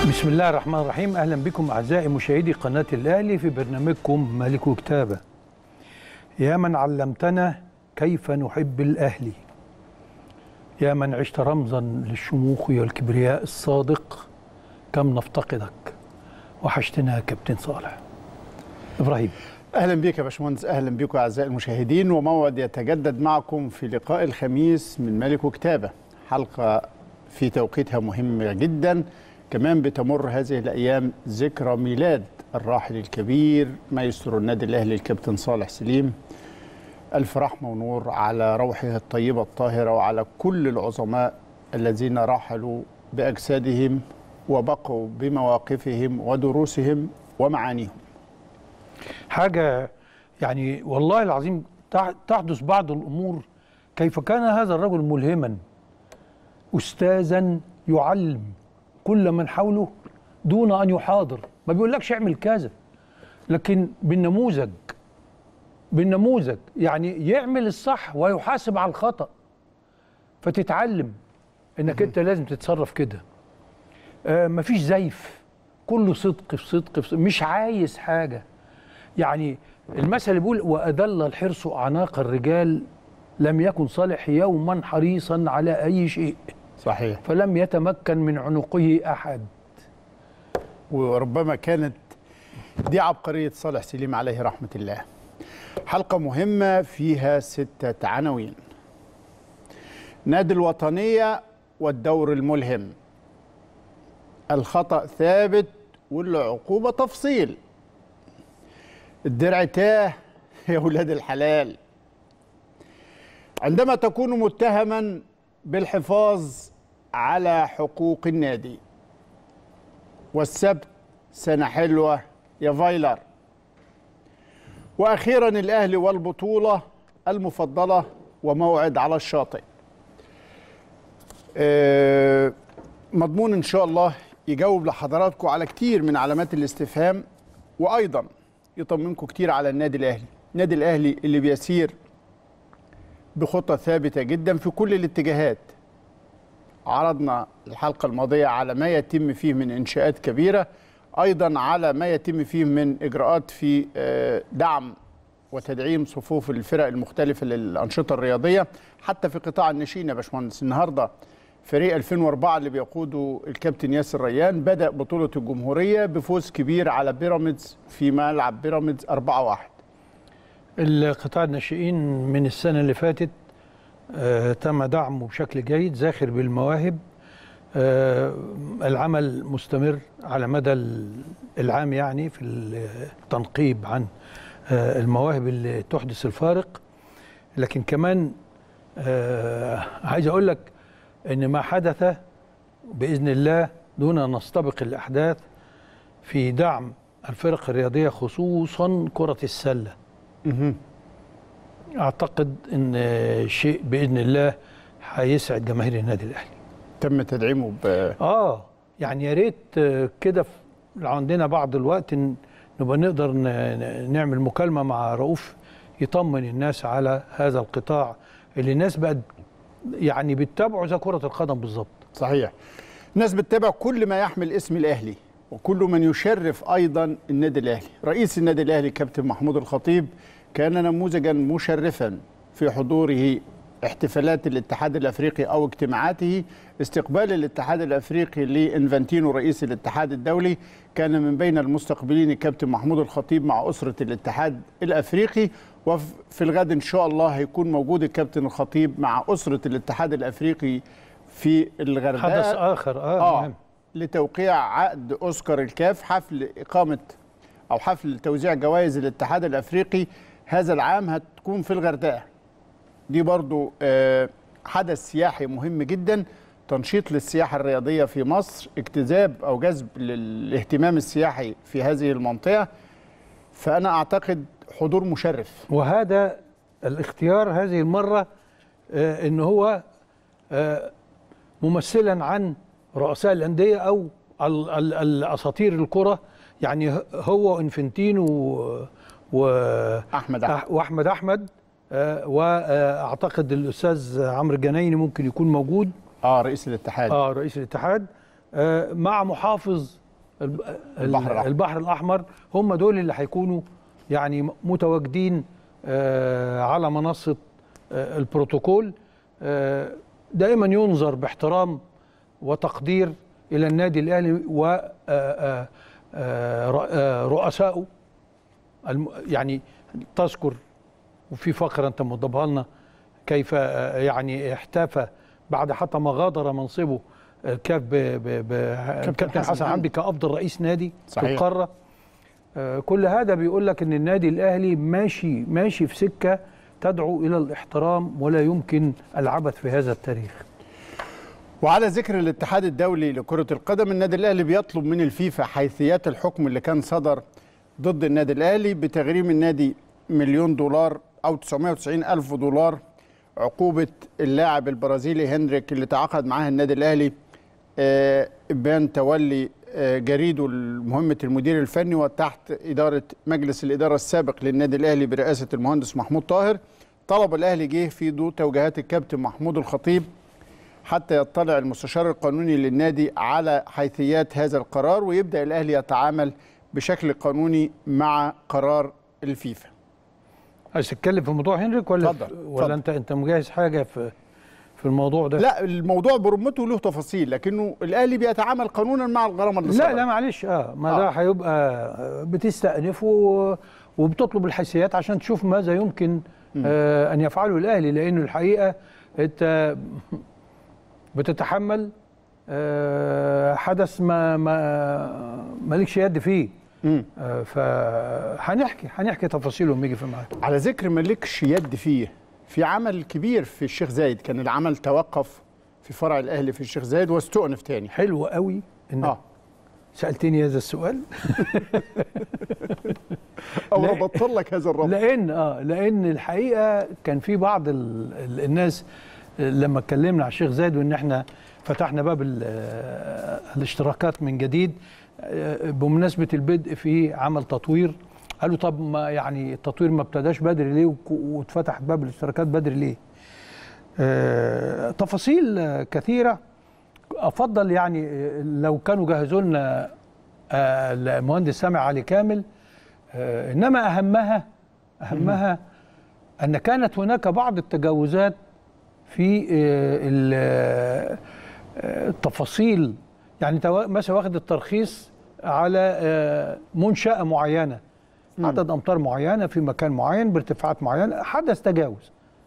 بسم الله الرحمن الرحيم. أهلا بكم أعزائي مشاهدي قناة الأهلي في برنامجكم ملك وكتابة. يا من علمتنا كيف نحب الأهلي، يا من عشت رمزا للشموخ والكبرياء الصادق، كم نفتقدك، وحشتنا كابتن صالح. إبراهيم، أهلا بك يا باشمهندس، أهلا بكم أعزائي المشاهدين، وموعد يتجدد معكم في لقاء الخميس من ملك وكتابة، حلقة في توقيتها مهمة جدا. كمان بتمر هذه الأيام ذكرى ميلاد الراحل الكبير مايسترو النادي الأهلي الكابتن صالح سليم. ألف رحمة ونور على روحه الطيبة الطاهرة وعلى كل العظماء الذين راحلوا بأجسادهم وبقوا بمواقفهم ودروسهم ومعانيهم. حاجة يعني والله العظيم تحدث بعض الأمور. كيف كان هذا الرجل ملهما، أستاذا يعلم كل من حوله دون أن يحاضر، ما بيقولكش اعمل كذا، لكن بالنموذج يعني يعمل الصح ويحاسب على الخطأ، فتتعلم انك انت لازم تتصرف كده. مفيش زيف، كله صدق في صدق في صدق، مش عايز حاجة. يعني المثل اللي بيقول وأذل الحرص أعناق الرجال، لم يكن صالح يوما حريصا على أي شيء، صحيح، فلم يتمكن من عنقه أحد. وربما كانت دي عبقرية صالح سليم عليه رحمة الله. حلقة مهمة فيها 6 عناوين: نادي الوطنية والدور الملهم، الخطأ ثابت والعقوبة تفصيل، الدرع تاه يا ولاد الحلال، عندما تكون متهما بالحفاظ على حقوق النادي، والسبت سنة حلوة يا فايلر، وأخيرا الأهلي والبطولة المفضلة وموعد على الشاطئ. مضمون إن شاء الله يجاوب لحضراتكم على كتير من علامات الاستفهام، وأيضا يطمنكم كتير على النادي الأهلي. النادي الأهلي اللي بيسير بخطة ثابتة جدا في كل الاتجاهات. عرضنا الحلقة الماضية على ما يتم فيه من إنشاءات كبيرة، أيضا على ما يتم فيه من إجراءات في دعم وتدعيم صفوف الفرق المختلفة للأنشطة الرياضية، حتى في قطاع الناشئين يا باشمهندس. النهاردة فريق 2004 اللي بيقوده الكابتن ياسر ريان بدأ بطولة الجمهورية بفوز كبير على بيراميدز في ملعب بيراميدز 4-1. القطاع الناشئين من السنة اللي فاتت تم دعمه بشكل جيد، زاخر بالمواهب. العمل مستمر على مدى العام يعني في التنقيب عن المواهب اللي تحدث الفارق. لكن كمان عايز أقول لك إن ما حدث بإذن الله دون أن نستبق الأحداث في دعم الفرق الرياضية خصوصا كرة السلة، أعتقد إن شيء بإذن الله هيسعد جماهير النادي الأهلي. تم تدعيمه يعني يا ريت كده لو عندنا بعض الوقت نبقى نقدر نعمل مكالمة مع رؤوف يطمن الناس على هذا القطاع اللي الناس بقت يعني بتتابعه زي كرة القدم بالظبط. صحيح، الناس بتتابع كل ما يحمل اسم الأهلي وكل من يشرف أيضا النادي الأهلي. رئيس النادي الأهلي كابتن محمود الخطيب كان نموذجا مشرفا في حضوره احتفالات الاتحاد الافريقي او اجتماعاته. استقبال الاتحاد الافريقي لانفانتينو رئيس الاتحاد الدولي كان من بين المستقبلين الكابتن محمود الخطيب مع اسره الاتحاد الافريقي، وفي الغد ان شاء الله هيكون موجود الكابتن الخطيب مع اسره الاتحاد الافريقي في الغردقه. حدث اخر مهم لتوقيع عقد اوسكار الكاف، حفل اقامه او حفل توزيع جوائز الاتحاد الافريقي هذا العام هتكون في الغردقه. دي برضو حدث سياحي مهم جدا، تنشيط للسياحة الرياضية في مصر، اجتذاب أو جذب للاهتمام السياحي في هذه المنطقة. فأنا أعتقد حضور مشرف. وهذا الاختيار هذه المرة إن هو ممثلا عن رؤساء الأندية أو الأساطير الكرة، يعني هو انفنتينو وأحمد أحمد واعتقد الاستاذ عمرو الجنايني ممكن يكون موجود، رئيس الاتحاد. رئيس الاتحاد، مع محافظ البحر الأحمر، هم دول اللي هيكونوا يعني متواجدين على منصة البروتوكول. دائما ينظر باحترام وتقدير إلى النادي الأهلي ورؤسائه. يعني تذكر وفي فقرة أنت مضبها لنا كيف يعني احتفى بعد حتى ما غادر منصبه كابتن حسن حمدي كأفضل رئيس نادي صحيح. في القارة. كل هذا بيقول لك ان النادي الاهلي ماشي في سكه تدعو الى الاحترام، ولا يمكن العبث في هذا التاريخ. وعلى ذكر الاتحاد الدولي لكره القدم، النادي الاهلي بيطلب من الفيفا حيثيات الحكم اللي كان صدر ضد النادي الاهلي بتغريم النادي $1,000,000 او 990,000 دولار عقوبه اللاعب البرازيلي هنريك اللي تعاقد معاه النادي الاهلي بان تولي جريده مهمة المدير الفني وتحت إدارة مجلس الإدارة السابق للنادي الأهلي برئاسة المهندس محمود طاهر. طلب الأهلي جه في ضوء توجيهات الكابتن محمود الخطيب حتى يطلع المستشار القانوني للنادي على حيثيات هذا القرار، ويبدأ الأهلي يتعامل بشكل قانوني مع قرار الفيفا. عايز تتكلم في موضوع هنريك ولا ولا انت مجهز حاجة في الموضوع ده؟ لا، الموضوع برمته له تفاصيل، لكنه الاهلي بيتعامل قانونا مع الغرامه اللي صدرت. لا معلش ما ده هيبقى بتستأنفه وبتطلب الحيثيات عشان تشوف ماذا يمكن ان يفعله الاهلي، لانه الحقيقه انت بتتحمل حدث ما لكش يد فيه. فهنحكي تفاصيله لما يجي في الميعاد. على ذكر ما لكش يد فيه، في عمل كبير في الشيخ زايد، كان العمل توقف في فرع الاهلي في الشيخ زايد واستؤنف تاني. حلو قوي انك سالتني هذا السؤال. او ربطت لك هذا الربط، لان الحقيقه كان في بعض الناس لما اتكلمنا على الشيخ زايد وان احنا فتحنا باب الاشتراكات من جديد بمناسبه البدء في عمل تطوير، قالوا طب ما يعني التطوير ما ابتداش بدري ليه واتفتح باب الاشتراكات بدري ليه؟ تفاصيل كثيرة. أفضل يعني لو كانوا جهزوا لنا المهندس سامع علي كامل، إنما أهمها أن كانت هناك بعض التجاوزات في التفاصيل. يعني مثلا واخد الترخيص على منشأة معينة، عدد أمتار معينة في مكان معين بارتفاعات معينة، حدث تجاوز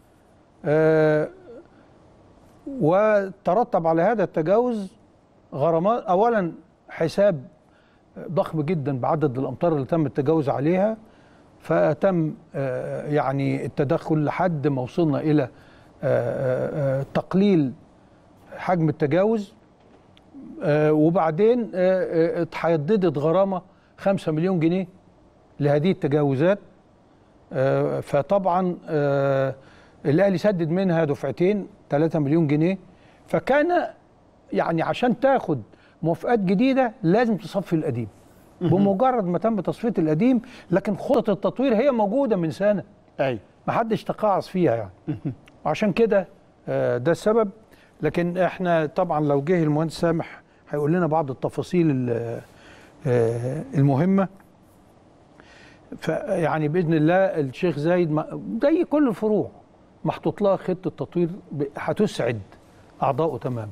وترتب على هذا التجاوز غرامات. أولا حساب ضخم جدا بعدد الأمتار اللي تم التجاوز عليها، فتم يعني التدخل لحد ما وصلنا إلى تقليل حجم التجاوز، وبعدين اتحددت غرامة 5 مليون جنيه لهذه التجاوزات. فطبعا الأهلي سدد منها دفعتين 3 مليون جنيه. فكان يعني عشان تاخد موافقات جديدة لازم تصفي القديم. بمجرد ما تم تصفية القديم، لكن خطة التطوير هي موجودة من سنة، ما حدش تقاعس فيها يعني. وعشان كده ده السبب. لكن احنا طبعا لو جه المهندس سامح هيقول لنا بعض التفاصيل المهمة. فيعني باذن الله الشيخ زايد زي كل الفروع محطوط لها خطه تطوير هتسعد اعضائه تماما.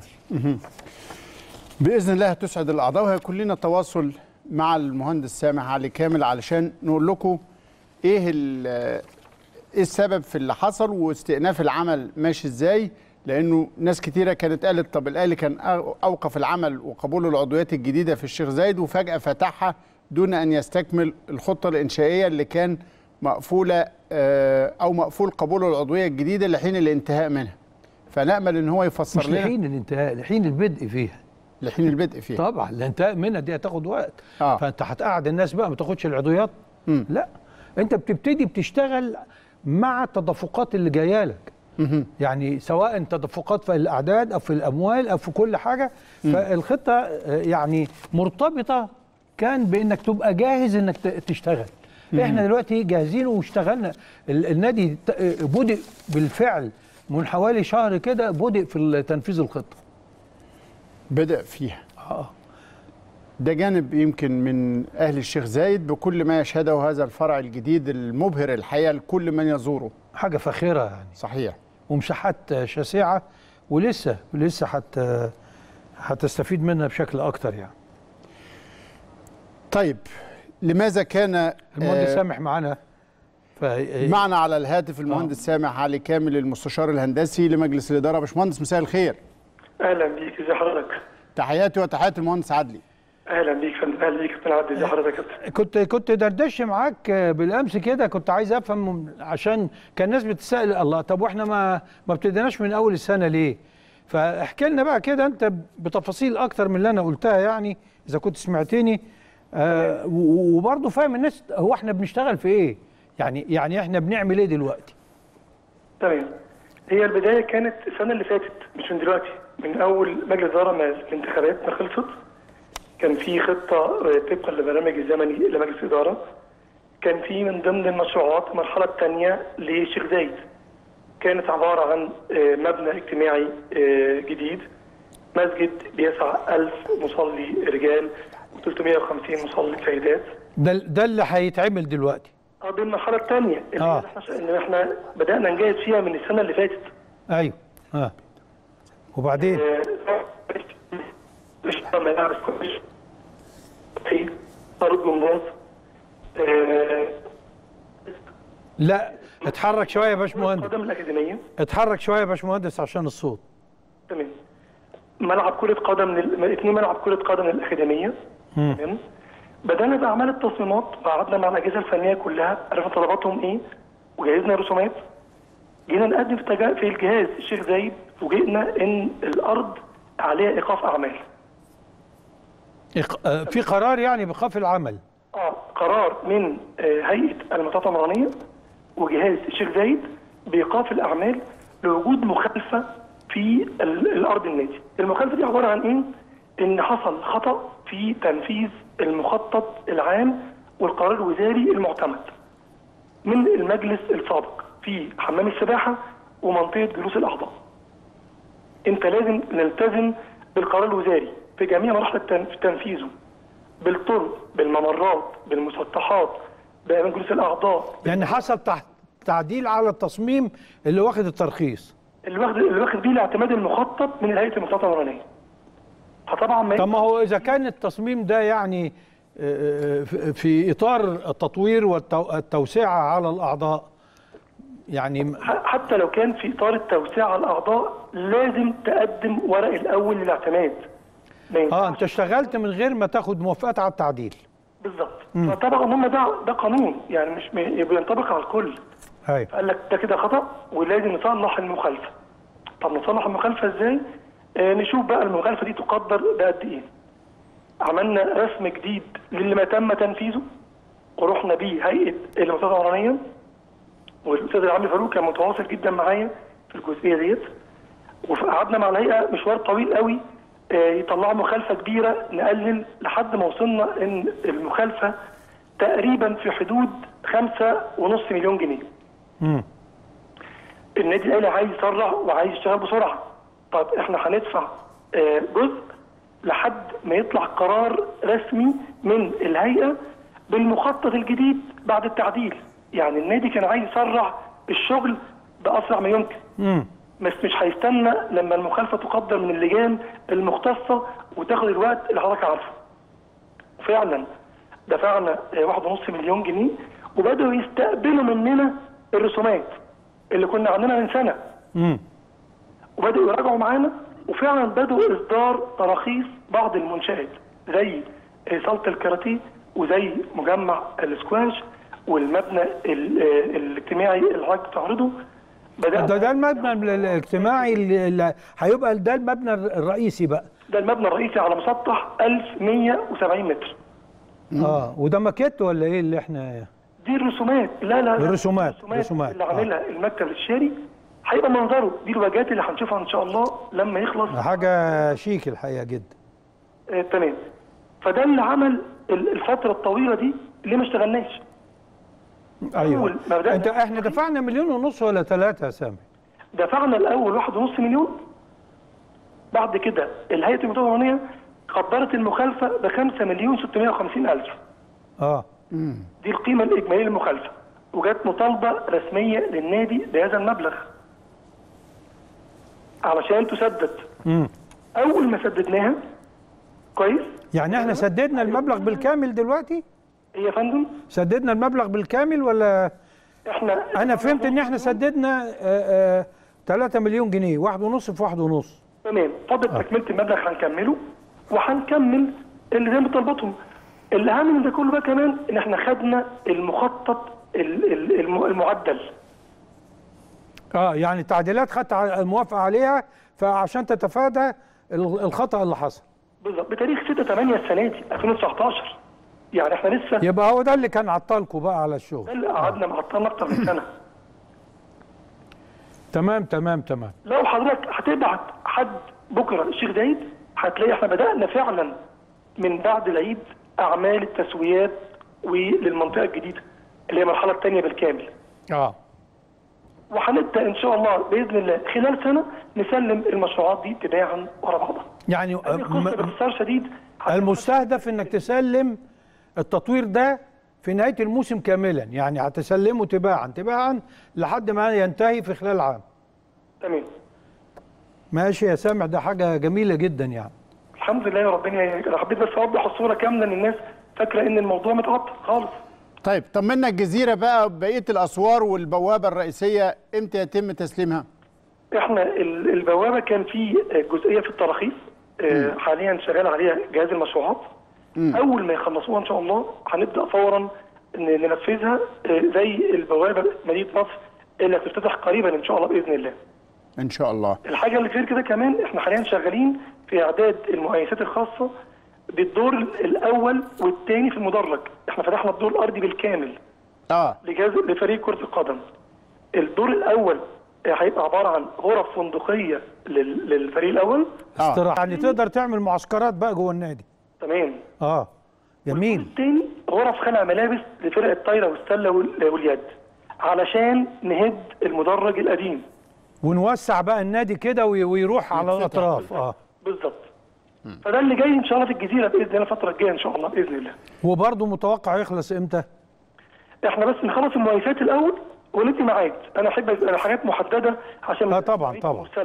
باذن الله هتسعد الاعضاء، وهيكون لنا تواصل مع المهندس سامح علي كامل علشان نقول لكم ايه السبب في اللي حصل واستئناف العمل ماشي ازاي. لانه ناس كتيره كانت قالت طب الاهلي كان اوقف العمل وقبول العضويات الجديده في الشيخ زايد وفجاه فتحها دون أن يستكمل الخطة الإنشائية اللي كان مقفولة أو مقفول قبول العضوية الجديدة لحين الانتهاء منها. فنأمل أن هو يفسر لنا. مش لحين الانتهاء، لحين البدء فيها. لحين البدء فيها طبعا. الانتهاء منها دي هتاخد وقت. فأنت هتقعد الناس بقى ما تاخدش العضويات. لا، أنت بتبتدي بتشتغل مع التدفقات اللي جاية لك. يعني سواء تدفقات في الأعداد أو في الأموال أو في كل حاجة. فالخطة يعني مرتبطة كان بانك تبقى جاهز انك تشتغل. احنا دلوقتي جاهزين واشتغلنا. النادي بدأ بالفعل من حوالي شهر كده، بدأ في تنفيذ الخطه. بدأ فيها. ده جانب يمكن من أهل الشيخ زايد بكل ما يشهده هذا الفرع الجديد المبهر الحقيقة لكل من يزوره. حاجة فاخرة يعني. صحيح. ومساحات شاسعة، ولسه هتستفيد منها بشكل أكتر يعني. طيب لماذا كان المهندس سامح معنا؟ معنا على الهاتف المهندس سامح علي كامل المستشار الهندسي لمجلس الإدارة. باشمهندس مساء الخير. اهلا بيك، ازي حضرتك؟ تحياتي وتحيات المهندس عدلي. اهلا بيك فندم، اهلا بيك كابتن عدلي، ازي حضرتك يا كابتن؟ كنت دردش معاك بالامس كده، كنت عايز افهم عشان كان الناس بتسال الله طب واحنا ما ابتديناش من اول السنه ليه؟ فاحكي لنا بقى كده انت بتفاصيل اكتر من اللي انا قلتها يعني اذا كنت سمعتني، وبرضه فاهم الناس هو احنا بنشتغل في ايه؟ يعني احنا بنعمل ايه دلوقتي؟ تمام. هي البدايه كانت السنه اللي فاتت مش من دلوقتي، من اول مجلس اداره ما الانتخابات ما خلصت كان في خطه طبقا للبرنامج الزمني لمجلس الاداره. كان في من ضمن المشروعات المرحله الثانيه للشيخ زايد، كانت عباره عن مبنى اجتماعي جديد، مسجد بيسع 1000 مصلي رجال و350 مصلي سيدات. ده اللي هيتعمل دلوقتي. دي المرحله الثانيه اللي احنا بدانا نجهز فيها من السنه اللي فاتت. ايوه. وبعدين ملابس كويس في طرد جمهور. لا اتحرك شويه يا باشمهندس. قدم الاكاديميه. اتحرك شويه يا باشمهندس عشان الصوت. تمام. ملعب كره قدم 2 ملعب كره قدم للاكاديميه. تمام. بدانا باعمال التصميمات وقعدنا مع الاجهزه الفنيه كلها، عرفنا طلباتهم ايه وجهزنا رسومات. جينا نقدم في الجهاز الشيخ زايد، فوجئنا ان الارض عليها ايقاف اعمال. في قرار يعني بايقاف العمل؟ قرار من هيئه المنطقه العمرانيه وجهاز الشيخ زايد بايقاف الاعمال لوجود مخالفه في الارض النادي. المخالفه دي عباره عن ايه؟ ان حصل خطا في تنفيذ المخطط العام والقرار الوزاري المعتمد من المجلس السابق في حمام السباحه ومنطقه جلوس الاعضاء. انت لازم نلتزم بالقرار الوزاري في جميع مراحل تنفيذه، بالطرق، بالممرات، بالمسطحات، بأماكن جلوس الاعضاء. يعني حصل تعديل على التصميم اللي واخد الترخيص، اللي واخد بيه الاعتماد المخطط من هيئه المنطقه العمرانيه. فطبعا طب ما هو اذا كان التصميم ده يعني في اطار التطوير والتوسعه على الاعضاء، يعني حتى لو كان في اطار التوسعه على الاعضاء لازم تقدم ورق الاول للاعتماد. انت اشتغلت من غير ما تاخد موافقات على التعديل. بالظبط. فطبعا هم ده قانون يعني مش بينطبق على الكل. ايوه. قال لك ده كده خطا ولازم نصلح المخالفه. طب نصلح المخالفه ازاي؟ نشوف بقى المخالفه دي تقدر بقد ايه. عملنا رسم جديد للي ما تم تنفيذه ورحنا بيه هيئه المنطقه العمرانيه، والاستاذ العامل فاروق كان متواصل جدا معايا في الجزئيه ديت، وقعدنا مع الهيئه مشوار طويل قوي يطلعوا مخالفه كبيره نقلل لحد ما وصلنا ان المخالفه تقريبا في حدود 5.5 مليون جنيه. النادي الاهلي عايز يسرع وعايز يشتغل بسرعه. طب احنا هندفع جزء لحد ما يطلع قرار رسمي من الهيئه بالمخطط الجديد بعد التعديل. يعني النادي كان عايز يسرع الشغل باسرع ما يمكن. بس مش هيستنى لما المخالفه تقدر من اللجان المختصه وتاخد الوقت اللي حضرتك عارفه. فعلا دفعنا 1.5 مليون جنيه وبداوا يستقبلوا مننا الرسومات اللي كنا عندنا من سنه. وبداوا يراجعوا معانا، وفعلا بداوا اصدار تراخيص بعض المنشات زي صاله الكاراتيه وزي مجمع الاسكواش والمبنى الاجتماعي اللي حضرتك بتعرضه. ده المبنى الاجتماعي اللي هيبقى ده المبنى الرئيسي بقى. ده المبنى الرئيسي على مسطح 1170 متر. وده ماكيت ولا ايه اللي احنا؟ دي الرسومات. لا الرسومات اللي عاملها المكتب الاستشاري. هيبقى منظره دي الواجهات اللي هنشوفها ان شاء الله لما يخلص. حاجه شيك الحقيقه جدا. تمام. فده اللي عمل الفتره الطويله دي اللي ما اشتغلناش. ايوه. احنا دفعنا 1.5 مليون ولا 3 يا سامي؟ دفعنا الاول 1.5 مليون. بعد كده الهيئه المنطقه العمرانيه قدرت المخالفه ب 5,650,000. دي القيمه الاجماليه للمخالفه، وجات مطالبه رسميه للنادي بهذا المبلغ علشان تسدد. اول ما سددناها كويس. يعني احنا سددنا المبلغ بالكامل دلوقتي؟ ايه يا فندم؟ سددنا المبلغ بالكامل ولا؟ انا فهمت ان احنا سددنا 3 مليون جنيه، 1.5 في 1.5. تمام. فضل تكمله المبلغ هنكمله، وهنكمل اللي زي ما طلبتهم. الاهم من ده كله بقى كمان ان احنا خدنا المخطط المعدل. يعني التعديلات خدت الموافقه عليها فعشان تتفادى الخطا اللي حصل. بالظبط، بتاريخ 6/8 السنه دي 2019. يعني احنا لسه، يبقى هو ده اللي كان عطلكم بقى على الشغل. ده اللي قعدنا معطلنا اكتر من سنه. تمام تمام تمام. لو حضرتك هتبعت حد بكره الشيخ زايد هتلاقي احنا بدانا فعلا من بعد العيد اعمال التسويات وللمنطقه الجديده اللي هي المرحله الثانيه بالكامل. وهنبدا ان شاء الله باذن الله خلال سنه نسلم المشروعات دي تباعا ورا بعضها. يعني باختصار شديد المستهدف انك تسلم التطوير ده في نهايه الموسم كاملا، يعني هتسلمه تباعا لحد ما ينتهي في خلال عام. تمام. ماشي يا سامع، ده حاجه جميله جدا يعني. الحمد لله يا ربنا يهديك. انا حبيت بس اوضح الصوره كامله ان الناس فاكره ان الموضوع متعطل خالص. طيب طمنا الجزيره بقى، بقيه الاسوار والبوابه الرئيسيه امتى يتم تسليمها؟ احنا البوابه كان في جزئيه في التراخيص حاليا شغال عليها جهاز المشروعات. اول ما يخلصوها ان شاء الله هنبدا فورا ننفذها، زي البوابه مدينه نصر اللي هتفتتح قريبا ان شاء الله باذن الله. ان شاء الله. الحاجه اللي غير كده كمان احنا حاليا شغالين في اعداد المؤسسات الخاصه بالدور الاول والثاني في المدرج. احنا فتحنا الدور الارضي بالكامل لفريق كره القدم. الدور الاول هيبقى عباره عن غرف فندقيه للفريق الاول، استراحه، يعني تقدر تعمل معسكرات بقى جوه النادي. تمام. جميل. الثاني غرف خلع ملابس لفرق الطايره والسله واليد علشان نهد المدرج القديم ونوسع بقى النادي كده ويروح على الاطراف. بالظبط. فده اللي جاي ان شاء الله في الجزيره باذن الله الفتره الجايه ان شاء الله باذن الله. وبرضه متوقع يخلص امتى؟ احنا بس نخلص المؤسسات الاول وندي ميعاد. انا احب يبقى حاجات محدده عشان طبعا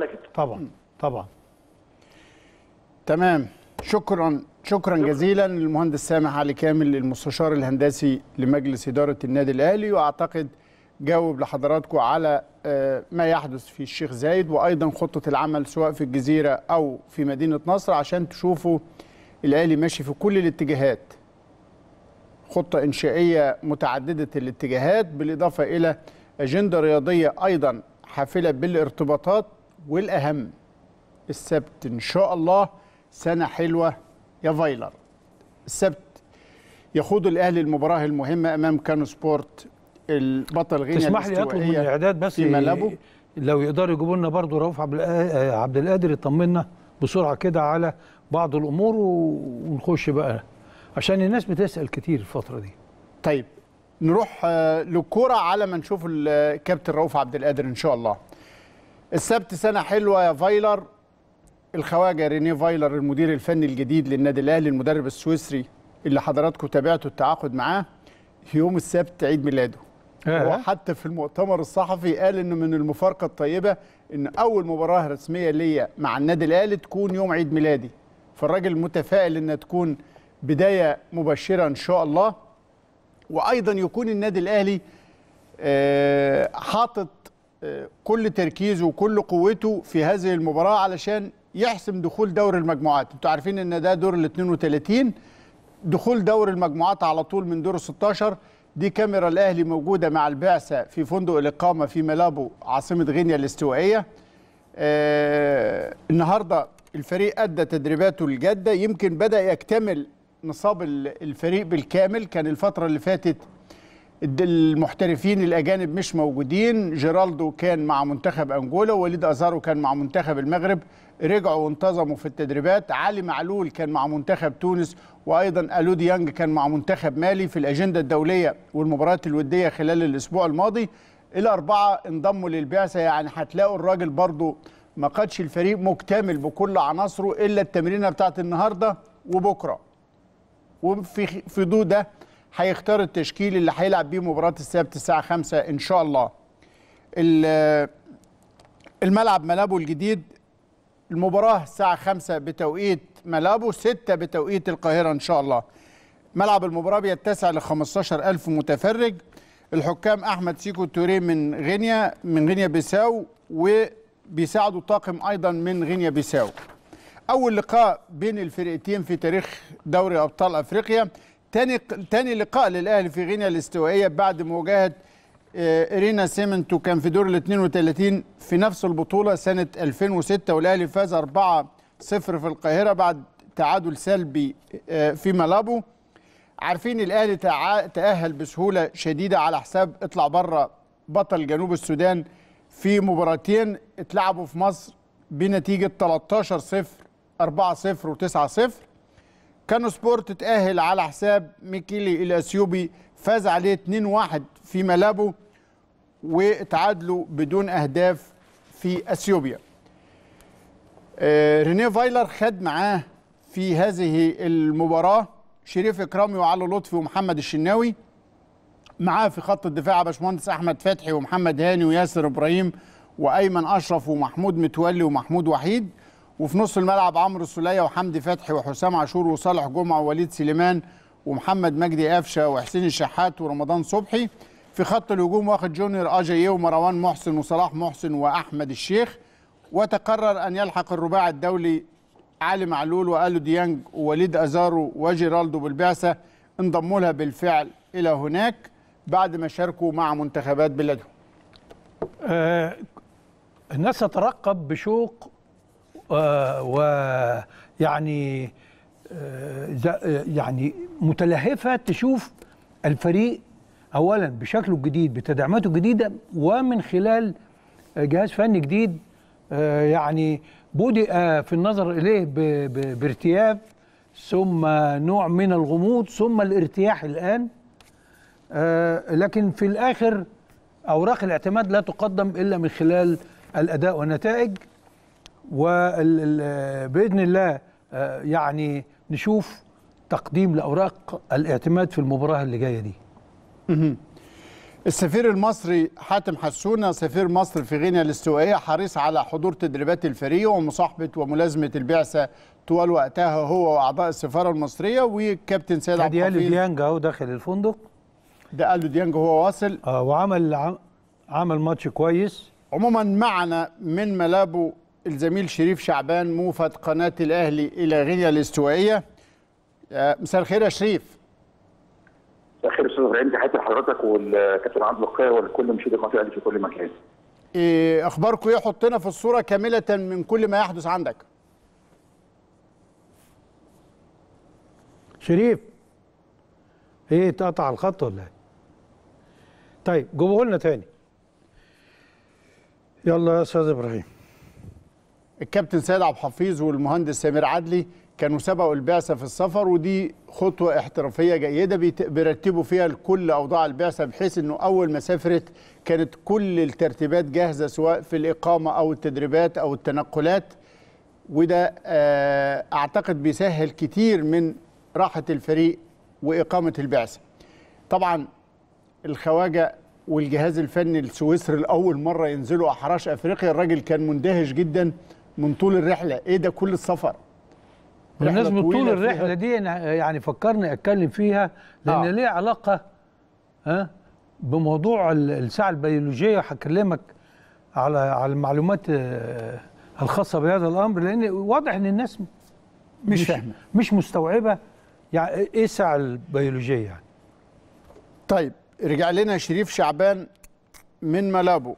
تمام. شكرا جزيلا للمهندس سامح علي كامل المستشار الهندسي لمجلس اداره النادي الاهلي، واعتقد جاوب لحضراتكم على ما يحدث في الشيخ زايد وايضا خطه العمل سواء في الجزيره او في مدينه نصر عشان تشوفوا الاهلي ماشي في كل الاتجاهات. خطه انشائيه متعدده الاتجاهات بالاضافه الى اجنده رياضيه ايضا حافله بالارتباطات، والاهم السبت ان شاء الله سنه حلوه يا فايلر. السبت يخوض الاهلي المباراه المهمه امام كانو سبورت البطل غينيا الاستوائيه. تسمح لي اطلب من الاعداد بس في ملابو لو يقدروا يجيبوا لنا برضه رؤوف عبد القادر يطمنا بسرعه كده على بعض الامور ونخش بقى عشان الناس بتسال كتير الفتره دي. طيب نروح للكوره على ما نشوف الكابتن رؤوف عبد القادر ان شاء الله. السبت سنه حلوه يا فايلر. الخواجه رينيه فايلر المدير الفني الجديد للنادي الاهلي، المدرب السويسري اللي حضراتكم تابعتوا التعاقد معاه، يوم السبت عيد ميلاده. هو حتى في المؤتمر الصحفي قال انه من المفارقه الطيبه ان اول مباراه رسميه ليا مع النادي الاهلي تكون يوم عيد ميلادي. فالراجل متفائل انها تكون بدايه مبشره ان شاء الله، وايضا يكون النادي الاهلي حاطط كل تركيزه وكل قوته في هذه المباراه علشان يحسم دخول دور المجموعات. انتوا عارفين ان ده دور ال 32، دخول دور المجموعات على طول من دور 16. دي كاميرا الاهلي موجوده مع البعثه في فندق الاقامه في ملابو عاصمه غينيا الاستوائيه. النهارده الفريق ادى تدريباته الجاده، يمكن بدا يكتمل نصاب الفريق بالكامل. كان الفتره اللي فاتت المحترفين الاجانب مش موجودين، جيرالدو كان مع منتخب انجولا، وليد ازارو كان مع منتخب المغرب، رجعوا وانتظموا في التدريبات. علي معلول كان مع منتخب تونس، وايضا الو ديانج كان مع منتخب مالي في الاجنده الدوليه والمباريات الوديه خلال الاسبوع الماضي. الاربعه انضموا للبعثه، يعني هتلاقوا الراجل برضو ما قادش الفريق مكتمل بكل عناصره الا التمرينه بتاعت النهارده وبكره. وفي ضوء ده هيختار التشكيل اللي هيلعب بيه مباراه السبت الساعه 5 ان شاء الله. الملعب ملابو الجديد، المباراه الساعه 5 بتوقيت ملابو، 6 بتوقيت القاهره ان شاء الله. ملعب المباراه بيتسع ل 15,000 متفرج. الحكام احمد سيكو توريه من غينيا بيساو، وبيساعدوا طاقم ايضا من غينيا بيساو. اول لقاء بين الفرقتين في تاريخ دوري ابطال افريقيا، تاني لقاء للاهلي في غينيا الاستوائيه بعد مواجهه إرينا سيمنتو، كان في دور ال 32 في نفس البطوله سنه 2006، والاهلي فاز 4-0 في القاهره بعد تعادل سلبي في ملابو. عارفين الاهلي تأهل بسهوله شديده على حساب اطلع بره بطل جنوب السودان في مباراتين اتلعبوا في مصر بنتيجه 13-0 4-0 و9-0. كانو سبورت تأهل على حساب ميكيلي الأثيوبي، فاز عليه 2-1 في ملابو، وتعادلوا بدون أهداف في أثيوبيا. رينيه فايلر خد معاه في هذه المباراة شريف إكرامي وعلي لطفي ومحمد الشناوي. معاه في خط الدفاع باشمهندس أحمد فتحي ومحمد هاني وياسر إبراهيم وأيمن أشرف ومحمود متولي ومحمود وحيد. وفي نص الملعب عمرو السولية وحمدي فتحي وحسام عاشور وصالح جمعة ووليد سليمان ومحمد مجدي قفشة وحسين الشحات ورمضان صبحي. في خط الهجوم واخد جونيور أجاييه ومروان محسن وصلاح محسن وأحمد الشيخ. وتقرر أن يلحق الرباعي الدولي علي معلول وآلو ديانج ووليد أزارو وجيرالدو بالبعثة، انضموا لها بالفعل إلى هناك بعد ما شاركوا مع منتخبات بلادهم. الناس تترقب بشوق ويعني يعني متلهفة تشوف الفريق أولا بشكله الجديد بتدعيماته الجديدة، ومن خلال جهاز فني جديد يعني بدأ في النظر إليه بارتياب، ثم نوع من الغموض، ثم الارتياح الآن. لكن في الآخر أوراق الاعتماد لا تقدم إلا من خلال الأداء والنتائج، وبإذن الله يعني نشوف تقديم لأوراق الاعتماد في المباراة اللي جاية دي. السفير المصري حاتم حسونة سفير مصر في غينيا الاستوائية حريص على حضور تدريبات الفريق ومصاحبة وملازمة البعثة طوال وقتها هو وأعضاء السفارة المصرية. وكابتن سيد عبد الحفيظ ديانج اهو داخل الفندق، ده قال له ديانج هو واصل وعمل ماتش كويس. عموما معنا من ملابو الزميل شريف شعبان موفد قناة الأهلي إلى غينيا الاستوائية. مساء الخير يا شريف. مساء الخير استاذ ابراهيم، تحياتي لحضرتك والكابتن عبد القاهر ولكل مشاهدي قناه الاهلي في كل مكان. اخباركم ايه؟ حطنا في الصوره كامله من كل ما يحدث عندك. شريف ايه اتقطع الخط ولا ايه؟ طيب جيبوه لنا تاني. يلا يا استاذ ابراهيم. الكابتن سيد عبد الحفيظ والمهندس سمير عدلي كانوا سبقوا البعثه في السفر، ودي خطوه احترافيه جيده بيرتبوا فيها كل اوضاع البعثه، بحيث انه اول ما سافرت كانت كل الترتيبات جاهزه سواء في الاقامه او التدريبات او التنقلات، وده اعتقد بيسهل كتير من راحه الفريق واقامه البعثه. طبعا الخواجه والجهاز الفني السويسري لاول مره ينزلوا احراش افريقيا، الراجل كان مندهش جدا من طول الرحله. ايه ده كل السفر؟ بالنسبه لطول الرحله دي يعني فكرني اتكلم فيها لان ليه علاقه بموضوع الساعه البيولوجيه، وهكلمك على المعلومات الخاصه بهذا الامر، لان واضح ان الناس مش فاهمه، مش مستوعبه يعني ايه الساعه البيولوجيه يعني. طيب رجع لنا شريف شعبان من ملابو.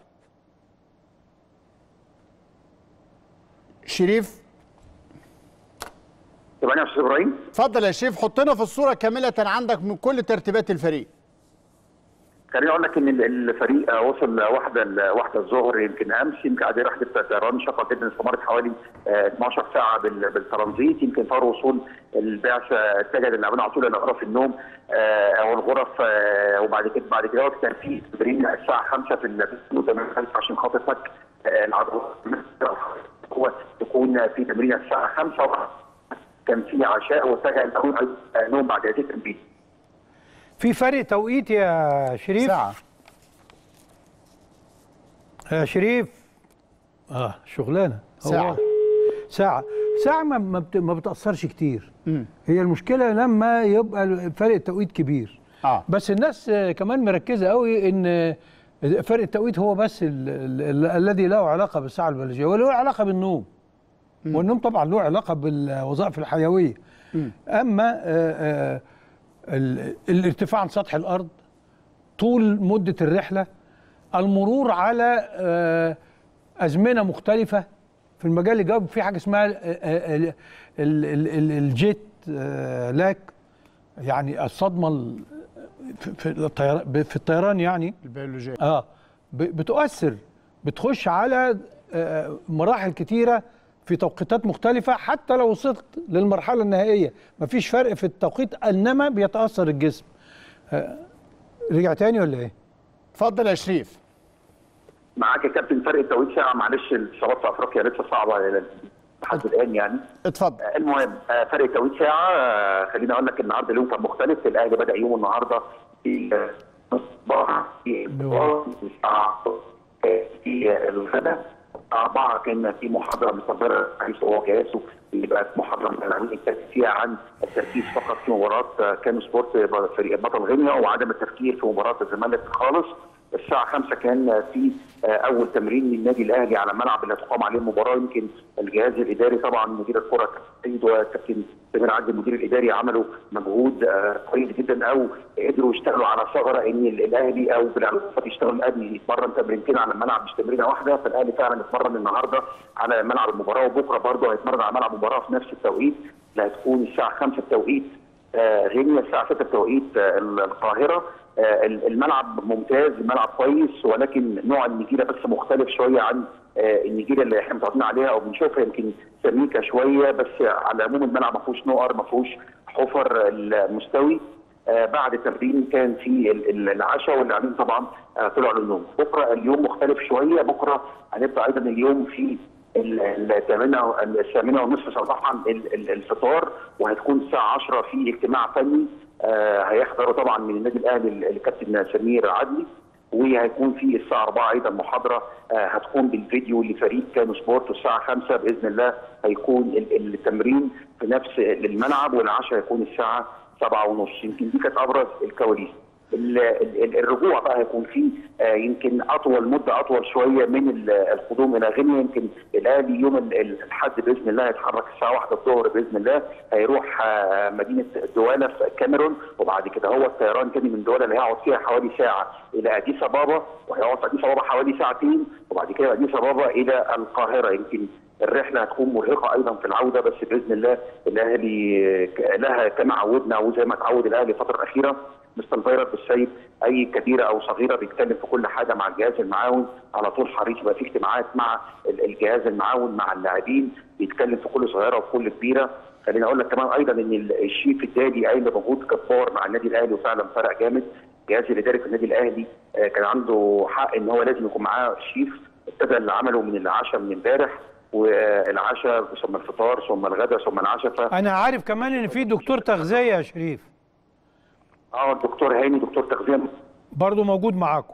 شريف طبعا يا استاذ ابراهيم. اتفضل يا شريف، حطنا في الصوره كامله عندك من كل ترتيبات الفريق. خليني اقول لك ان الفريق وصل واحده الظهر يمكن امس، يمكن عليه رحله طيران شاقه جدا استمرت حوالي 12 ساعه بالترانزيت. يمكن فور وصول البعثه اتجه اللاعبين على طول الى غرف النوم او الغرف، وبعد كده كان في تمرين الساعه 5 في التمرين عشان خاطر فك العضلات، هو يكون في تمرين الساعه 5 كان في عشاء وفجاه نوم بعد هذه التمرين. في فرق توقيت يا شريف؟ ساعه يا شريف شغلانه. ساعه ما بتاثرش كتير. هي المشكله لما يبقى فرق التوقيت كبير. بس الناس كمان مركزه قوي ان فرق التوقيت هو بس الذي له علاقه بالساعه البيولوجيه، وله علاقه بالنوم. والنوم طبعا له علاقه بالوظائف الحيويه. اما الارتفاع عن سطح الارض، طول مده الرحله، المرور على ازمنه مختلفه في المجال اللي جاوب في حاجه اسمها الجيت لاك، يعني الصدمه في الطيران يعني البيولوجيه بتؤثر، بتخش على مراحل كتيره في توقيتات مختلفه. حتى لو وصلت للمرحله النهائيه مفيش فرق في التوقيت، انما بيتاثر الجسم. رجع تاني ولا ايه؟ اتفضل يا شريف. معاك يا كابتن. فرق التوقيت ساعه، معلش الصالات في افريقيا لسه صعبه لحد الان يعني. اتفضل. المهم فرق التوقيت ساعه. خليني اقول لك النهارده اليوم كان مختلف. الاهلي بدا يومه النهارده في الغداء 4 كان في محاضره مستمره رئيس هو جهازه اللي بقت محاضره من اللاعبين فيها عن التركيز فقط في مباراه كانو سبورت فريق بطل غينيا، وعدم التفكير في مباراه الزمالك خالص. الساعه 5 كان في اول تمرين للنادي الاهلي على الملعب اللي هتقام عليه المباراه. يمكن الجهاز الاداري طبعا مدير الكره سيد وكابتن سمير عدلي المدير الاداري عملوا مجهود كويس جدا، او قدروا يشتغلوا على ثغره ان الاهلي او بالعلاقات يشتغل الاهلي يتمرن تمرينتين على الملعب مش تمرينه واحده. فالاهلي فعلا اتمرن النهارده على ملعب المباراه، وبكره برضه هيتمرن على ملعب المباراه في نفس التوقيت اللي هتكون الساعه 5 بتوقيت غينيا، الساعه 6 بتوقيت القاهره. الملعب ممتاز، الملعب كويس، ولكن نوع النجيله بس مختلف شويه عن النجيله اللي احنا متعودين عليها او بنشوفها، يمكن سميكه شويه. بس على العموم الملعب ما فيهوش نقر، ما فيهوش حفر، المستوي. بعد التمرين كان في العشاء، واللاعبين طبعا طلعوا للنوم. بكره اليوم مختلف شويه. بكره هنبدا ايضا اليوم في الثامنة ونصف صباحا الفطار، وهتكون الساعه 10 في اجتماع فني هيحضروا طبعا من النادي الاهلي الكابتن سمير عدلي، وهيكون في الساعه 4 ايضا محاضره هتكون بالفيديو لفريق كانو سبورت، والساعه 5 باذن الله هيكون التمرين في نفس الملعب، والعشاء هيكون الساعه 7:30. يمكن دي كانت ابرز الكواليس. الرجوع بقى هيكون فيه يمكن مده اطول شويه من القدوم الى غينيا. يمكن الاهلي يوم الاحد باذن الله هيتحرك الساعه 1 الظهر باذن الله، هيروح مدينه دواله في الكاميرون، وبعد كده هو الطيران تاني من دواله اللي هيقعد فيها حوالي ساعه الى اديس ابابا، وهيقعد في اديس ابابا حوالي ساعتين، وبعد كده اديس ابابا الى القاهره. يمكن الرحله هتكون مرهقه ايضا في العوده، بس باذن الله الاهلي لها كما عودنا وزي ما اتعود الاهلي الفتره الاخيره مستر فيرت بالسيد اي كبيره او صغيره بيتكلم في كل حاجه مع الجهاز المعاون، على طول حريص يبقى في اجتماعات مع الجهاز المعاون مع اللاعبين، بيتكلم في كل صغيره وكل كبيره. خليني اقول لك كمان ايضا ان الشيف الدادي قايل مجهود جبار مع النادي الاهلي، وفعلا فرق جامد. الجهاز الاداري في النادي الاهلي كان عنده حق ان هو لازم يكون معاه شيف، ابتدى اللي عمله من العشاء من امبارح، والعشاء ثم الفطار ثم الغداء ثم العشاء. انا عارف كمان ان في دكتور تغذيه يا شريف. الدكتور هاني دكتور تغذيه برضه موجود معاكم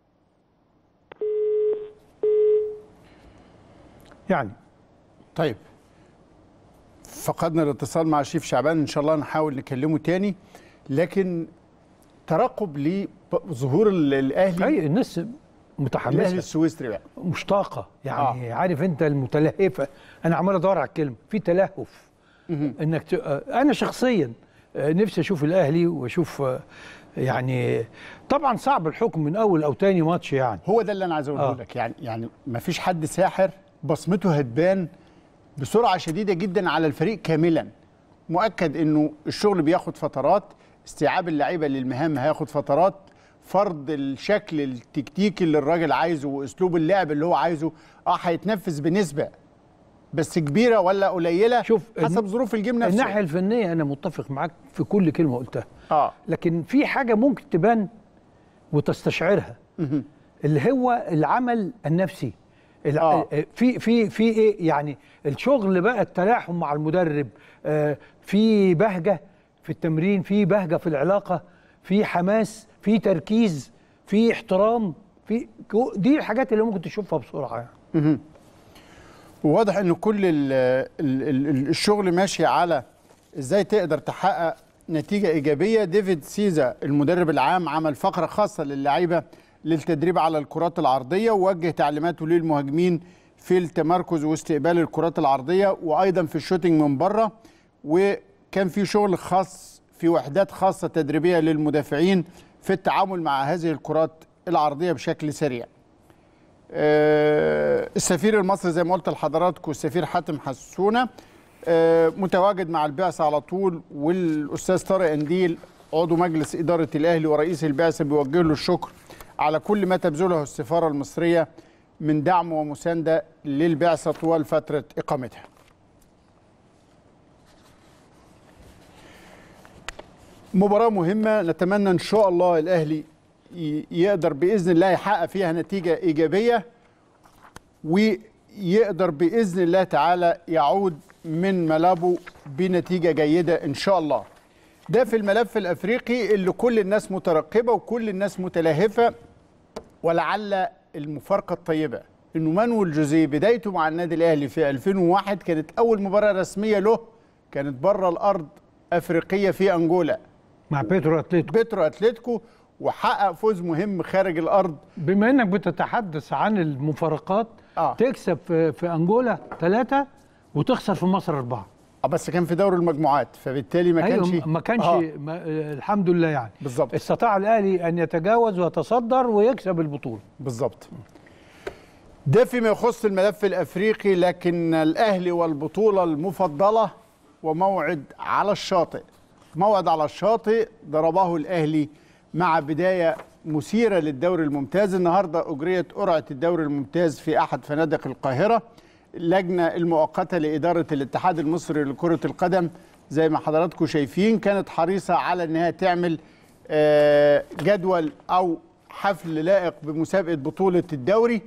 يعني. طيب فقدنا الاتصال مع شريف شعبان، ان شاء الله نحاول نكلمه تاني. لكن ترقب لظهور الاهلي، اي الناس متحمسه، الاهلي السويسري بقى مشتاقه يعني. عارف انت المتلهفه، انا عمال ادور على الكلمه، في تلهف انك انا شخصيا نفسي اشوف الاهلي واشوف يعني. طبعا صعب الحكم من اول او تاني ماتش يعني. هو ده اللي انا عايز اقوله لك. يعني ما فيش حد ساحر، بصمته هتبان بسرعه شديده جدا على الفريق كاملا. مؤكد انه الشغل بياخد فترات، استيعاب اللعيبه للمهام هياخد فترات، فرض الشكل التكتيكي اللي الراجل عايزه واسلوب اللعب اللي هو عايزه هيتنفذ بنسبه بس كبيره ولا قليله، شوف حسب ظروف الجيم نفسه. الناحيه الفنيه انا متفق معاك في كل كلمه قلتها، لكن في حاجه ممكن تبان وتستشعرها اللي هو العمل النفسي، في ايه يعني الشغل بقى، التلاحم مع المدرب، في بهجه في التمرين، في بهجه في العلاقه، في حماس، في تركيز، في احترام، في دي الحاجات اللي ممكن تشوفها بسرعه يعني. وواضح ان كل الشغل ماشي على ازاي تقدر تحقق نتيجه ايجابيه. ديفيد سيزا المدرب العام عمل فقره خاصه للعيبه للتدريب على الكرات العرضيه، ووجه تعليماته للمهاجمين في التمركز واستقبال الكرات العرضيه، وايضا في الشوتينج من بره. وكان في شغل خاص في وحدات خاصه تدريبيه للمدافعين في التعامل مع هذه الكرات العرضيه بشكل سريع. السفير المصري زي ما قلت لحضراتكم السفير حاتم حسونه متواجد مع البعثه على طول، والاستاذ طارق انديل عضو مجلس اداره الاهلي ورئيس البعثه بيوجه له الشكر على كل ما تبذله السفاره المصريه من دعم ومسانده للبعثه طوال فتره اقامتها. مباراه مهمه، نتمنى ان شاء الله الاهلي يقدر باذن الله يحقق فيها نتيجه ايجابيه، ويقدر باذن الله تعالى يعود من ملعبه بنتيجه جيده ان شاء الله. ده في الملف الافريقي اللي كل الناس مترقبه وكل الناس متلهفه، ولعل المفارقه الطيبه انه مانويل جوزيه بدايته مع النادي الاهلي في 2001 كانت اول مباراه رسميه له كانت بره الارض افريقيه في انجولا مع بيترو اتلتيكو، وحقق فوز مهم خارج الارض. بما انك بتتحدث عن المفارقات، تكسب في انجولا 3 وتخسر في مصر 4. بس كان في دوري المجموعات، فبالتالي ما كانش الحمد لله يعني بالظبط استطاع الاهلي ان يتجاوز ويتصدر ويكسب البطوله بالظبط. ده فيما يخص الملف الافريقي، لكن الاهلي والبطوله المفضله وموعد على الشاطئ. موعد على الشاطئ ضربه الاهلي مع بدايه مثيره للدوري الممتاز. النهارده اجريت قرعه الدوري الممتاز في احد فنادق القاهره. اللجنه المؤقته لاداره الاتحاد المصري لكره القدم زي ما حضراتكم شايفين كانت حريصه على انها تعمل جدول او حفل لائق بمسابقه بطوله الدوري.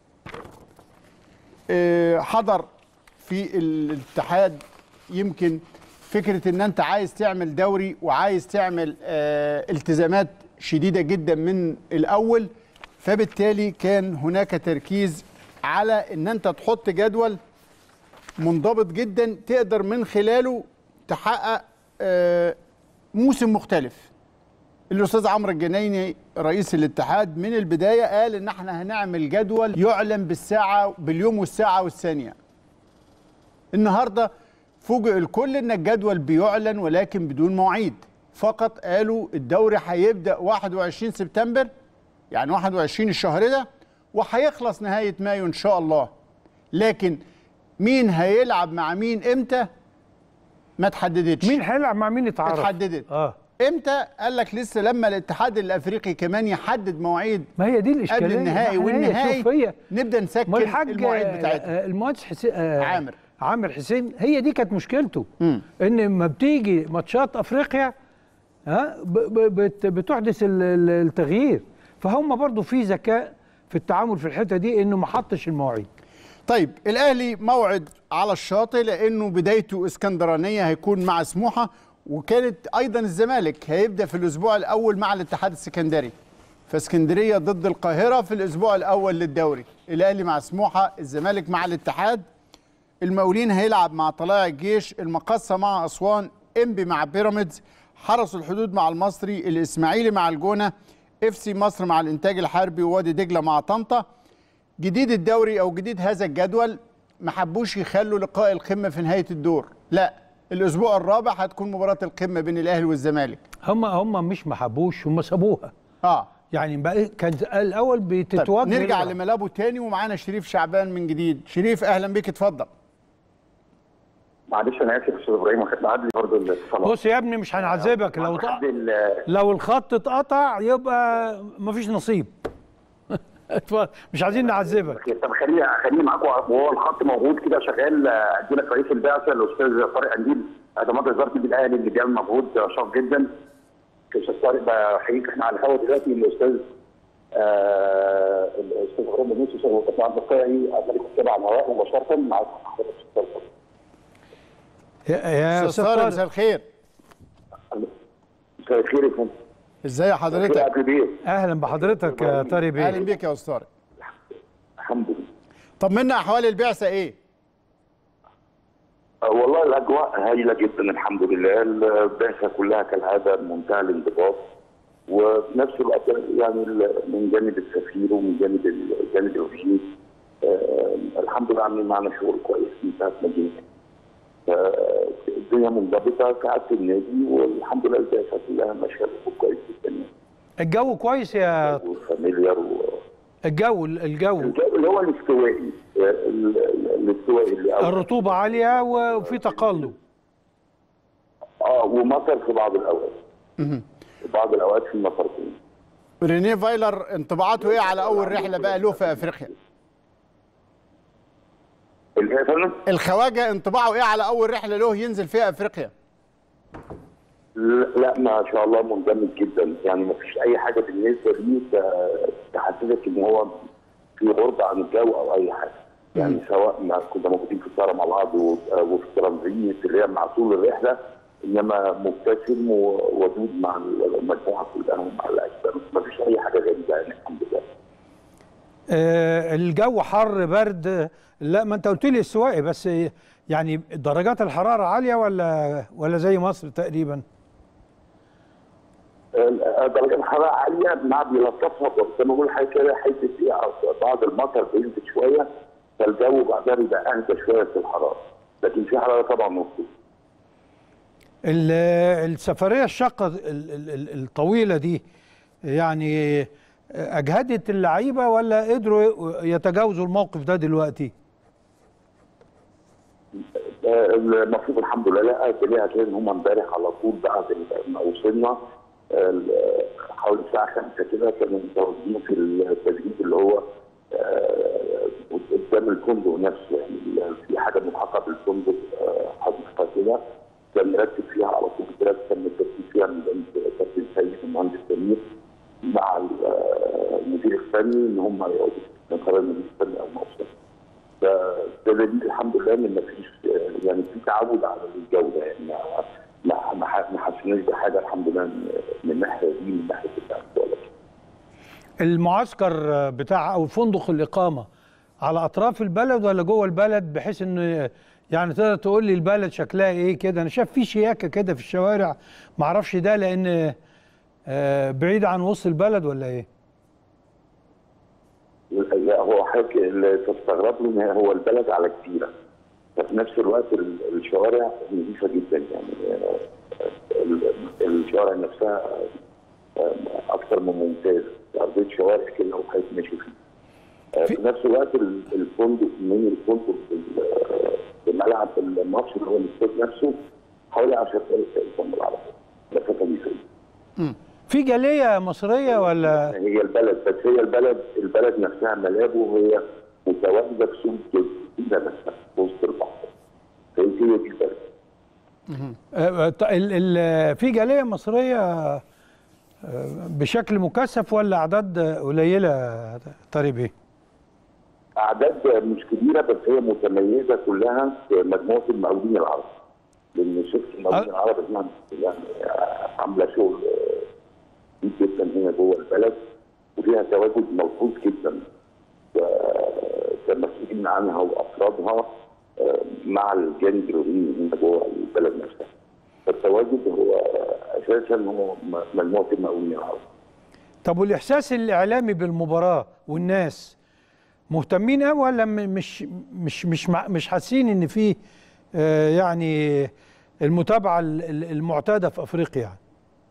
حضر في الاتحاد يمكن فكره ان انت عايز تعمل دوري وعايز تعمل التزامات شديده جدا من الاول، فبالتالي كان هناك تركيز على ان انت تحط جدول منضبط جدا تقدر من خلاله تحقق موسم مختلف. الاستاذ عمرو الجنايني رئيس الاتحاد من البدايه قال ان احنا هنعمل جدول يعلن بالساعه باليوم والساعه والثانيه. النهارده فوجئ الكل ان الجدول بيعلن ولكن بدون مواعيد، فقط قالوا الدوري هيبدا 21 سبتمبر يعني 21 الشهر ده وهيخلص نهايه مايو ان شاء الله. لكن مين هيلعب مع مين امتى ما تحددتش. مين هيلعب مع مين اتحددت. امتى؟ قال لك لسه لما الاتحاد الافريقي كمان يحدد مواعيد. ما هي دي الاشكاليه قبل النهائي والنهائي نبدا نسكن المواعيد بتاعتها. المهندس عامر حسين هي دي كانت مشكلته. ان لما بتيجي ماتشات افريقيا بتحدث التغيير، فهم برضو في ذكاء في التعامل في الحته دي انه ما حطش المواعيد. طيب الاهلي موعد على الشاطئ لانه بدايته اسكندرانيه هيكون مع سموحه، وكانت ايضا الزمالك هيبدا في الاسبوع الاول مع الاتحاد السكندري، فاسكندريه ضد القاهره في الاسبوع الاول للدوري. الاهلي مع سموحه، الزمالك مع الاتحاد، المقاولين هيلعب مع طلائع الجيش، المقصه مع اسوان، انبي مع بيراميدز، حرس الحدود مع المصري، الاسماعيلي مع الجونه، اف سي مصر مع الانتاج الحربي، ووادي دجله مع طنطا. جديد الدوري او جديد هذا الجدول ما حبوش يخلوا لقاء القمه في نهايه الدور، لا الاسبوع الرابع هتكون مباراه القمه بين الاهلي والزمالك. هم مش ما حبوش، هم سابوها. يعني بقى كان الاول بتتوجه. طيب نرجع لملابو تاني ومعانا شريف شعبان من جديد. شريف اهلا بيك، اتفضل. معلش انا اسف يا استاذ ابراهيم، واخد معادي برضه الاتصالات. بص يا ابني مش هنعذبك، لو الخط اتقطع يبقى مفيش نصيب. مش عايزين نعذبك. طب خليني معاكم وهو الخط موجود كده شغال. ادي لك رئيس البعثه الاستاذ طارق انديل، ادارات وزاره النادي الاهلي اللي بيعمل مجهود شاق جدا. استاذ طارق بحييك، احنا على الهواء دلوقتي. الاستاذ الاستاذ ابراهيم يوسف والقطاع البقائي الملك السابع على الهواء مباشره مع حضرتك الشرطه. يا استاذ طارق طارق، مساء الخير. مساء الخير يا فندم. ازاي حضرتك؟ اهلا بحضرتك يا طارق بيه. اهلا بيك يا استاذ طارق. الحمد لله. طمنا احوال البعثه ايه؟ والله الاجواء هايله جدا الحمد لله، البعثه كلها كالعاده منتهى الانضباط، وفي نفس الوقت يعني من جانب السفير ومن جانب الوزير الحمد لله عاملين معنا شغل كويس من ساعه ما جينا. الدنيا منضبطه كعاده النادي، والحمد لله البعثه كلها ماشيه كويس جدا. الجو كويس يا وفاميليار الجو اللي هو الاستوائي اللي الرطوبه عاليه وفي تقلب. ومطر في بعض الاوقات. بعض الاوقات في مطر كمان. رينيه فايلر انطباعاته ايه على اول رحله بقى له في افريقيا؟ الخواجه انطباعه ايه على اول رحله له ينزل فيها افريقيا؟ لا ما شاء الله مندمج جدا، يعني ما فيش اي حاجه بالنسبه ليه تحسسك ان هو في غربه عن الجو او اي حاجه. يعني سواء ما كنا موجودين في الطياره مع بعض وفي الترانزيت اللي هي مع طول الرحله، انما مبتسم وودود مع المجموعه كلها ومع الاجسام، ما فيش اي حاجه غريبه يعني الحمد لله. الجو حر برد؟ لا ما انت قلت لي استوائي، بس يعني درجات الحراره عاليه ولا زي مصر تقريبا؟ درجات الحراره عاليه مع بيلطفها، بس زي ما بقول حاجه كده حته بعض المطر بينزل شويه، فالجو بعدها بيبقى اهدى شويه في الحراره، لكن في حراره طبعا مطلوبه. السفريه الشاقه الطويله دي يعني اجهدت اللعيبه ولا قدروا يتجاوزوا الموقف ده دلوقتي؟ المفروض الحمد لله لا هتلاقي ان هم امبارح على طول بعد ما وصلنا حوالي الساعه 5 كده كانوا متواجدين في التدريب اللي هو قدام الفندق نفسه، يعني في حاجه ملحقه بالفندق حديقه كده كان مرتب فيها على طول كده، كان مرتب فيها من كابتن سيد المهندس سمير مع المدير الفني ان هم يقعدوا في قرار المدير الفني او موصل. ده دليل الحمد لله ان ما فيش يعني في تعود على الجو ده، يعني ما حسيناش بحاجه الحمد لله من الناحيه دي، من ناحيه التعود. المعسكر بتاع او فندق الاقامه على اطراف البلد ولا جوه البلد، بحيث انه يعني تقدر تقول لي البلد شكلها ايه كده؟ انا شايف في شياكه كده في الشوارع، ما اعرفش ده لان بعيد عن وسط البلد ولا ايه؟ لا هو حضرتك اللي تستغرب له ان هو البلد على جزيره، ففي نفس الوقت الشوارع نظيفه جدا، يعني الشوارع نفسها اكثر من ممتاز، ارضيه شوارع كده وحضرتك ماشي فيه. في نفس الوقت الفندق من الفندق في ملعب الماتش اللي هو الاستاد نفسه حوالي 10 دقائق الفندق على طول، مسافه كبيره. في جاليه مصريه ولا هي البلد، بس هي البلد نفسها ملاعب وهي متواجده في سوق جديده نفسها في وسط البحر، فهي دي البلد. في جاليه مصريه بشكل مكثف ولا اعداد قليله طارق بيه؟ اعداد مش كبيره، بس هي متميزه كلها في مجموعه المقاولين العرب، لان شفت المقاولين العرب يعني عامله شغل جدا هنا جوه البلد، وفيها تواجد ملحوظ جدا كمسؤولين عنها وافرادها مع الجانب الروماني هنا جوه البلد نفسها. فالتواجد هو اساسا هو مجموعه المقاولين العرب. طب والاحساس الاعلامي بالمباراه والناس مهتمين قوي ولا مش حاسين ان في يعني المتابعه المعتاده في افريقيا يعني؟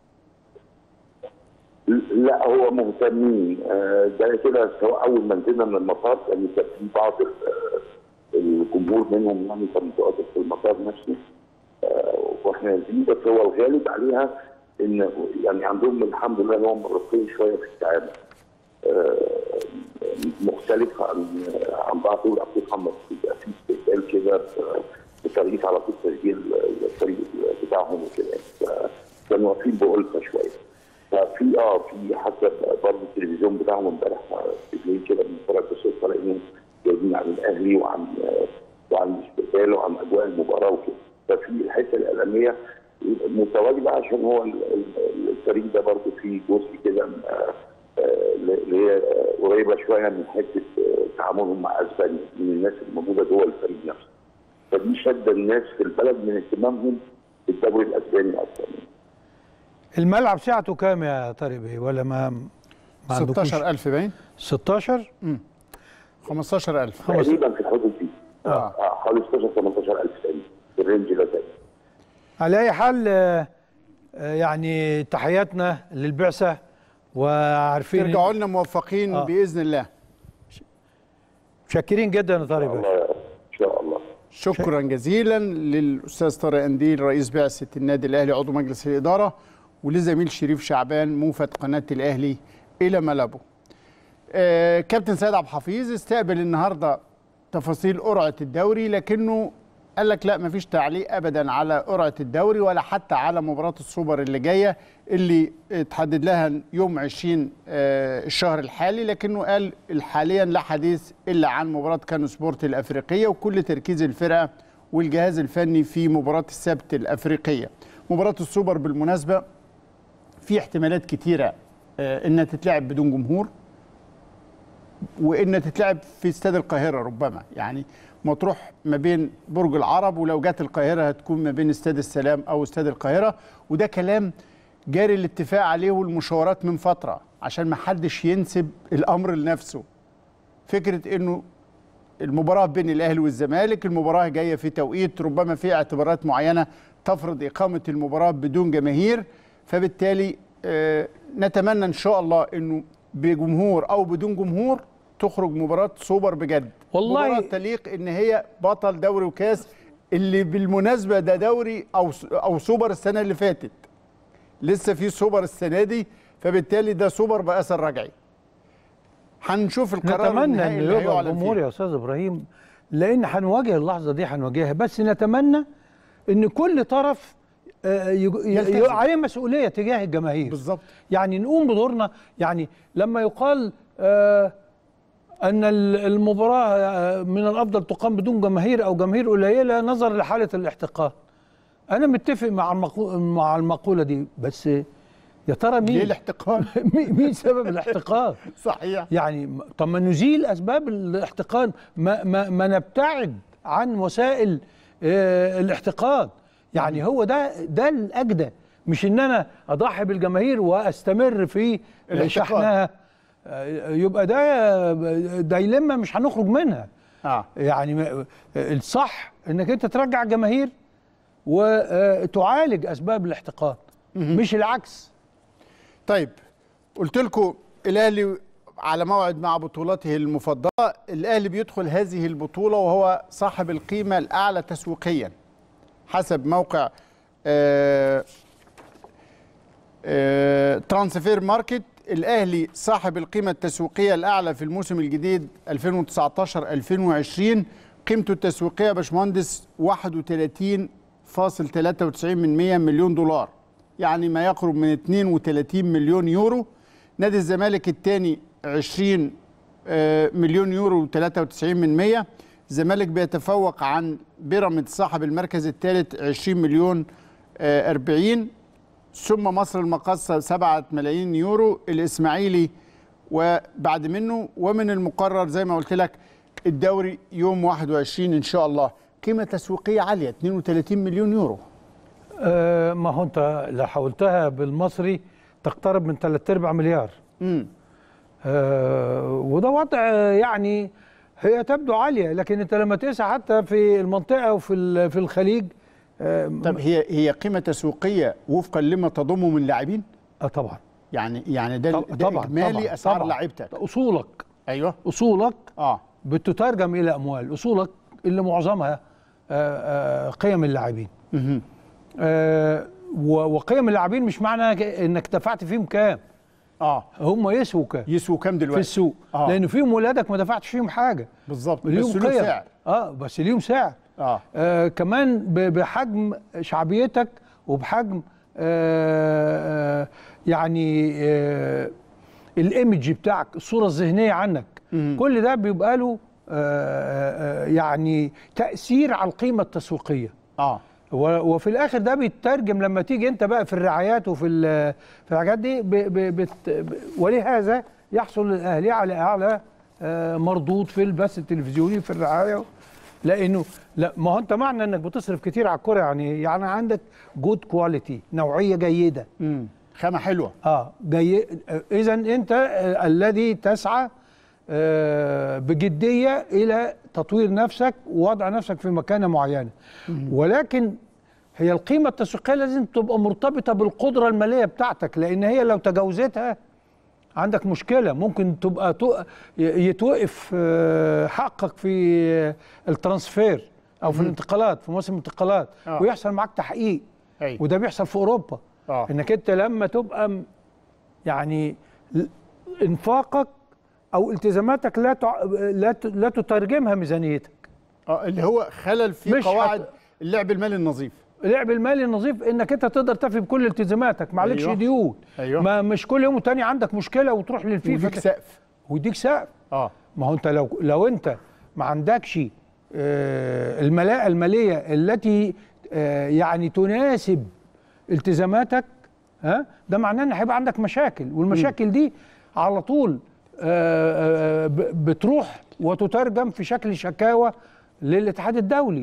لا هو مهتمين، ده كده سواء اول ما نزلنا من المطار يعني كان في بعض الجمهور منهم يعني كان متواجد في المطار نفسه واحنا نازلين، بس هو الغالب عليها ان يعني عندهم الحمد لله هم رقيين شويه في التعامل، مختلف عن بعض دول افريقيا، بيبقى في استقبال كده بطريقه على طول تسجيل الفريق بتاعهم وكده، كانوا واقفين بألفة شويه. ففي في حسب برضه التلفزيون بتاعهم امبارح بالليل كده بنتفرج بالصدفه لقيهم جايبين عن الاهلي وعن الاستقبال وعن اجواء المباراه وكده. ففي الحته الاعلاميه متواجده عشان هو الفريق ده برضه فيه جزء كده اللي هي قريبه شويه من حته تعاملهم مع اسبانيا من الناس الموجوده جوه الفريق نفسه. فدي شد الناس في البلد من اهتمامهم بالدوري الاسباني اكثر. الملعب سعته كام يا طارق بيه ولا ما 16,000 باين 16 15,000 تقريبا في الحدود دي. حوالي 16-18,000 تقريبا في الرينج ده تقريبا. على اي حال يعني تحياتنا للبعثه وعارفين ترجعوا لنا موفقين باذن الله. شاكرين جدا يا طارق بيه. ان شاء الله. شكرا جزيلا للاستاذ طارق قنديل رئيس بعثه النادي الاهلي عضو مجلس الاداره، ولزميل شريف شعبان موفد قناه الاهلي الى ملابه. كابتن سيد عبد الحفيظ استقبل النهارده تفاصيل قرعه الدوري، لكنه قال لك لا مفيش تعليق ابدا على قرعه الدوري ولا حتى على مباراه السوبر اللي جايه اللي اتحدد لها يوم 20 الشهر الحالي، لكنه قال حاليا لا حديث الا عن مباراه كانو سبورت الافريقيه وكل تركيز الفرقه والجهاز الفني في مباراه السبت الافريقيه. مباراه السوبر بالمناسبه في احتمالات كتيره انها تتلعب بدون جمهور وانها تتلعب في استاد القاهره، ربما يعني مطروح ما بين برج العرب، ولو جت القاهره هتكون ما بين استاد السلام او استاد القاهره، وده كلام جاري الاتفاق عليه والمشاورات من فتره عشان ما حدش ينسب الامر لنفسه. فكره انه المباراه بين الاهلي والزمالك، المباراه جايه في توقيت ربما في اعتبارات معينه تفرض اقامه المباراه بدون جماهير، فبالتالي نتمنى ان شاء الله انه بجمهور او بدون جمهور تخرج مباراه سوبر بجد، والله مباراه تليق ان هي بطل دوري وكاس، اللي بالمناسبه ده دوري او سوبر السنه اللي فاتت، لسه في سوبر السنه دي، فبالتالي ده سوبر باثر رجعي. هنشوف القرار نتمنى ان يبقى الجمهور يا استاذ ابراهيم، لان هنواجه اللحظه دي هنواجهها، بس نتمنى ان كل طرف عليه مسؤوليه تجاه الجماهير بالظبط، يعني نقوم بدورنا. يعني لما يقال ان المباراه من الافضل تقام بدون جماهير او جماهير قليله نظرا لحاله الاحتقان، انا متفق مع المقوله دي، بس يا ترى مين ليه الاحتقان؟ مين سبب الاحتقان؟ صحيح، يعني طب ما نزيل اسباب الاحتقان، ما نبتعد عن وسائل الاحتقان. يعني هو ده الاجدى، مش ان انا اضحي بالجماهير واستمر في شحنها، يبقى ده يلمه مش هنخرج منها. يعني الصح انك انت ترجع الجماهير وتعالج اسباب الاحتقان مش العكس. طيب قلت لكم الاهلي على موعد مع بطولته المفضله، الاهلي بيدخل هذه البطوله وهو صاحب القيمه الاعلى تسويقيا حسب موقع ترانسفير ماركت. الاهلي صاحب القيمه التسويقيه الاعلى في الموسم الجديد 2019-2020، قيمته التسويقيه يا باشمهندس 31.93 مليون دولار، يعني ما يقرب من 32 مليون يورو. نادي الزمالك الثاني 20 مليون يورو و93%. الزمالك بيتفوق عن بيراميدز صاحب المركز الثالث 20 مليون 40، ثم مصر المقاصة 7 ملايين يورو، الإسماعيلي وبعد منه. ومن المقرر زي ما قلت لك الدوري يوم 21 إن شاء الله. قيمة تسويقية عالية 32 مليون يورو. ما هو أنت لو حولتها بالمصري تقترب من 3/4 مليار. وده وضع يعني هي تبدو عالية، لكن أنت لما تقيسها حتى في المنطقة وفي الخليج. طب هي قيمة تسويقية وفقا لما تضمه من لاعبين؟ طبعا. يعني ده إجمالي أسعار لاعيبتك. أصولك. أيوه. أصولك بتترجم إلى أموال، أصولك اللي معظمها قيم اللاعبين. وقيم اللاعبين مش معنى إنك دفعت فيهم كام. هم يسووا كام؟ يسووا كام دلوقتي؟ في السوق. لأن فيهم ولادك ما دفعتش فيهم حاجة. بالظبط. بس ليهم سعر. بس ليهم سعر. كمان بحجم شعبيتك وبحجم يعني الايمج بتاعك، الصوره الذهنيه عنك، كل ده بيبقى له يعني تاثير على القيمه التسويقيه. وفي الاخر ده بيترجم لما تيجي انت بقى في الرعايات وفي في الحاجات دي ولهذا يحصل الاهلي على اعلى مردود في البث التلفزيوني في الرعايه، لانه لا، ما هو انت معنى انك بتصرف كتير على الكوره يعني عندك جود كواليتي، نوعيه جيده، خامه حلوه، اذا انت الذي تسعى بجديه الى تطوير نفسك ووضع نفسك في مكانه معينه. ولكن هي القيمه التسويقيه لازم تبقى مرتبطه بالقدره الماليه بتاعتك، لان هي لو تجاوزتها عندك مشكله، ممكن تبقى يتوقف حقك في الترانسفير او في الانتقالات، في موسم الانتقالات، ويحصل معاك تحقيق. وده بيحصل في اوروبا. انك انت لما تبقى يعني انفاقك او التزاماتك لا تترجمها ميزانيتك، اللي هو خلل في قواعد اللعب المالي النظيف. اللعب المالي النظيف انك انت تقدر تفي بكل التزاماتك، ما عليكش ديون. ما مش كل يوم وتاني عندك مشكله وتروح للفيفا ويديك سقف ويديك سقف. ما هو انت لو انت ما عندكش الملاءه الماليه التي يعني تناسب التزاماتك، ده معناه ان هيبقى عندك مشاكل، والمشاكل دي على طول بتروح وتترجم في شكل شكاوى للاتحاد الدولي.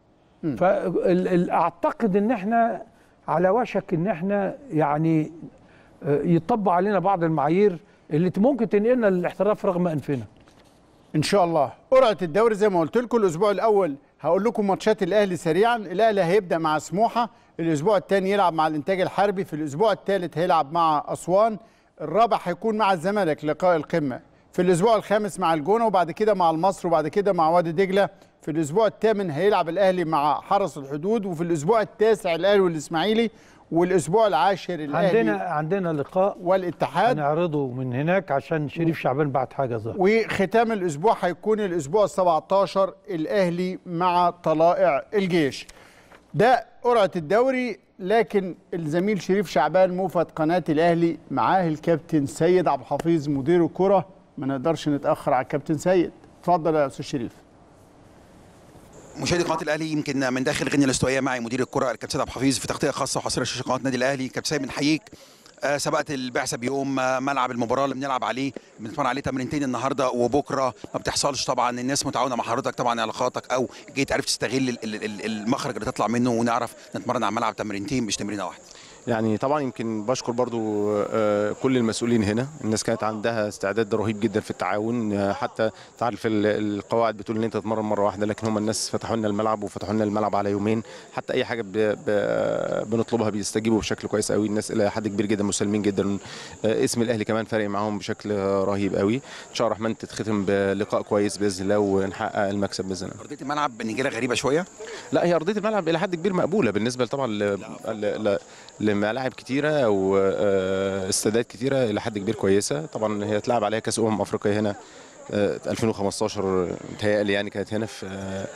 فاعتقد ان احنا على وشك ان احنا يعني يطبق علينا بعض المعايير اللي ممكن تنقلنا للاحتراف رغم انفنا. ان شاء الله. قرعه الدوري زي ما قلت لكم الاسبوع الاول هقول لكم ماتشات الاهلي سريعا. الاهلي هيبدا مع سموحه، الاسبوع الثاني يلعب مع الانتاج الحربي، في الاسبوع الثالث هيلعب مع اسوان، الرابع هيكون مع الزمالك لقاء القمه، في الاسبوع الخامس مع الجونه، وبعد كده مع المصري، وبعد كده مع وادي دجله، في الاسبوع الثامن هيلعب الاهلي مع حرس الحدود، وفي الاسبوع التاسع الاهلي والاسماعيلي، والاسبوع العاشر الاهلي عندنا لقاء والاتحاد هنعرضه من هناك عشان شريف شعبان بعد حاجه ظهر. وختام الاسبوع هيكون الاسبوع 17 الاهلي مع طلائع الجيش. ده قرعه الدوري. لكن الزميل شريف شعبان موفد قناه الاهلي معاه الكابتن سيد عبد الحفيظ مدير الكره، ما نقدرش نتاخر على الكابتن سيد. اتفضل يا استاذ شريف. مشاهدي قناه الاهلي، يمكن من داخل غينيا الاستوائيه معي مدير الكره الكابتن سيد عبد الحفيظ في تغطيه خاصه وحصريه شاشه قناه النادي الاهلي. كابتن سيد بنحييك، سبقت البعثه بيوم. ملعب المباراه اللي بنلعب عليه بنتمرن عليه تمرينتين النهارده وبكره، ما بتحصلش طبعا. الناس متعاونه مع حضرتك طبعا، علاقاتك او جيت عرفت تستغل المخرج اللي تطلع منه ونعرف نتمرن على الملعب تمرينتين مش تمرينه واحده. يعني طبعا يمكن بشكر برضو كل المسؤولين هنا، الناس كانت عندها استعداد رهيب جدا في التعاون. حتى تعرف القواعد بتقول ان انت تتمرن مره واحده، لكن هم الناس فتحوا لنا الملعب وفتحوا لنا الملعب على يومين. حتى اي حاجه بنطلبها بيستجيبوا بشكل كويس قوي. الناس الى حد كبير جدا مسالمين جدا. اسم الاهلي كمان فارق معاهم بشكل رهيب قوي. ان شاء الله الرحمن تتختم بلقاء كويس باذن الله ونحقق المكسب باذن الله. ارضيه الملعب بالنجيله غريبه شويه؟ لا، هي ارضيه الملعب الى حد كبير مقبوله بالنسبه طبعا لملاعب كتيره او استادات كتيره الى حد كبير كويسه. طبعا هي اتلعب عليها كاس افريقيا هنا 2015 متهيألي، يعني كانت هنا في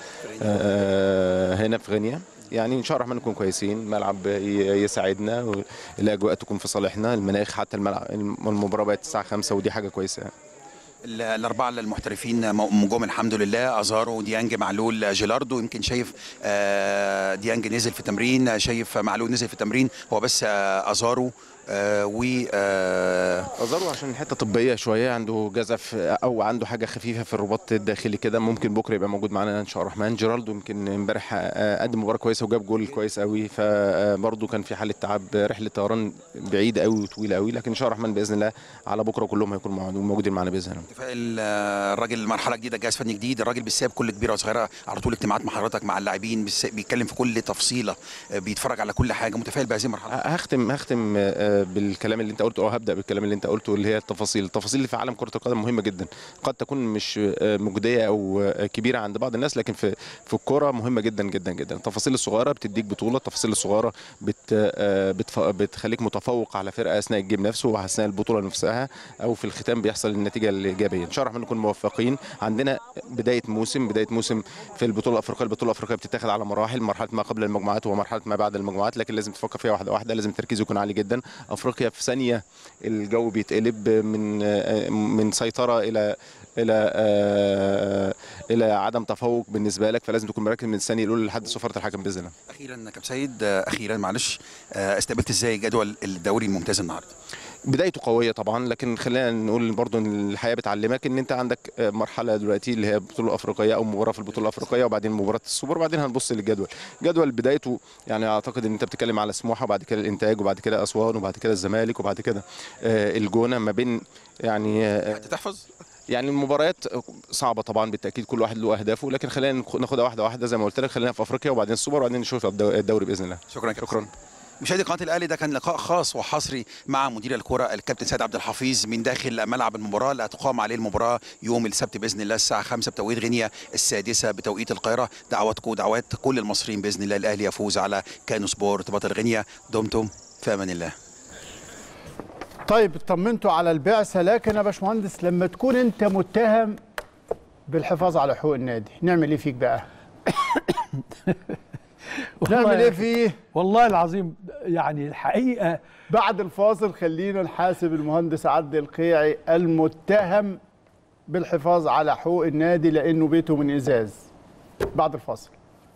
غينيا. يعني ان شاء الله الرحمن نكون كويسين، الملعب يساعدنا والاجواء تكون في صالحنا، المناخ حتى المباراه بقت الساعه 5 ودي حاجه كويسه. الاربعه المحترفين نجوم الحمد لله، ازارو، ديانج، معلول، جيلاردو. يمكن شايف ديانج نزل في تمرين، شايف معلول نزل في تمرين، هو بس ازارو أزارو عشان حته طبيه شويه، عنده جزف او عنده حاجه خفيفه في الرباط الداخلي كده، ممكن بكره يبقى موجود معانا ان شاء الله الرحمن. جيرالدو يمكن امبارح قدم مباراه كويسه وجاب جول كويس قوي، فبرضه كان في حاله تعب، رحله طيران بعيده قوي وطويله قوي، لكن ان شاء الله الرحمن باذن الله على بكره كلهم هيكونوا موجودين معانا باذن الله. الراجل مرحله جديده، جهاز فني جديد، الراجل بيساب كل كبيره وصغيره على طول اجتماعات مع حضرتك مع اللاعبين، بيتكلم في كل تفصيله، بيتفرج على كل حاجه. متفائل بهذه المرحله؟ هختم بالكلام اللي انت قلته، هبدا بالكلام اللي انت قلته اللي هي التفاصيل اللي في عالم كره القدم مهمه جدا، قد تكون مش مجديه او كبيره عند بعض الناس، لكن في الكوره مهمه جدا جدا جدا. التفاصيل الصغيره بتديك بطوله، التفاصيل الصغيره بتخليك متفوق على فرقه اثناء الجيم نفسه واثناء البطوله نفسها، او في الختام بيحصل النتيجه ايجابيه. ان شاء الله نكون موفقين. عندنا بدايه موسم في البطوله الافريقيه. البطوله الافريقيه بتتاخد على مراحل، مرحله ما قبل المجموعات ومرحله ما بعد المجموعات، لكن لازم تفكر فيها واحده واحده، لازم التركيز يكون عالي جدا. افريقيا في ثانيه الجو بيتقلب من سيطره الى عدم تفوق بالنسبه لك، فلازم تكون مركز من الثانيه الاولى لحد صفاره الحكم باذن الله. اخيرا كابتن سيد، اخيرا معلش، استقبلت ازاي جدول الدوري الممتاز النهارده؟ بدايته قويه طبعا، لكن خلينا نقول برضو ان الحياه بتعلمك ان انت عندك مرحله دلوقتي اللي هي البطوله الافريقيه او مباراه في البطوله الافريقيه، وبعدين مباراه السوبر، وبعدين هنبص للجدول. جدول بدايته يعني اعتقد ان انت بتتكلم على سموحه، وبعد كده الانتاج، وبعد كده اسوان، وبعد كده الزمالك، وبعد كده الجونه. ما بين يعني هتحفظ يعني المباريات صعبه طبعا بالتاكيد، كل واحد له اهدافه، لكن خلينا ناخدها واحده واحده زي ما قلت لك. خلينا في افريقيا وبعدين السوبر وبعدين نشوف الدوري باذن الله. شكرا. مشاهدي قناه الاهلي، ده كان لقاء خاص وحصري مع مدير الكره الكابتن سيد عبد الحفيظ من داخل ملعب المباراه اللي هتقام عليه المباراه يوم السبت باذن الله الساعه 5 بتوقيت غينيا، السادسه بتوقيت القاهره. دعواتكم ودعوات كل المصريين باذن الله الاهلي يفوز على كانو سبورت بطل غينيا. دمتم في امان الله. طيب اطمنتوا على البعثه، لكن يا باشمهندس لما تكون انت متهم بالحفاظ على حقوق النادي نعمل ايه فيك بقى؟ نعمل ايه فيه؟ والله العظيم يعني الحقيقه بعد الفاصل خلينا نحاسب المهندس عدلي القيعي المتهم بالحفاظ على حقوق النادي لانه بيته من ازاز. بعد الفاصل.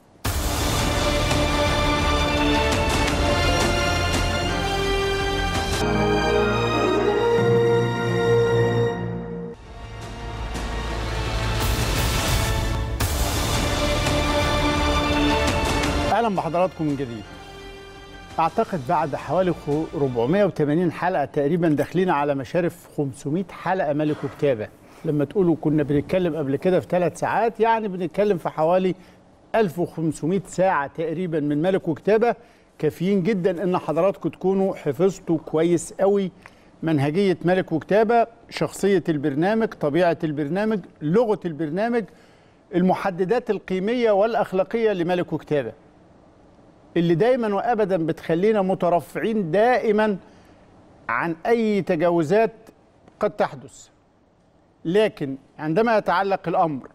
اهلا بحضراتكم من جديد. اعتقد بعد حوالي 480 حلقه تقريبا داخلين على مشارف 500 حلقه ملك وكتابه. لما تقولوا كنا بنتكلم قبل كده في 3 ساعات، يعني بنتكلم في حوالي 1500 ساعه تقريبا من ملك وكتابه. كافيين جدا ان حضراتكم تكونوا حفظتوا كويس قوي منهجيه ملك وكتابه، شخصيه البرنامج، طبيعه البرنامج، لغه البرنامج، المحددات القيميه والاخلاقيه لملك وكتابه اللي دايما وابدا بتخلينا مترفعين دائما عن اي تجاوزات قد تحدث. لكن عندما يتعلق الامر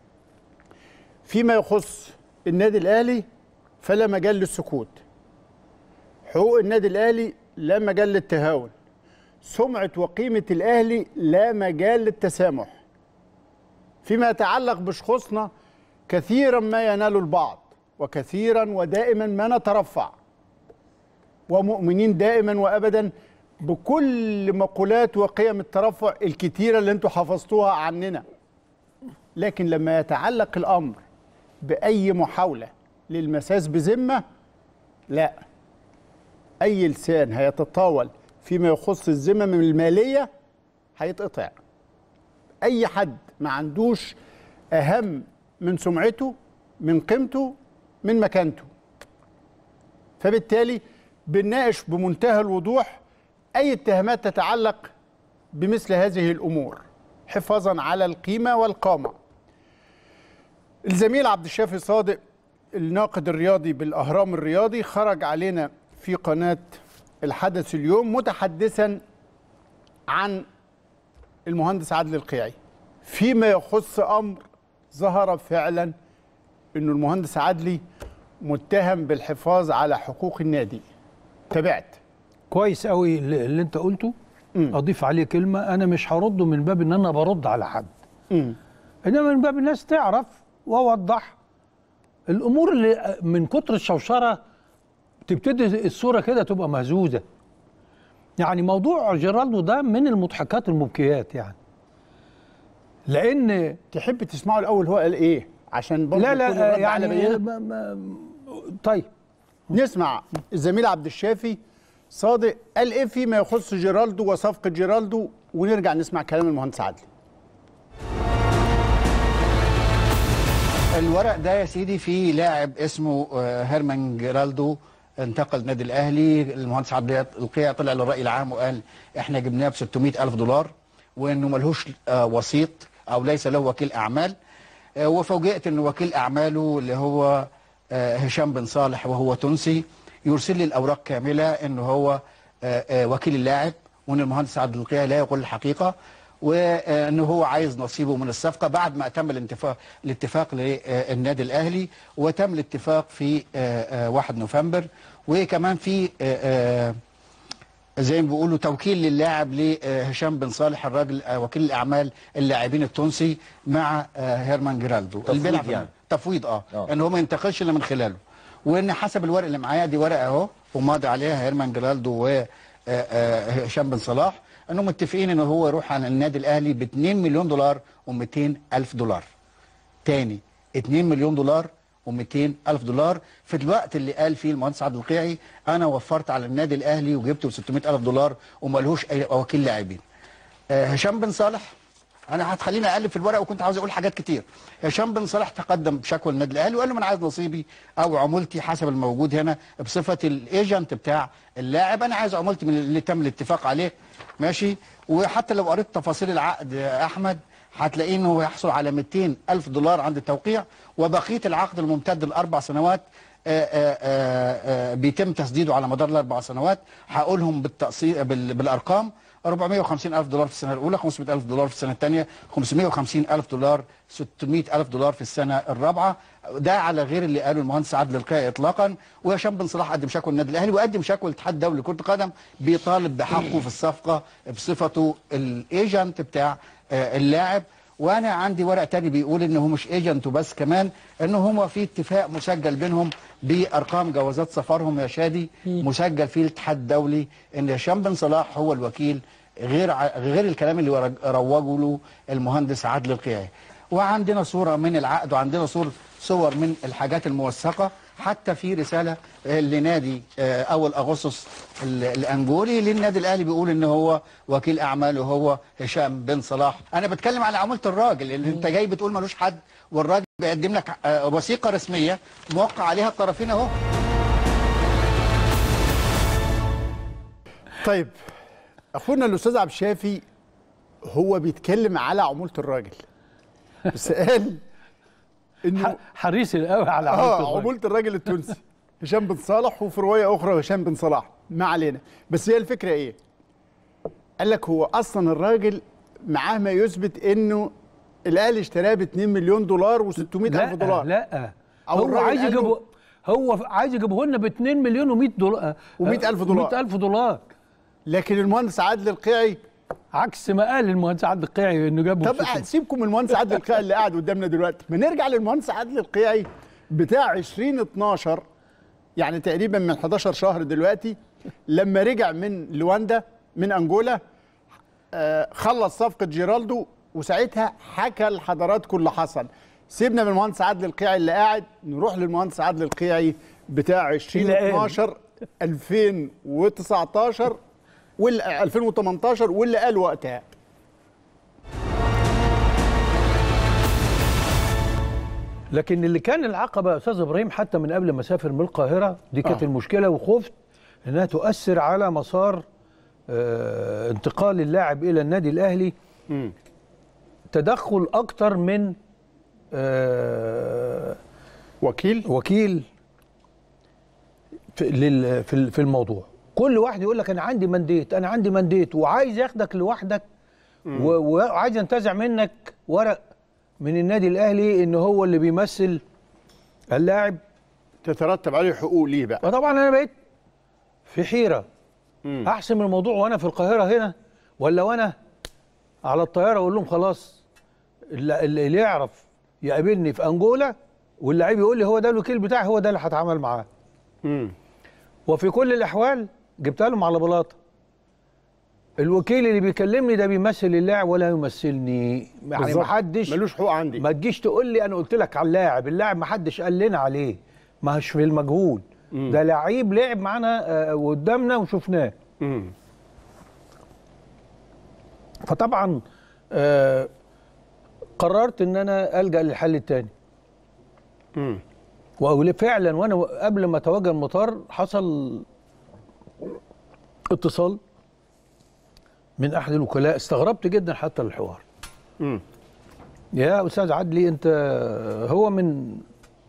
فيما يخص النادي الاهلي فلا مجال للسكوت. حقوق النادي الاهلي لا مجال للتهاون. سمعه وقيمه الاهلي لا مجال للتسامح. فيما يتعلق بشخوصنا كثيرا ما ينال البعض، وكثيرا ودائما ما نترفع، ومؤمنين دائما وابدا بكل مقولات وقيم الترفع الكتيره اللي انتم حفظتوها عننا. لكن لما يتعلق الامر باي محاوله للمساس بذمه، لا، اي لسان هيتطاول فيما يخص الذمم الماليه هيتقطع. اي حد ما عندوش اهم من سمعته، من قيمته، من مكانته. فبالتالي بنناقش بمنتهى الوضوح اي اتهامات تتعلق بمثل هذه الامور حفاظا على القيمه والقامه. الزميل عبد الشافي صادق الناقد الرياضي بالاهرام الرياضي خرج علينا في قناه الحدث اليوم متحدثا عن المهندس عدلي القيعي فيما يخص امر ظهر فعلا انه المهندس عدلي متهم بالحفاظ على حقوق النادي. تابعت كويس قوي اللي انت قلته. اضيف عليه كلمه، انا مش هرده من باب ان انا برد على حد، انما من باب الناس تعرف واوضح الامور اللي من كتر الشوشره تبتدي الصوره كده تبقى مهزوزه. يعني موضوع جيرالدو ده من المضحكات المبكيات، يعني لان تحب تسمعه الاول هو قال ايه عشان برضه لا يعني طيب نسمع الزميل عبد الشافي صادق قال ايه فيما يخص جيرالدو وصفقه جيرالدو، ونرجع نسمع كلام المهندس عدلي. الورق ده يا سيدي فيه لاعب اسمه هيرمان جيرالدو انتقل النادي الاهلي. المهندس عدلي القيعي طلع للراي العام وقال احنا جبناه ب $600,000 وانه ملهوش وسيط او ليس له وكيل اعمال. وفوجئت ان وكيل اعماله اللي هو هشام بن صالح وهو تونسي يرسل لي الاوراق كامله انه هو وكيل اللاعب، وان المهندس عدلي القيعي لا يقول الحقيقه، وان هو عايز نصيبه من الصفقه بعد ما تم الاتفاق للنادي الاهلي، وتم الاتفاق في 1 نوفمبر. وكمان في زي ما بيقولوا توكيل للاعب لهشام بن صالح الراجل وكيل الاعمال اللاعبين التونسي مع هيرمان جيرالدو تفويض يعني. تفويض ان هو ما ينتقلش الا من خلاله. وان حسب الورق اللي معايا دي ورقه اهو وماضي عليها هيرمان جيرالدو وهشام بن صلاح انهم متفقين ان هو يروح على النادي الاهلي ب 2 مليون دولار و200 الف دولار. تاني 2 مليون دولار و200 الف دولار في الوقت اللي قال فيه المهندس عبد القيعي انا وفرت على النادي الاهلي وجبت 600 الف دولار وما لهوش اي وكيل لاعبين. هشام بن صالح انا هتخليني اقلب في الورق وكنت عاوز اقول حاجات كتير. هشام بن صالح تقدم بشكوى للنادي الاهلي وقال له انا عايز نصيبي او عمولتي حسب الموجود هنا بصفه الايجنت بتاع اللاعب، انا عايز عمولتي من اللي تم الاتفاق عليه. ماشي. وحتى لو قريت تفاصيل العقد يا احمد هتلاقيه انه يحصل على 200 الف دولار عند التوقيع، وبقيه العقد الممتد ل4 سنوات بيتم تسديده على مدار ال4 سنوات. هقولهم بالارقام: 450 الف دولار في السنه الاولى، 500 الف دولار في السنه الثانيه، 550 الف دولار، 600 الف دولار في السنه الرابعه. ده على غير اللي قاله المهندس عادل القيعي اطلاقا. وهشام بن صلاح قدم شكوى للنادي الاهلي وقدم شكوى للاتحاد الدولي لكره القدم بيطالب بحقه في الصفقه بصفته الايجنت بتاع اللاعب. وانا عندي ورق تاني بيقول ان هو مش ايجنت وبس، كمان ان هم في اتفاق مسجل بينهم بارقام جوازات سفرهم يا شادي، مسجل فيه الاتحاد الدولي ان هشام بن صلاح هو الوكيل، غير الكلام اللي روجوا له المهندس عادل القيعي. وعندنا صوره من العقد وعندنا صور من الحاجات الموثقه، حتى في رساله لنادي اول اغسطس الانجولي للنادي الاهلي بيقول ان هو وكيل اعماله هو هشام بن صلاح. انا بتكلم على عموله الراجل اللي انت جاي بتقول ملوش حد، والراجل بيقدم لك وثيقه رسميه موقع عليها الطرفين اهو. طيب اخونا الاستاذ عبد الشافي هو بيتكلم على عموله الراجل، بس قال انه حريص قوي على عموله الراجل التونسي هشام بن صالح، وفي روايه اخرى هشام بن صلاح، ما علينا. بس هي الفكره ايه؟ قال لك هو اصلا الراجل معاه ما يثبت انه الاهلي اشتراه ب 2 مليون دولار و600 الف دولار. لا هو عايز يجيبه لنا ب 2 مليون و100 دولار و100 الف دولار 100 الف دولار. لكن المهندس عادل القيعي عكس ما قال المهندس عادل القيعي انه جابه. طب سيبكم من المهندس عادل القيعي اللي قاعد قدامنا دلوقتي، ما نرجع للمهندس عادل القيعي بتاع 2012، يعني تقريبا من 11 شهر دلوقتي، لما رجع من لواندا من انجولا، خلص صفقه جيرالدو، وساعتها حكى لحضراتكم اللي حصل. سيبنا من المهندس عادل القيعي اللي قاعد، نروح للمهندس عادل القيعي بتاع 2012 2019 واللي 2018 واللي قال وقتها. لكن اللي كان العقبه يا استاذ ابراهيم حتى من قبل ما اسافر من القاهره دي كانت المشكله، وخفت انها تؤثر على مسار انتقال اللاعب الى النادي الاهلي. تدخل اكتر من وكيل في الموضوع. كل واحد يقول لك انا عندي منديت وعايز ياخدك لوحدك، وعايز ينتزع منك ورق من النادي الاهلي ان هو اللي بيمثل اللاعب، تترتب عليه حقوق ليه بقى. فطبعا انا بقيت في حيره، احسم الموضوع وانا في القاهره هنا ولا وانا على الطياره اقول لهم خلاص اللي يعرف يقابلني في انجولا واللاعب يقول لي هو ده الوكيل بتاعي، هو ده اللي هتعامل معاه. وفي كل الاحوال جبتها لهم على بلاطه. الوكيل اللي بيكلمني ده بيمثل اللاعب ولا يمثلني، يعني ما حدش ملوش حقوق عندي. ما تجيش تقول لي انا قلت لك على اللاعب ما حدش قال لنا عليه، ما هوش في المجهول. ده لعيب لعب معانا قدامنا وشفناه. فطبعا قررت ان انا الجا للحل الثاني. وفعلا وانا قبل ما اتوجه المطار حصل اتصال من احد الوكلاء، استغربت جدا حتى الحوار. يا استاذ عدلي انت هو من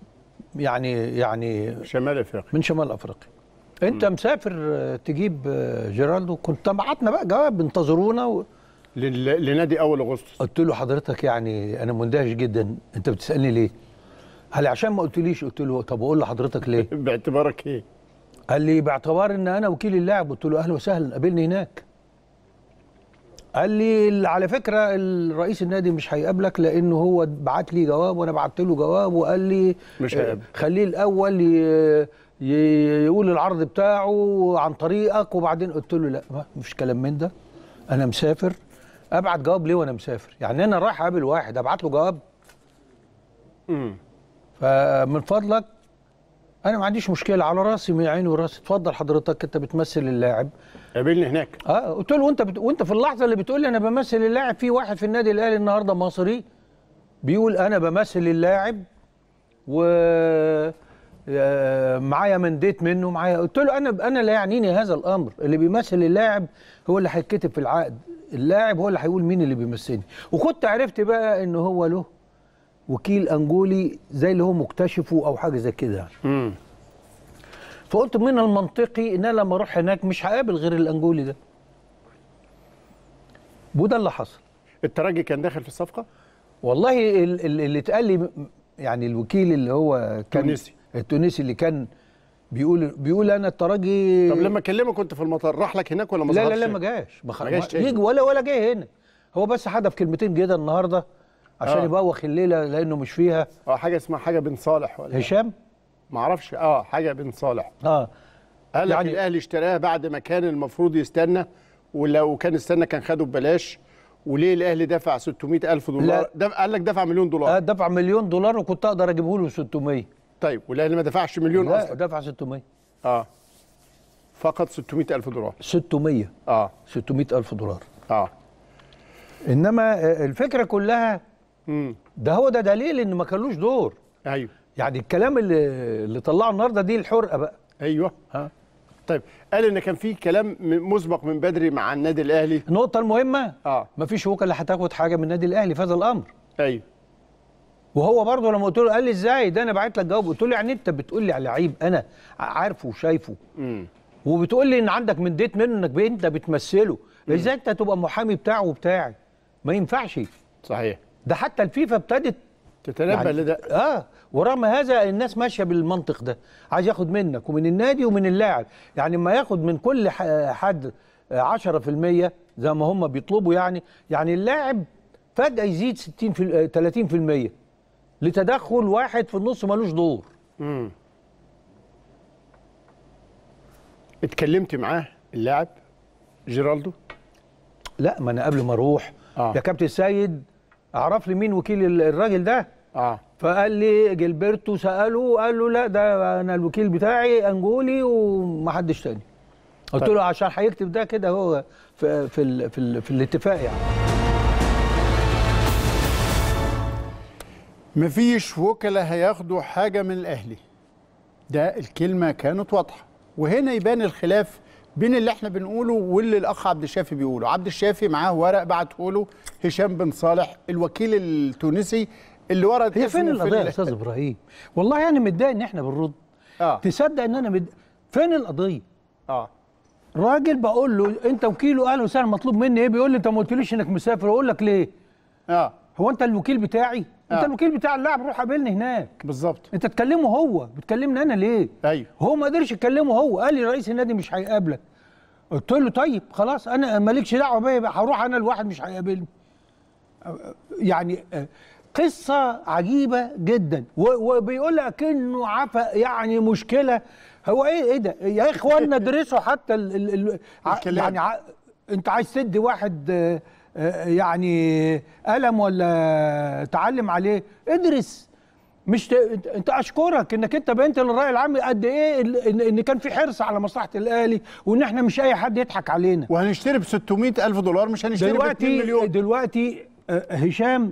يعني شمال افريقيا، من شمال افريقيا، انت مسافر تجيب جيرالدو؟ كنت بعتنا بقى جواب انتظرونا لنادي اول اغسطس. قلت له حضرتك يعني انا مندهش جدا، انت بتسالني ليه؟ قال لي عشان ما قلتليش. قلت له طب اقول لحضرتك ليه؟ باعتبارك ايه؟ قال لي باعتبار ان انا وكيل اللاعب. قلت له اهلا وسهلا، قابلني هناك. قال لي على فكره الرئيس النادي مش هيقابلك لانه هو بعت لي جواب وانا بعت له جواب، وقال لي مش هيقابل، خليه الاول يقول العرض بتاعه عن طريقك وبعدين. قلت له لا مفيش كلام من ده، انا مسافر. ابعت جواب ليه وانا مسافر؟ يعني انا رايح اقابل واحد ابعت له جواب؟ فمن فضلك انا ما عنديش مشكله، على راسي من عيني وراسي، اتفضل حضرتك انت بتمثل اللاعب قابلني هناك. قلت له وانت في اللحظه اللي بتقول لي انا بمثل اللاعب، في واحد في النادي الاهلي النهارده مصري بيقول انا بمثل اللاعب و معايا منديت منه معايا. قلت له انا لا يعنيني هذا الامر، اللي بيمثل اللاعب هو اللي هيتكتب في العقد، اللاعب هو اللي هيقول مين اللي بيمثلني. وكنت عرفت بقى ان هو له وكيل انجولي زي اللي هو مكتشفه او حاجه زي كده يعني. فقلت من المنطقي ان انا لما اروح هناك مش هقابل غير الانجولي ده، وده اللي حصل. الترجي كان داخل في الصفقه؟ والله اللي اتقال لي يعني الوكيل اللي هو كان التونسي اللي كان بيقول انا الترجي. طب لما كلمه كنت في المطار راح لك هناك ولا ما ظهرش؟ لا ما جاش، ما جاش يجي ولا جاي هنا. هو بس حدف كلمتين كده النهارده عشان يبوخ الليله لانه مش فيها. حاجه اسمها حاجه بن صالح ولا هشام؟ ما اعرفش. حاجه بن صالح. قال يعني لك الاهلي اشتراها بعد ما كان المفروض يستنى، ولو كان استنى كان خده ببلاش. وليه الاهلي دفع 600,000 دولار؟ قال لك دفع مليون دولار. دفع $1 مليون وكنت اقدر اجيبه له 600. طيب والاهلي ما دفعش مليون اصلا؟ دفع 600. فقط 600,000 دولار. 600. 600,000 دولار. انما الفكره كلها ده دليل ان ما كانلوش دور. ايوه يعني الكلام اللي طلعه النهارده دي الحرقه بقى. ايوه. طيب قال ان كان في كلام مسبق من بدري مع النادي الاهلي. النقطه المهمه مفيش وكلاء هتاخد حاجه من النادي الاهلي في هذا الامر. ايوه. وهو برضه لما قلت له قال لي ازاي ده انا بعت لك جواب. قلت له يعني انت بتقول لي على لعيب انا عارفه وشايفه وبتقول لي ان عندك منديت منه انك انت بتمثله، ازاي انت تبقى محامي بتاعه وبتاعي؟ ما ينفعش. صحيح. ده حتى الفيفا ابتدت تتنبأ يعني لده. ورغم هذا الناس ماشيه بالمنطق ده، عايز ياخد منك ومن النادي ومن اللاعب. يعني ما ياخد من كل حد 10% زي ما هم بيطلبوا، يعني اللاعب فجاه يزيد 30% لتدخل واحد في النص ملوش دور. اتكلمت معاه اللاعب جيرالدو؟ لا، ما انا قبل ما اروح يا كابتن سيد اعرف لي مين وكيل الراجل ده. فقال لي جilberto ساله قال له لا ده انا الوكيل بتاعي انجولي ومحدش تاني. قلت له عشان هيكتب ده كده هو في الاتفاق يعني. مفيش وكلاء هياخدوا حاجه من الاهلي، ده الكلمه كانت واضحه. وهنا يبان الخلاف بين اللي احنا بنقوله واللي الاخ عبد الشافي بيقوله. عبد الشافي معاه ورق بعته له هشام بن صالح الوكيل التونسي اللي ورد. هي فين القضيه يا استاذ ابراهيم؟ والله انا متضايق ان احنا بنرد. تصدق ان انا فين القضيه؟ راجل بقول له انت وكيله اهلا وسهلا مطلوب مني ايه؟ بيقول لي انت ما قلتليش انك مسافر. اقول لك ليه؟ هو انت الوكيل بتاعي؟ انت الوكيل بتاع اللاعب، روح قابلني هناك. بالظبط. انت تكلمه هو، بتكلمني انا ليه؟ ايوه. هو ما قدرش يكلمه هو، قال لي رئيس النادي مش هيقابلك. قلت له طيب خلاص انا مالكش دعوه بيا، هروح انا لوحد مش هيقابلني. يعني قصه عجيبه جدا. وبيقول لك انه عفا يعني مشكله. هو ايه ده يا اخوانا؟ ادرسوا حتى يعني انت عايز تدي واحد يعني قلم ولا تعلم عليه؟ ادرس. مش انت اشكرك انك انت بينت للراي العام قد ايه ان كان في حرص على مصلحه الاهلي وان احنا مش اي حد يضحك علينا. وهنشتري ب 600,000 دولار، مش هنشتري ب 2 مليون. دلوقتي هشام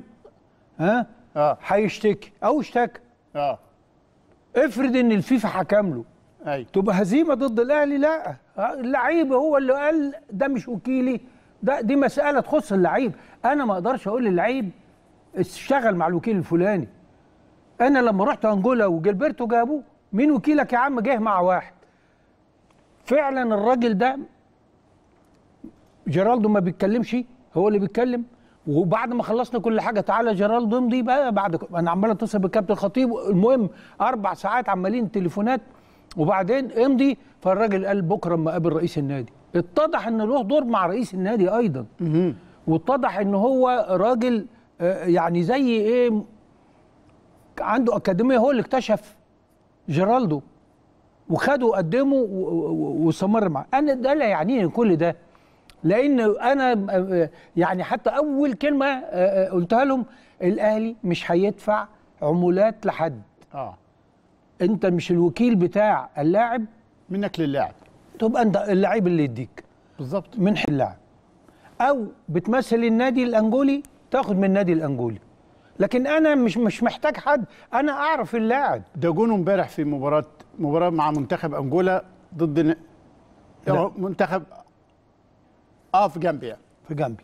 هيشتكي او اشتكى. افرض ان الفيفا حكم له، تبقى هزيمه ضد الاهلي؟ لا، اللعيب هو اللي قال ده مش وكيلي، دي مساله تخص اللعيب. انا ما اقدرش اقول للعيب اشتغل مع الوكيل الفلاني. انا لما رحت انجولا وجilberto جابوه، مين وكيلك يا عم؟ جه مع واحد. فعلا الراجل ده جيرالدو ما بيتكلمش، هو اللي بيتكلم. وبعد ما خلصنا كل حاجه تعالى جيرالدو امضي بقى. انا عمال اتصل بالكابتن الخطيب، المهم 4 ساعات عمالين تليفونات، وبعدين امضي. فالراجل قال بكره اما اقابل رئيس النادي. اتضح ان له دور مع رئيس النادي ايضا، واتضح ان هو راجل يعني زي ايه، عنده اكاديميه، هو اللي اكتشف جيرالدو وخده وقدمه واستمر معاه. انا ده لا يعنيني كل ده، لان انا يعني حتى اول كلمه قلتها لهم، الاهلي مش هيدفع عمولات لحد. انت مش الوكيل بتاع اللاعب، منك للاعب، تبقى انت اللاعب اللي يديك بالظبط من اللاعب، او بتمثل النادي الانجولي تاخد من النادي الانجولي. لكن انا مش محتاج حد، انا اعرف اللاعب. ده جونه امبارح في مباراه مع منتخب انجولا ضد منتخب في جنبي يعني. في جنبي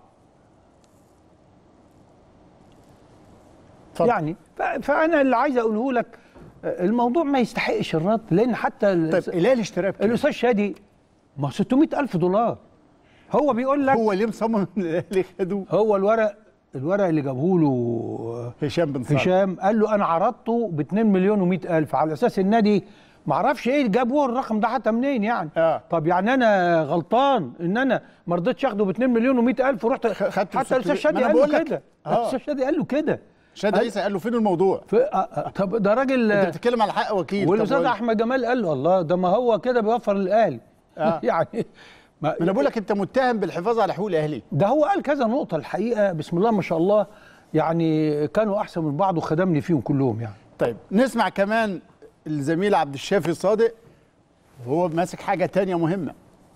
يعني فانا اللي عايز اقوله لك، الموضوع ما يستحقش الرد، لان حتى طيب الاهلي اشتراه بكام؟ الاستاذ شادي ما $600,000 هو بيقول لك. هو ليه مصمم الاهلي خدوه؟ هو الورق اللي جابه له هشام بن صالح، هشام قال له انا عرضته ب 2,100,000 على اساس النادي ما اعرفش ايه جابوه الرقم ده حتى منين يعني. طب يعني انا غلطان ان انا ما رضيتش اخده ب 2,100,000 ورحت حتى الاستاذ شادي قال له كده. الاستاذ شادي قال له كده، شادي عيسى قال له فين الموضوع؟ طب ده راجل انت بتتكلم على حق وكيل. والاستاذ احمد جمال قال له الله ده ما هو كده بيوفر للاهلي. يعني ما انا بقول لك انت متهم بالحفاظ على حقوق الاهلي. ده هو قال كذا نقطه الحقيقه، بسم الله ما شاء الله، يعني كانوا احسن من بعض وخدمني فيهم كلهم يعني. طيب نسمع كمان الزميل عبد الشافي صادق وهو ماسك حاجه تانية مهمه.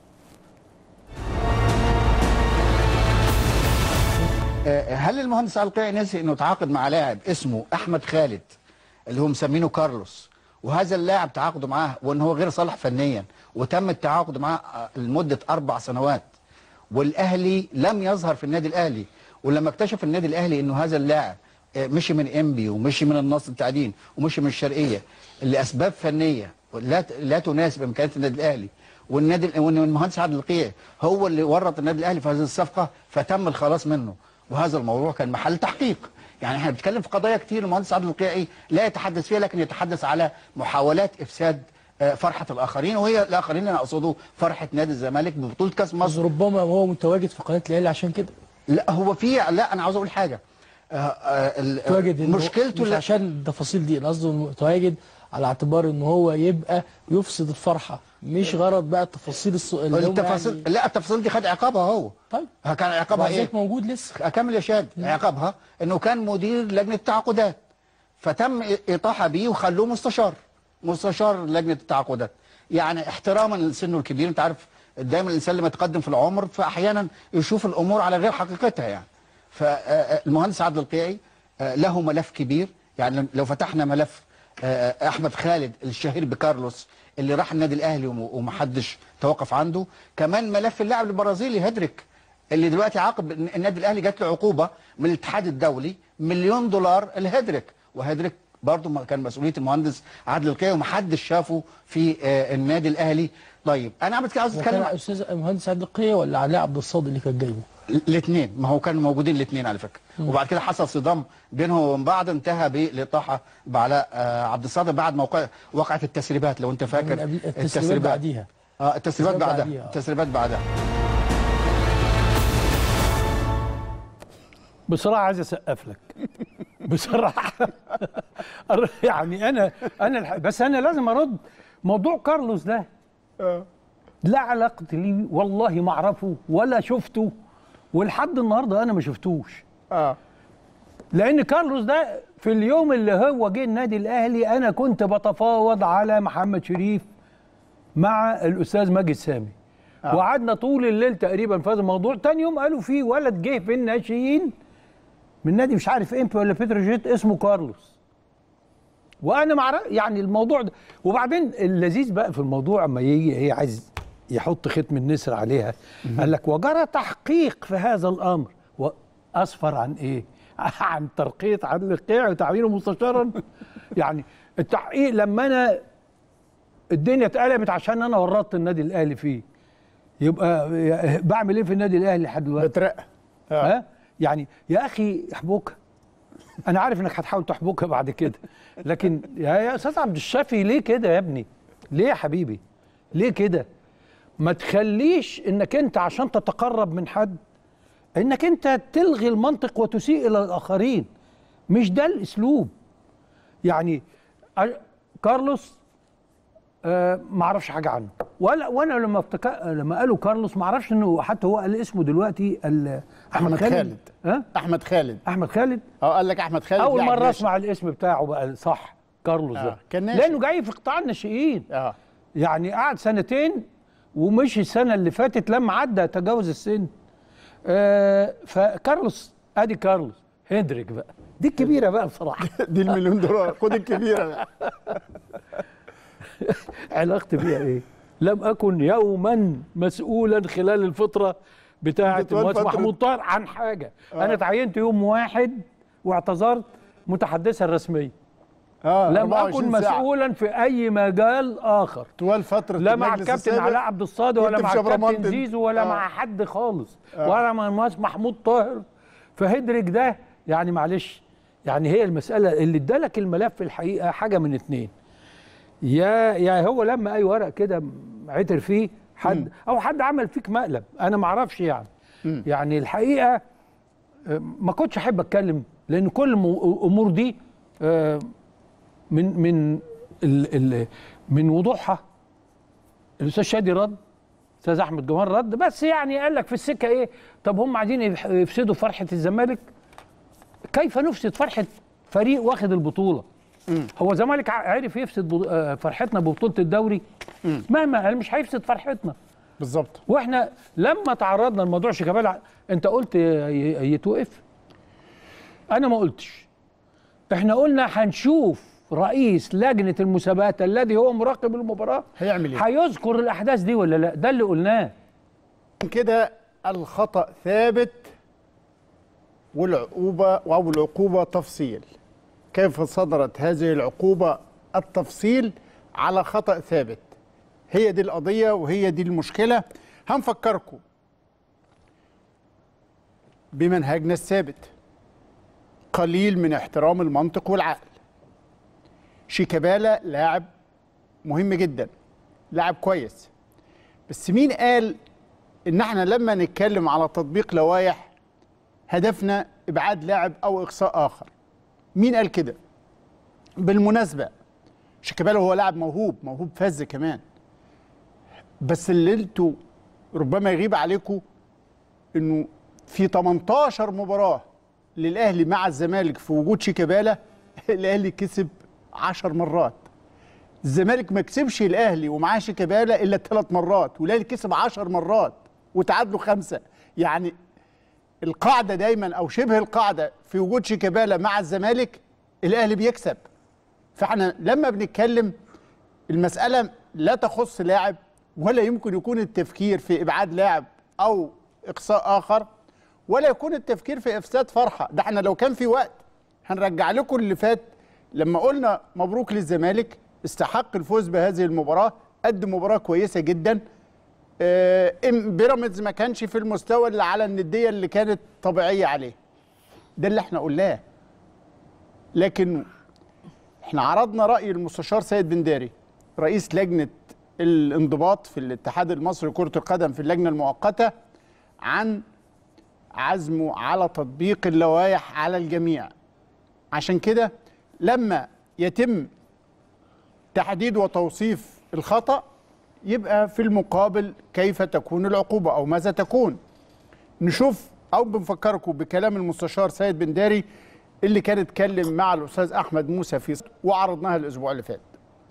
هل المهندس القيعي نسي انه تعاقد مع لاعب اسمه احمد خالد اللي هو مسمينه كارلوس، وهذا اللاعب تعاقده معاه وان هو غير صالح فنيا، وتم التعاقد معاه لمده 4 سنوات، والاهلي لم يظهر في النادي الاهلي. ولما اكتشف النادي الاهلي انه هذا اللاعب مشي من انبي ومشي من النصر التعدين ومشي من الشرقيه لاسباب فنيه لا تناسب امكانيات النادي الاهلي، وان المهندس عادل القيعي هو اللي ورط النادي الاهلي في هذه الصفقه، فتم الخلاص منه. وهذا الموضوع كان محل تحقيق. يعني احنا بنتكلم في قضايا كتير المهندس عادل القيعي لا يتحدث فيها، لكن يتحدث على محاولات افساد فرحه الاخرين، وهي الاخرين اللي انا اقصده فرحه نادي الزمالك ببطوله كاس مصر. ربما هو متواجد في قناه الاهلي عشان كده. لا هو لا انا عاوز اقول حاجه. متواجد مشكلته مش عشان التفاصيل دي، انا قصدي متواجد على اعتبار ان هو يبقى يفسد الفرحه، مش غرض بقى التفاصيل التفاصيل يعني. لا التفاصيل دي خد عقابها هو. طيب كان عقابها ايه؟ موجود لسه. اكمل يا شاد. عقابها انه كان مدير لجنه التعاقدات، فتم اطاحه بيه وخلوه مستشار لجنه التعاقدات. يعني احتراما لسنه الكبير، انت عارف دايما الانسان لما يتقدم في العمر فاحيانا يشوف الامور على غير حقيقتها يعني. فالمهندس عادل القيعي له ملف كبير. يعني لو فتحنا ملف احمد خالد الشهير بكارلوس اللي راح النادي الاهلي ومحدش توقف عنده، كمان ملف اللاعب البرازيلي هيدريك اللي دلوقتي عاقب النادي الاهلي جات له عقوبه من الاتحاد الدولي $1 مليون لهيدريك، وهيدريك برضه كان مسؤوليه المهندس عادل القيعي ومحدش شافه في النادي الاهلي. طيب انا عاوز اتكلم عن الاستاذ المهندس عادل القيعي ولا علاء عبد الصادق اللي كان جايبه؟ الاثنين، ما هو كانوا موجودين الاثنين على فكره. وبعد كده حصل صدام بينهم وبين بعض، انتهى بالاطاحه بعلاء عبد الصادق بعد وقعت التسريبات لو انت فاكر. التسريبات بعديها. التسريبات بعدها. بصراحه عايز اسقف لك بصراحه. يعني انا بس انا لازم ارد. موضوع كارلوس ده لا علاقه لي والله ما اعرفه ولا شفته، ولحد النهارده انا ما شفتوش. لان كارلوس ده في اليوم اللي هو جه النادي الاهلي انا كنت بتفاوض على محمد شريف مع الاستاذ ماجد سامي. وقعدنا طول الليل تقريبا في هذا الموضوع. تاني يوم قالوا في ولد جه في الناشئين من نادي مش عارف امبي ولا بتروجيت اسمه كارلوس، وانا مع يعني الموضوع ده. وبعدين اللذيذ بقى في الموضوع اما يجي عايز يحط ختم النسر عليها، قال لك وجرى تحقيق في هذا الامر. واصفر عن ايه؟ عن ترقيه عادل القيعي وتعيينه مستشارا. يعني التحقيق لما انا الدنيا اتقلبت عشان انا ورطت النادي الاهلي فيه، يبقى بعمل ايه في النادي الاهلي لحد دلوقتي؟ بترقى. ها يعني يا اخي احبوك، انا عارف انك هتحاول تحبوكها بعد كده، لكن يا استاذ عبد الشافي ليه كده يا ابني؟ ليه يا حبيبي؟ ليه كده؟ ما تخليش انك انت عشان تتقرب من حد انك انت تلغي المنطق وتسيء الى الاخرين. مش ده الاسلوب. يعني كارلوس ما اعرفش حاجه عنه، وانا لما قالوا كارلوس ما اعرفش انه حتى هو قال اسمه دلوقتي احمد خالد. احمد خالد قال لك احمد خالد. اول مره اسمع الاسم بتاعه بقى صح، كارلوس ده لانه جاي في قطاع الناشئين. يعني قعد سنتين ومشي السنه اللي فاتت لما عدى تجاوز السن. فكارلوس ادي كارلوس هندريك بقى، دي الكبيره بقى بصراحه. دي المليون دولار، خد الكبيره بقى. علاقتي بيها ايه؟ لم اكن يوما مسؤولا خلال الفتره بتاعه المهندس محمود طاهر عن حاجه. انا تعينت يوم واحد واعتذرت متحدثا رسميا. لم اكن مسؤولا في اي مجال اخر طوال فتره لا مع الكابتن علاء عبد الصادق ولا مع الكابتن زيزو ولا مع حد خالص ولا مع المهندس محمود طاهر. فهدرك ده يعني معلش، يعني هي المساله اللي ادالك الملف الحقيقه حاجه من اتنين، يا هو لما اي ورق كده عتر فيه حد او حد عمل فيك مقلب، انا ما اعرفش يعني. يعني الحقيقه ما كنتش احب اتكلم لان كل الامور دي من وضوحها الاستاذ شادي رد، الاستاذ احمد جمال رد، بس يعني قال لك في السكه ايه؟ طب هم عايزين يفسدوا فرحه الزمالك، كيف نفسد فرحه فريق واخد البطوله؟ هو الزمالك عرف يفسد فرحتنا ببطوله الدوري؟ مهما قال مش هيفسد فرحتنا. بالظبط. واحنا لما تعرضنا لموضوع شيكابالا انت قلت يتوقف؟ انا ما قلتش. احنا قلنا هنشوف رئيس لجنه المسابقات الذي هو مراقب المباراه هيعمل ايه؟ هيذكر الاحداث دي ولا لا؟ ده اللي قلناه. كده الخطأ ثابت والعقوبه تفصيل. كيف صدرت هذه العقوبه التفصيل على خطأ ثابت؟ هي دي القضيه وهي دي المشكله. هنفكركم بمنهجنا الثابت، قليل من احترام المنطق والعقل. شيكابالا لاعب مهم جدا، لاعب كويس، بس مين قال ان احنا لما نتكلم على تطبيق لوائح هدفنا ابعاد لاعب او اقصاء اخر؟ مين قال كده؟ بالمناسبه شيكابالا هو لاعب موهوب فذ كمان، بس اللي انتوا ربما يغيب عليكم انه في 18 مباراه للاهلي مع الزمالك في وجود شيكابالا الاهلي كسب 10 مرات. الزمالك ما كسبش الاهلي ومعاه شيكابالا الا 3 مرات، والاهلي كسب 10 مرات وتعادلوا 5. يعني القاعده دايما او شبه القاعده في وجود شيكابالا مع الزمالك الاهلي بيكسب. فاحنا لما بنتكلم المساله لا تخص لاعب، ولا يمكن يكون التفكير في ابعاد لاعب او اقصاء اخر، ولا يكون التفكير في افساد فرحه. ده احنا لو كان في وقت هنرجع لكم اللي فات لما قلنا مبروك للزمالك، استحق الفوز بهذه المباراه، قدم مباراه كويسه جدا. بيراميدز ما كانش في المستوى اللي على النديه اللي كانت طبيعيه عليه. ده اللي احنا قلناه. لكن احنا عرضنا راي المستشار سيد بنداري رئيس لجنه الانضباط في الاتحاد المصري لكره القدم في اللجنه المؤقته عن عزمه على تطبيق اللوائح على الجميع. عشان كده لما يتم تحديد وتوصيف الخطأ يبقى في المقابل كيف تكون العقوبة أو ماذا تكون. نشوف أو بنفكركم بكلام المستشار سيد بنداري اللي كان اتكلم مع الأستاذ أحمد موسى في وعرضناها الأسبوع اللي فات.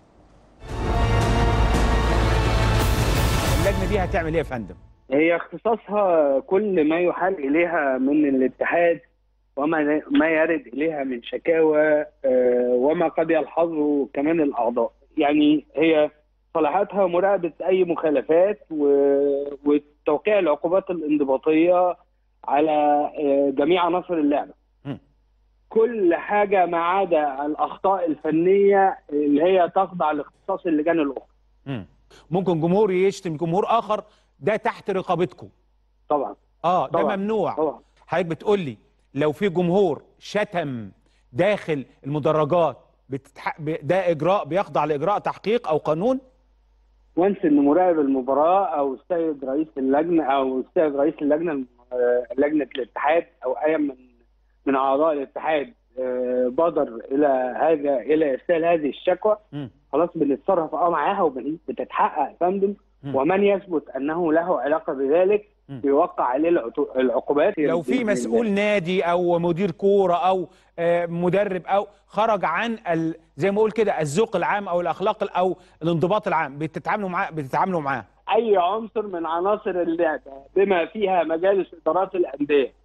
اللجنة دي هتعمل إيه يا فندم؟ هي اختصاصها كل ما يحال إليها من الاتحاد وما يرد إليها من شكاوى وما قد يلحظه كمان الأعضاء. يعني هي صلاحاتها مراقبة أي مخالفات وتوقيع العقوبات الانضباطية على جميع عناصر اللعبة. كل حاجة ما عدا الأخطاء الفنية اللي هي تخضع لاختصاص اللجان الأخرى. ممكن جمهور يشتم جمهور آخر، ده تحت رقابتكم؟ طبعا. ده ممنوع. طبعا. حضرتك بتقول لي لو في جمهور شتم داخل المدرجات ده اجراء بيخضع لاجراء تحقيق او قانون؟ وانس ان مراقب المباراه او السيد رئيس اللجنه او السيد رئيس اللجنه لجنه الاتحاد او اي من اعضاء الاتحاد بادر الى ارسال هذه الشكوى، خلاص بنتصرف معاها وبتتحقق يا فندم، ومن يثبت انه له علاقه بذلك بيوقع عليه العقوبات. لو في مسؤول نادي او مدير كوره او مدرب او خرج عن زي ما اقول كده الذوق العام او الاخلاق او الانضباط العام، بتتعاملوا معاه اي عنصر من عناصر اللعبه بما فيها مجالس ادارات الانديه،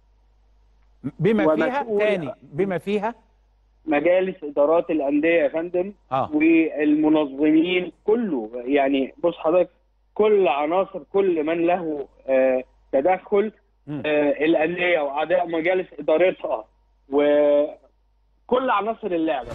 بما فيها مجالس ادارات الانديه يا فندم، والمنظمين كله. يعني بص حضرتك، كل عناصر، كل من له تدخل، الانديه واعضاء مجالس ادارتها وكل عناصر اللعبه.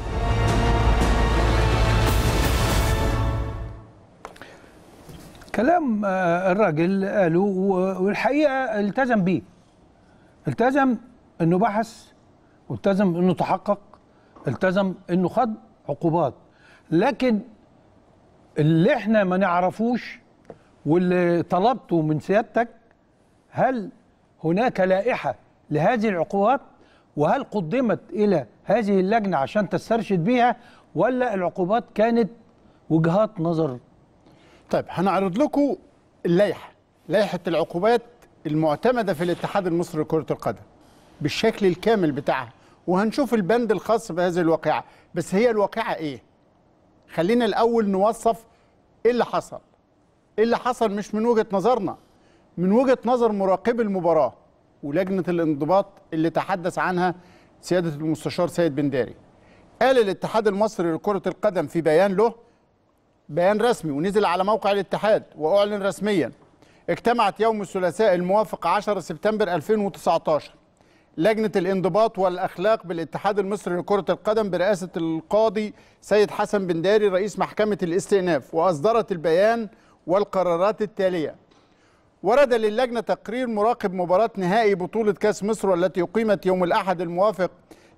كلام الراجل قاله والحقيقه التزم بيه، التزم انه بحث، والتزم انه تحقق، التزم انه خد عقوبات. لكن اللي احنا ما نعرفوش واللي طلبته من سيادتك، هل هناك لائحة لهذه العقوبات؟ وهل قدمت إلى هذه اللجنة عشان تسترشد بيها، ولا العقوبات كانت وجهات نظر؟ طيب هنعرض لكم اللائحة، لائحة العقوبات المعتمدة في الاتحاد المصري لكرة القدم بالشكل الكامل بتاعها، وهنشوف البند الخاص بهذه الواقعة. بس هي الواقعة إيه؟ خلينا الأول نوصف إيه اللي حصل. إيه اللي حصل مش من وجهة نظرنا، من وجهة نظر مراقبي المباراة ولجنة الانضباط اللي تحدث عنها سيادة المستشار سيد بنداري. قال الاتحاد المصري لكرة القدم في بيان له، بيان رسمي ونزل على موقع الاتحاد وأعلن رسميا: اجتمعت يوم الثلاثاء الموافق 10 سبتمبر 2019 لجنة الانضباط والأخلاق بالاتحاد المصري لكرة القدم برئاسة القاضي سيد حسن بنداري رئيس محكمة الاستئناف، وأصدرت البيان والقرارات التالية. ورد للجنة تقرير مراقب مباراة نهائي بطولة كأس مصر والتي أقيمت يوم الأحد الموافق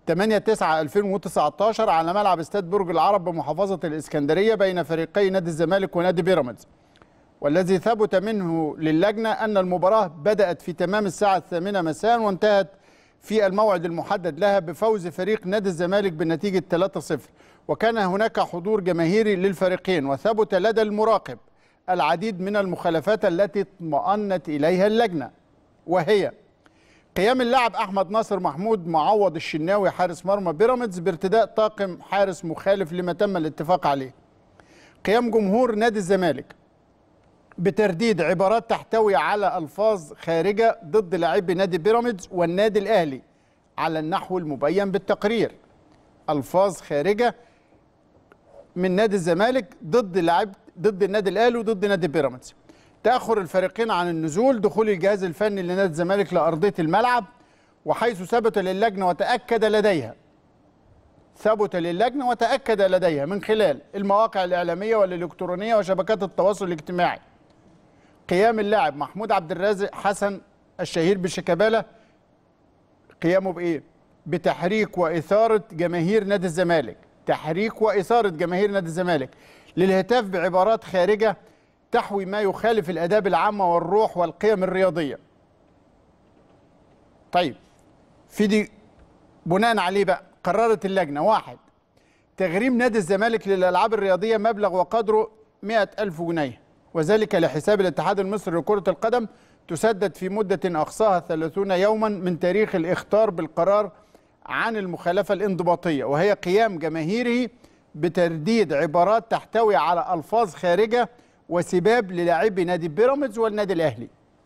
8/9/2019 على ملعب استاد برج العرب بمحافظة الإسكندرية بين فريقي نادي الزمالك ونادي بيراميدز، والذي ثبت منه للجنة أن المباراة بدأت في تمام الساعة 8 مساء وانتهت في الموعد المحدد لها بفوز فريق نادي الزمالك بنتيجة 3-0، وكان هناك حضور جماهيري للفريقين. وثبت لدى المراقب العديد من المخالفات التي اطمأنت إليها اللجنة، وهي: قيام اللاعب أحمد ناصر محمود معوض الشناوي حارس مرمى بيراميدز بارتداء طاقم حارس مخالف لما تم الاتفاق عليه. قيام جمهور نادي الزمالك بترديد عبارات تحتوي على ألفاظ خارجة ضد لاعبي نادي بيراميدز والنادي الأهلي على النحو المبين بالتقرير. ألفاظ خارجة من نادي الزمالك ضد النادي الأهلي وضد نادي بيراميدز. تأخر الفريقين عن النزول، دخول الجهاز الفني لنادي الزمالك لأرضية الملعب، وحيث ثبت للجنة وتأكد لديها من خلال المواقع الإعلامية والإلكترونية وشبكات التواصل الاجتماعي قيام اللاعب محمود عبد الرازق حسن الشهير بشيكابالا، قيامه بإيه؟ بتحريك وإثارة جماهير نادي الزمالك، تحريك وإثارة جماهير نادي الزمالك للهتاف بعبارات خارجة تحوي ما يخالف الآداب العامة والروح والقيم الرياضية. طيب في دي بناء عليه بقى قررت اللجنة: 1. تغريم نادي الزمالك للألعاب الرياضية مبلغ وقدره 100,000 جنيه، وذلك لحساب الاتحاد المصري لكرة القدم، تسدد في مدة أقصاها 30 يوما من تاريخ الإخطار بالقرار عن المخالفة الانضباطية، وهي قيام جماهيره بترديد عبارات تحتوي على ألفاظ خارجة وسباب للاعبي نادي بيراميدز والنادي الأهلي.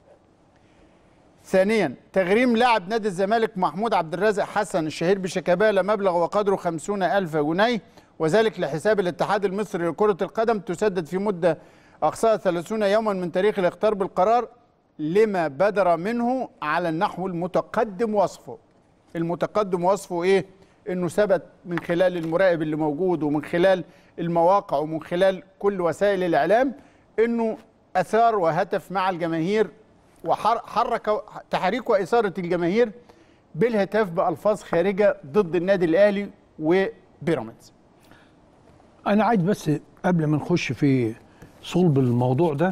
2. تغريم لاعب نادي الزمالك محمود عبد الرازق حسن الشهير بشيكابالا مبلغ وقدره 50,000 جنيه، وذلك لحساب الاتحاد المصري لكرة القدم، تسدد في مدة أقصاها 30 يوما من تاريخ الإخطار بالقرار لما بدر منه على النحو المتقدم وصفه. المتقدم وصفه إيه؟ إنه ثبت من خلال المراقب اللي موجود ومن خلال المواقع ومن خلال كل وسائل الإعلام إنه أثار وهتف مع الجماهير وحرك تحريك واثاره الجماهير بالهتاف بالفاظ خارجه ضد النادي الاهلي وبيراميدز. انا عايز بس قبل ما نخش في صلب الموضوع ده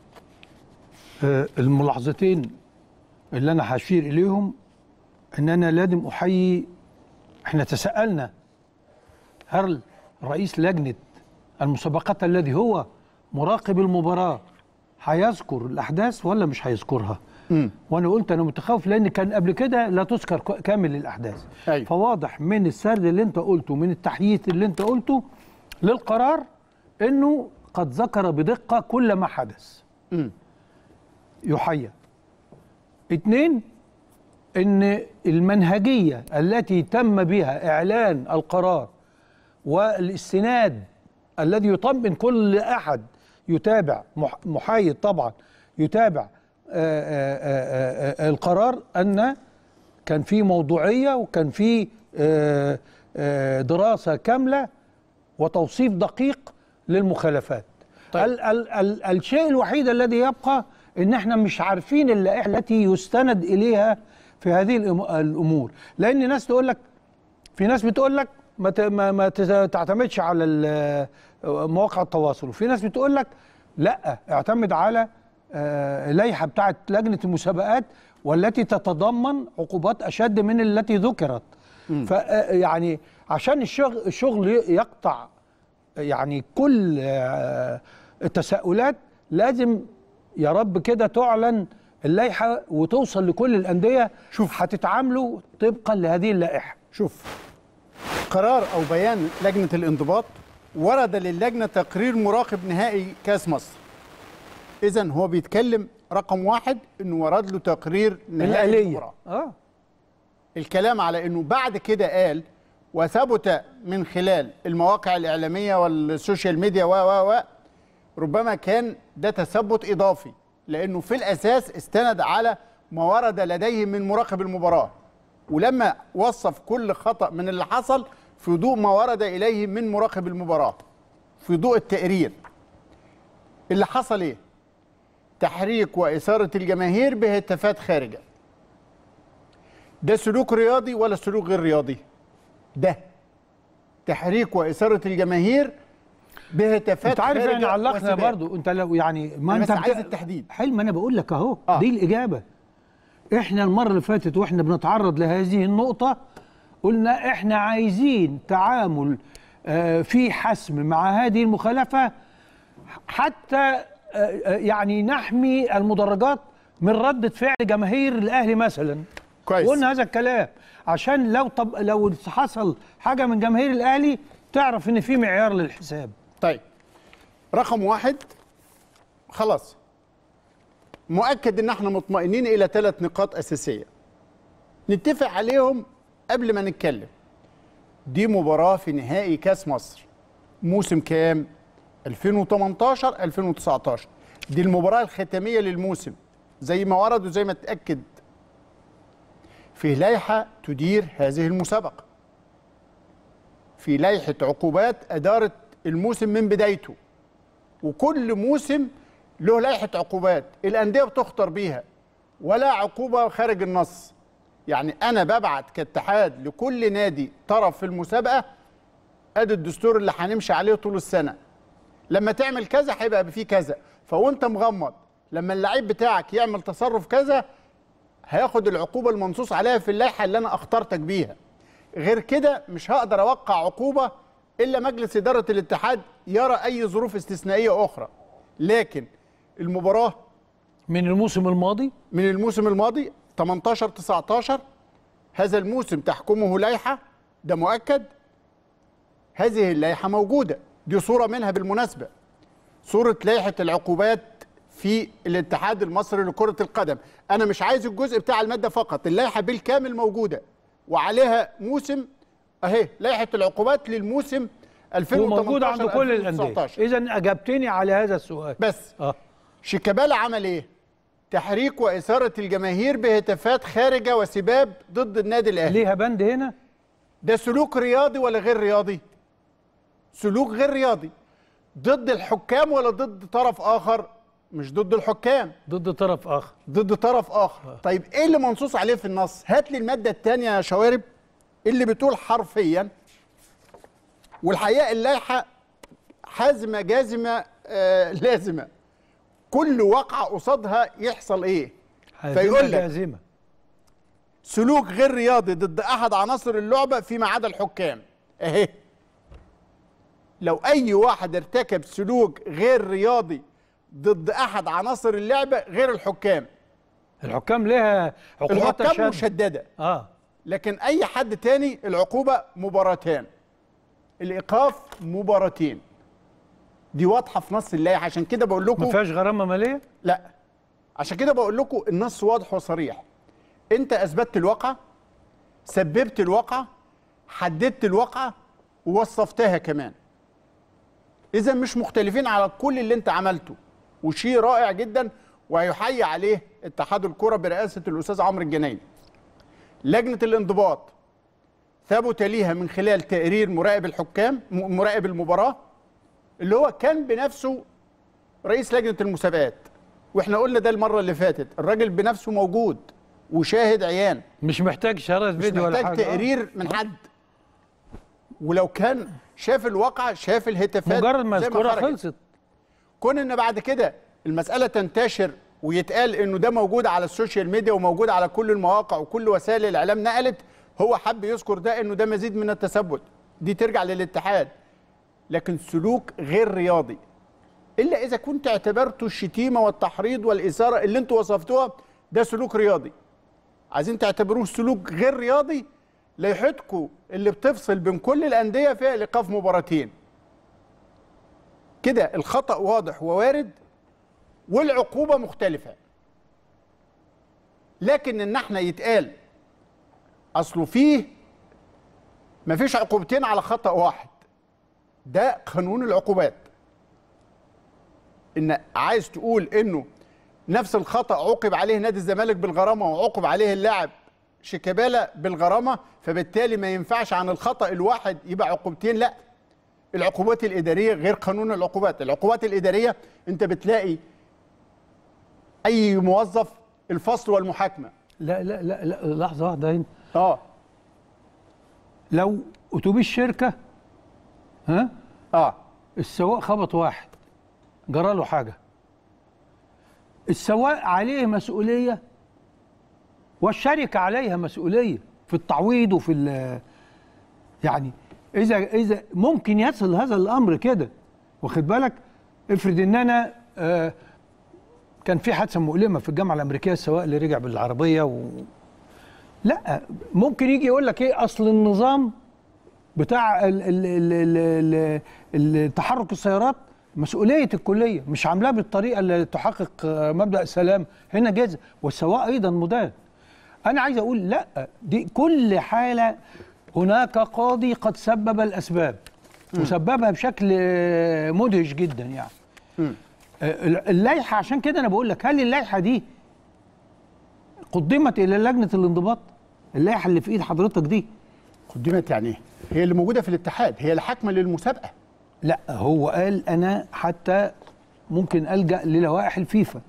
الملاحظتين اللي انا هشير اليهم، ان انا لازم احيي، احنا تساءلنا هل رئيس لجنه المسابقات الذي هو مراقب المباراه هيذكر الاحداث ولا مش هيذكرها؟ وانا قلت انا متخوف لان كان قبل كده لا تذكر كامل الاحداث. أيوة. فواضح من السرد اللي انت قلته، من التحييث اللي انت قلته للقرار، انه قد ذكر بدقه كل ما حدث. يحيى. 2، ان المنهجيه التي تم بها اعلان القرار والاستناد الذي يطمئن كل احد يتابع، محايد طبعا يتابع القرار، ان كان في موضوعيه وكان في دراسه كامله وتوصيف دقيق للمخالفات. طيب. الشيء الوحيد الذي يبقى ان احنا مش عارفين اللائحه التي يستند اليها في هذه الامور، لان ناس تقول لك، في ناس بتقول لك ما تعتمدش على مواقع التواصل، وفي ناس بتقول لك لا اعتمد على اللائحه بتاعت لجنه المسابقات والتي تتضمن عقوبات اشد من التي ذكرت. فيعني عشان الشغل يقطع يعني كل التساؤلات، لازم يا رب كده تعلن اللائحه وتوصل لكل الانديه. شوف هتتعاملوا طبقا لهذه اللائحه. شوف قرار او بيان لجنه الانضباط، ورد للجنه تقرير مراقب نهائي كاس مصر. اذا هو بيتكلم رقم 1 انه ورد له تقرير نهائي المباراه. الكلام على انه بعد كده قال وثبت من خلال المواقع الاعلاميه والسوشيال ميديا و ربما كان ده تثبت اضافي، لانه في الاساس استند على ما ورد لديه من مراقب المباراه، ولما وصف كل خطأ من اللي حصل في ضوء ما ورد اليه من مراقب المباراه، في ضوء التقرير اللي حصل ايه؟ تحريك واثاره الجماهير بهتافات خارجه. ده سلوك رياضي ولا سلوك غير رياضي؟ ده تحريك واثاره الجماهير بهتافات خارجه. انت عارف يعني علقنا برضو، انت لو يعني ما انت عايز التحديد. حلو، ما انا بقول لك اهو. دي الاجابه. احنا المره اللي فاتت واحنا بنتعرض لهذه النقطه قلنا احنا عايزين تعامل في حسم مع هذه المخالفه، حتى يعني نحمي المدرجات من ردة فعل جماهير الاهلي مثلا. كويس. قلنا هذا الكلام عشان لو حصل حاجه من جماهير الاهلي تعرف ان في معيار للحساب. طيب رقم 1 خلاص مؤكد ان احنا مطمئنين الى 3 نقاط اساسيه نتفق عليهم قبل ما نتكلم. دي مباراه في نهائي كاس مصر موسم كام؟ 2018 2019. دي المباراه الختاميه للموسم زي ما ورد وزي ما اتاكد. في لائحه تدير هذه المسابقه، في لائحه عقوبات ادارت الموسم من بدايته، وكل موسم له لائحه عقوبات الانديه بتخطر بيها، ولا عقوبه خارج النص. يعني انا ببعت كاتحاد لكل نادي طرف في المسابقه ادي الدستور اللي هنمشي عليه طول السنه، لما تعمل كذا هيبقى فيه كذا، فوانت مغمض لما اللعيب بتاعك يعمل تصرف كذا هياخد العقوبه المنصوص عليها في اللائحه اللي انا اخترتك بيها. غير كده مش هقدر اوقع عقوبه الا مجلس اداره الاتحاد يرى اي ظروف استثنائيه اخرى. لكن المباراه من الموسم الماضي 18 19 هذا الموسم تحكمه لائحه، ده مؤكد. هذه اللائحه موجوده، دي صوره منها بالمناسبه، صوره لائحه العقوبات في الاتحاد المصري لكره القدم. انا مش عايز الجزء بتاع الماده فقط، اللائحه بالكامل موجوده وعليها موسم اهي، لائحه العقوبات للموسم 2018 وموجوده عند كل الانديه. اذا اجبتني على هذا السؤال. بس شيكابالا عمل ايه؟ تحريك واثاره الجماهير بهتافات خارجه وسباب ضد النادي الاهلي. ليها بند هنا؟ ده سلوك رياضي ولا غير رياضي؟ سلوك غير رياضي. ضد الحكام ولا ضد طرف اخر؟ مش ضد الحكام، ضد طرف اخر. ضد طرف اخر. طيب ايه اللي منصوص عليه في النص؟ هات لي الماده الثانيه يا شوارب اللي بتقول حرفيا، والحقيقه اللائحه حازمه جازمه لازمه، كل واقعه قصادها يحصل ايه؟ فيقول لك جازمه سلوك غير رياضي ضد احد عناصر اللعبه فيما عدا الحكام. اهي لو اي واحد ارتكب سلوك غير رياضي ضد احد عناصر اللعبه غير الحكام. الحكام لها عقوبات الحكام مشدده، لكن اي حد تاني العقوبه مباراتان، الايقاف مباراتين. دي واضحه في نص اللائحه، عشان كده بقول لكم ما فيهاش غرامه ماليه؟ لا، عشان كده بقول لكم النص واضح وصريح. انت اثبتت الواقعه، سببت الواقعه، حددت الواقعه، ووصفتها كمان. اذا مش مختلفين على كل اللي انت عملته، وشيء رائع جدا وهيحيي عليه اتحاد الكره برئاسه الاستاذ عمرو الجنايني. لجنه الانضباط ثبت ليها من خلال تقرير مراقب الحكام، مراقب المباراه اللي هو كان بنفسه رئيس لجنه المسابقات، واحنا قلنا ده المره اللي فاتت، الراجل بنفسه موجود وشاهد عيان، مش محتاج شهادة فيديو ولا حاجه، مش محتاج تقرير من حد. ولو كان شاف الواقع، شاف الهتافات مجرد ما يذكرها خلصت. كون ان بعد كده المساله تنتشر ويتقال انه ده موجود على السوشيال ميديا وموجود على كل المواقع وكل وسائل الاعلام نقلت، هو حب يذكر ده انه ده مزيد من التثبت، دي ترجع للاتحاد. لكن سلوك غير رياضي الا اذا كنت اعتبرته الشتيمه والتحريض والاثاره اللي انتوا وصفتوها ده سلوك رياضي، عايزين تعتبروه سلوك غير رياضي، لائحتكم اللي بتفصل بين كل الانديه فيها الايقاف مباراتين. كده الخطأ واضح ووارد والعقوبه مختلفه. لكن ان احنا يتقال اصله فيه مفيش عقوبتين على خطأ واحد، ده قانون العقوبات. ان عايز تقول انه نفس الخطأ عوقب عليه نادي الزمالك بالغرامه وعوقب عليه اللاعب شيكابالا بالغرامه، فبالتالي ما ينفعش عن الخطأ الواحد يبقى عقوبتين. لا، العقوبات الإدارية غير قانون العقوبات. العقوبات الإدارية انت بتلاقي اي موظف الفصل والمحاكمه. لا لا لا لا، لحظه واحده هنا. لو اتوبيس شركه السواق خبط واحد جرى له حاجه، السواق عليه مسؤوليه والشركه عليها مسؤوليه في التعويض وفي يعني اذا ممكن يصل هذا الامر كده، واخد بالك؟ افرض ان انا كان في حادثه مؤلمه في الجامعه الامريكيه، السواق اللي رجع بالعربيه لا، ممكن يجي يقول لك ايه، اصل النظام بتاع تحرك السيارات مسؤوليه الكليه، مش عاملاه بالطريقه اللي تحقق مبدا السلام. هنا جزء، والسواق ايضا مدان. انا عايز اقول لا، دي كل حاله هناك قاضي قد سبب الاسباب وسببها بشكل مدهش جدا يعني. اللائحه، عشان كده انا بقول لك، هل اللائحه دي قدمت الى لجنه الانضباط؟ اللائحه اللي في ايد حضرتك دي قدمت يعني ايه؟ هي اللي موجوده في الاتحاد، هي الحاكمه للمسابقه. لا، هو قال انا حتى ممكن الجا للوائح الفيفا.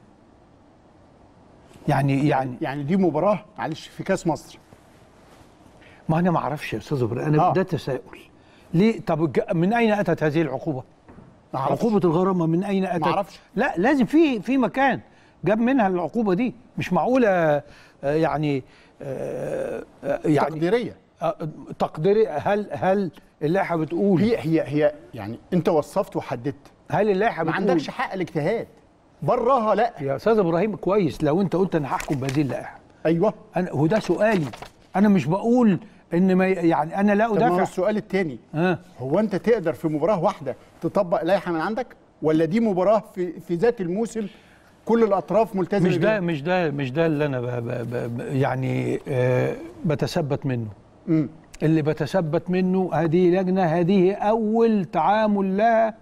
يعني دي مباراه معلش في كاس مصر. ما انا ما اعرفش يا استاذ ابراهيم، انا ده تساؤل. ليه؟ طب من اين اتت هذه العقوبه؟ عقوبه الغرامه من اين اتت؟ ما اعرفش. لا، لازم في مكان جاب منها العقوبه دي، مش معقوله يعني تقديريه. تقديريه. هل اللائحه بتقول هي يعني انت وصفت وحددت، هل اللائحه بتقول ما عندكش حق الاجتهاد براها؟ لا يا استاذ ابراهيم، كويس لو انت قلت انا هحكم بهذه اللائحه. ايوه، وده سؤالي، انا مش بقول ان ما يعني انا لا ادافع. طب ما السؤال الثاني هو انت تقدر في مباراه واحده تطبق لائحه من عندك، ولا دي مباراه في ذات الموسم كل الاطراف ملتزمه؟ مش ده اللي انا يعني بتثبت منه. اللي بتثبت منه هذه لجنه، هذه اول تعامل لها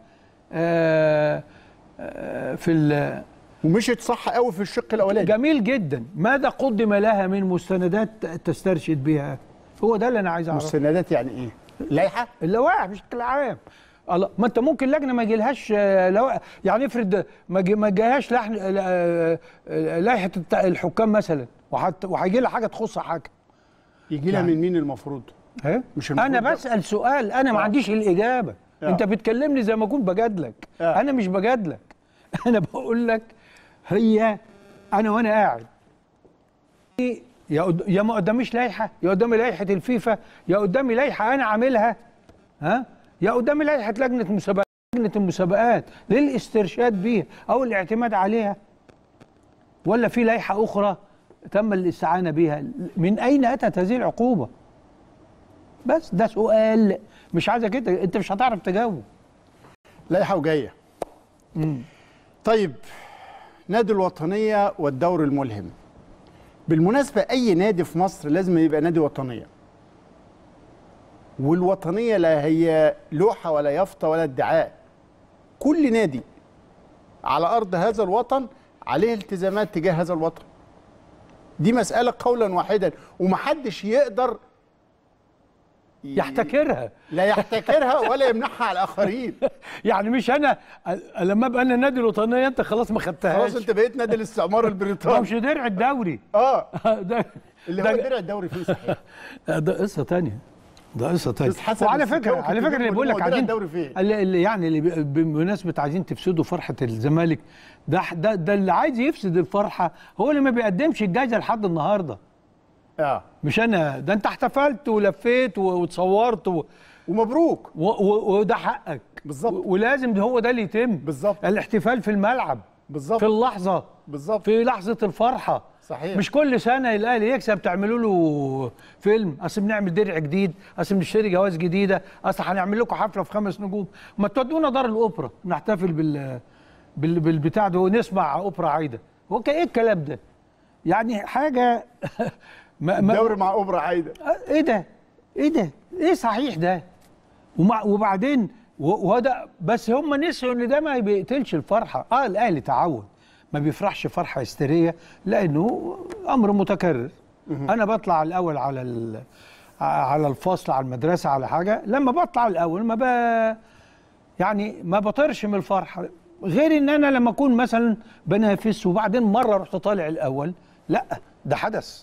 في ومشيت صح قوي في الشق الاولاني. جميل جدا. ماذا قدم لها من مستندات تسترشد بها؟ هو ده اللي انا عايز اعرفه. مستندات يعني ايه؟ لائحه؟ اللوائح بشكل عام. الله، ما انت ممكن لجنه ما يجيلهاش لو يعني افرض ما جاهاش لائحه الحكام مثلا، وهيجي لها حاجه تخص حاجه، يجي لها يعني من مين المفروض؟ مش انا بسال سؤال، انا ما عنديش الاجابه. انت بتكلمني زي ما اكون بجادلك. انا مش بجادلك، انا بقول لك هي انا وانا قاعد يا ما قداميش لائحه، يا قدامي لائحه الفيفا، يا قدامي لائحه انا عاملها، يا قدامي لائحه لجنه المسابقات للاسترشاد بيها او الاعتماد عليها، ولا في لائحه اخرى تم الاستعانه بها. من اين اتت هذه العقوبه؟ بس ده سؤال، مش عايزك انت مش هتعرف تجاوب. لائحه وجايه. طيب، نادي الوطنيه والدور الملهم. بالمناسبه اي نادي في مصر لازم يبقى نادي وطنيه، والوطنيه لا هي لوحه ولا يافطه ولا ادعاء. كل نادي على ارض هذا الوطن عليه التزامات تجاه هذا الوطن، دي مساله قولا واحدا، ومحدش يقدر يحتكرها، لا يحتكرها ولا يمنحها على الاخرين. يعني مش انا لما ابقى انا نادي الوطنيه انت خلاص ما خدتهاش، خلاص انت بقيت نادي الاستعمار البريطاني. مش درع الدوري. ده اللي هو درع الدوري فيه صحيح. ده قصه ثانيه، ده قصه ثانيه. وعلى فكره اللي بقول لك عايزين اللي يعني اللي بمناسبه عايزين تفسدوا فرحه الزمالك، ده اللي عايز يفسد الفرحه هو اللي ما بيقدمش الجائزه لحد النهارده. مش انا، ده انت احتفلت ولفيت وتصورت ومبروك، وده حقك بالظبط، ولازم هو ده اللي يتم بالظبط. الاحتفال في الملعب بالظبط، في اللحظه بالظبط، في لحظه الفرحه. صحيح. مش كل سنه الاهلي يكسب تعملوا له فيلم، اصل بنعمل درع جديد، اصل بنشتري جواز جديده، اصل هنعمل لكم حفله في 5 نجوم. ما تودونا دار الاوبرا نحتفل بالبتاع ده ونسمع اوبرا عايده. هو ايه الكلام ده؟ يعني حاجه دوري مع اوبرا عايده. ايه ده؟ ايه صحيح ده؟ وبعدين وده بس هم نسيوا ان ده ما بيقتلش الفرحه. الاهلي تعود ما بيفرحش فرحه هستيريه لانه امر متكرر. انا بطلع الاول على الفصل، على المدرسه، على حاجه، لما بطلع الاول ما بطرش من الفرحه، غير ان انا لما اكون مثلا بنافس وبعدين مره رحت طالع الاول، لا ده حدث.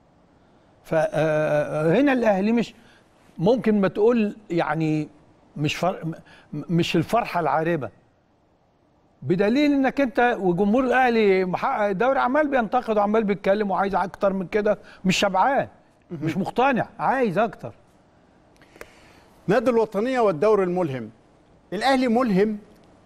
فهنا الاهلي مش ممكن ما تقول يعني مش الفرحه العارمه، بدليل انك انت وجمهور الاهلي محقق الدوري عمال بينتقد وعمال بيتكلم وعايز اكتر من كده، مش شبعان، مش مقتنع، عايز اكتر. نادي الوطنيه والدور الملهم. الاهلي ملهم.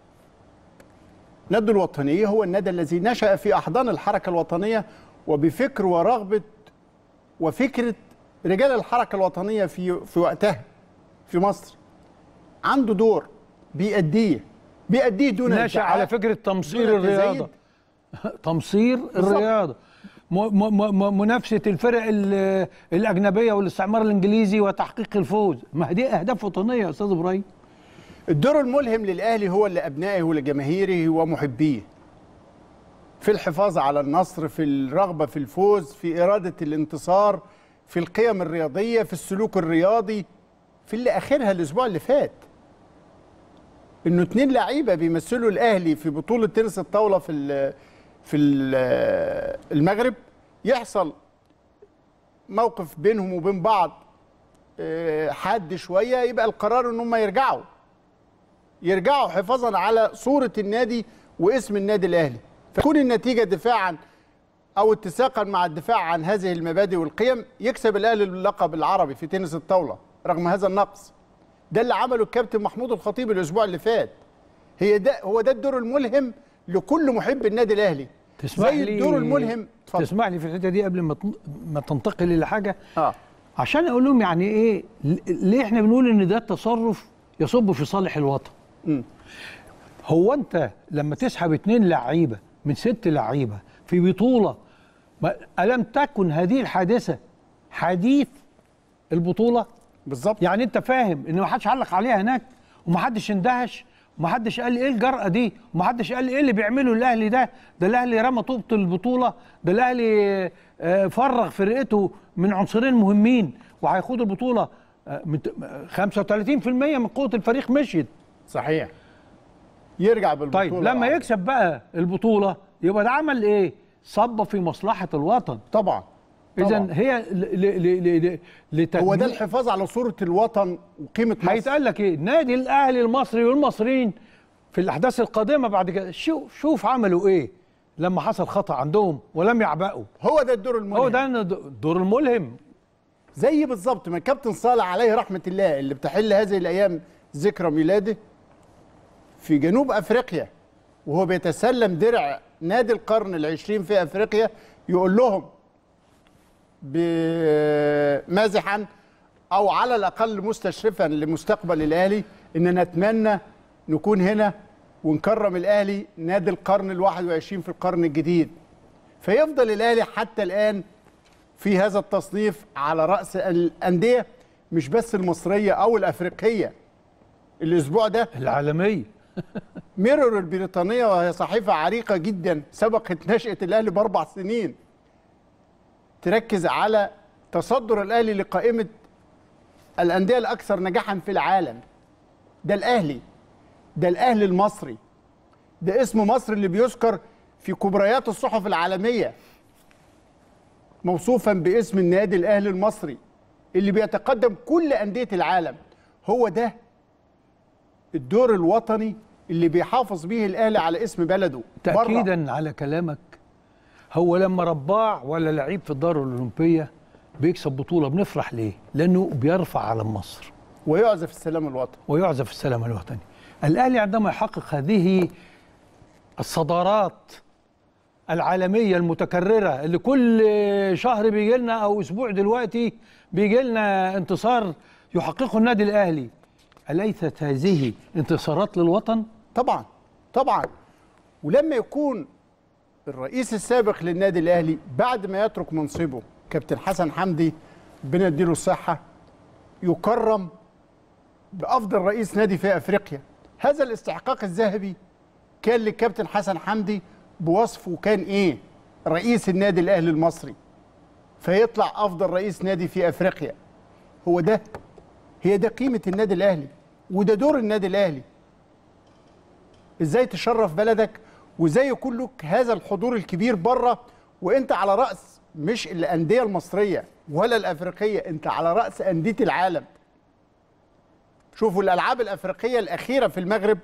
نادي الوطنيه هو النادي الذي نشأ في احضان الحركه الوطنيه وبفكر ورغبه وفكره رجال الحركه الوطنيه في وقتها في مصر. عنده دور بيأديه دون نشأ على فكره تمصير الرياضه. تمصير الرياضه، منافسه الفرق الاجنبيه والاستعمار الانجليزي وتحقيق الفوز. ما دي اهداف وطنيه يا استاذ ابراهيم. الدور الملهم للاهلي هو لابنائه ولجماهيره ومحبيه في الحفاظ على النصر، في الرغبه في الفوز، في اراده الانتصار، في القيم الرياضيه، في السلوك الرياضي، في اللي اخرها الاسبوع اللي فات انه 2 لعيبه بيمثلوا الاهلي في بطوله تنس الطاوله في المغرب، يحصل موقف بينهم وبين بعض حاد شويه، يبقى القرار ان هم يرجعوا حفاظا على صوره النادي واسم النادي الاهلي، فتكون النتيجه دفاعا او اتساقا مع الدفاع عن هذه المبادئ والقيم، يكسب الاهلي اللقب العربي في تنس الطاوله رغم هذا النقص. ده اللي عمله الكابتن محمود الخطيب الاسبوع اللي فات. هو ده الدور الملهم لكل محب النادي الاهلي. زي الدور الملهم. تسمح لي في الحته دي قبل ما تنتقل الى حاجه، عشان اقول لهم يعني ايه، ليه احنا بنقول ان ده التصرف يصب في صالح الوطن. هو انت لما تسحب 2 لعيبه من 6 لعيبه في بطوله، ألم تكن هذه الحادثه حديث البطوله؟ بالظبط. يعني انت فاهم ان ما حدش علق عليها هناك، وما حدش اندهش، وما حدش قال ايه الجرأه دي، وما حدش قال ايه اللي بيعمله الاهلي ده الاهلي رمى طوبه البطوله، ده الاهلي فرغ فرقته من عنصرين مهمين وهيخوض البطوله. 35% من قوه الفريق مشيت. صحيح. يرجع بالبطوله. طيب لما يكسب بقى البطوله يبقى ده عمل ايه؟ صب في مصلحه الوطن. طبعا. اذا هي هو ده الحفاظ على صوره الوطن وقيمه مصر. هيتقال لك ايه؟ نادي الاهلي المصري والمصريين في الاحداث القادمه بعد كده شوف عملوا ايه لما حصل خطا عندهم ولم يعبأوا. هو ده الدور الملهم. هو ده الدور الملهم. زي بالظبط ما الكابتن صالح عليه رحمه الله اللي بتحل هذه الايام ذكرى ميلاده في جنوب افريقيا وهو بيتسلم درع نادي القرن العشرين في افريقيا، يقول لهم مازحا او على الاقل مستشرفا لمستقبل الاهلي ان نتمنى نكون هنا ونكرم الاهلي نادي القرن ال21 في القرن الجديد. فيفضل الاهلي حتى الان في هذا التصنيف على راس الانديه مش بس المصريه او الافريقيه. الاسبوع ده العالميه ميرور البريطانيه وهي صحيفه عريقه جدا سبقت نشاه الاهلي ب4 سنين تركز على تصدر الاهلي لقائمه الانديه الاكثر نجاحا في العالم. ده الاهلي، ده الاهلي المصري، ده اسم مصر اللي بيذكر في كبريات الصحف العالميه موصوفا باسم النادي الاهلي المصري اللي بيتقدم كل انديه العالم. هو ده الدور الوطني اللي بيحافظ به الاهلي على اسم بلده. تاكيدا على كلامك، هو لما رباع ولا لعيب في الدار الاولمبيه بيكسب بطوله بنفرح ليه؟ لانه بيرفع علم مصر ويعزف السلام الوطني. ويعزف السلام الوطني. الاهلي عندما يحقق هذه الصدارات العالميه المتكرره اللي كل شهر بيجي لنا او اسبوع دلوقتي بيجي لنا انتصار يحققه النادي الاهلي، اليست هذه انتصارات للوطن؟ طبعا طبعا. ولما يكون الرئيس السابق للنادي الاهلي بعد ما يترك منصبه كابتن حسن حمدي ربنا يديله الصحه يكرم بافضل رئيس نادي في افريقيا، هذا الاستحقاق الذهبي كان للكابتن حسن حمدي بوصفه كان ايه؟ رئيس النادي الاهلي المصري. فيطلع افضل رئيس نادي في افريقيا. هي ده قيمه النادي الاهلي وده دور النادي الاهلي. ازاي تشرف بلدك وازاي يكون لك هذا الحضور الكبير بره وانت على راس مش الانديه المصريه ولا الافريقيه، انت على راس انديه العالم. شوفوا الالعاب الافريقيه الاخيره في المغرب،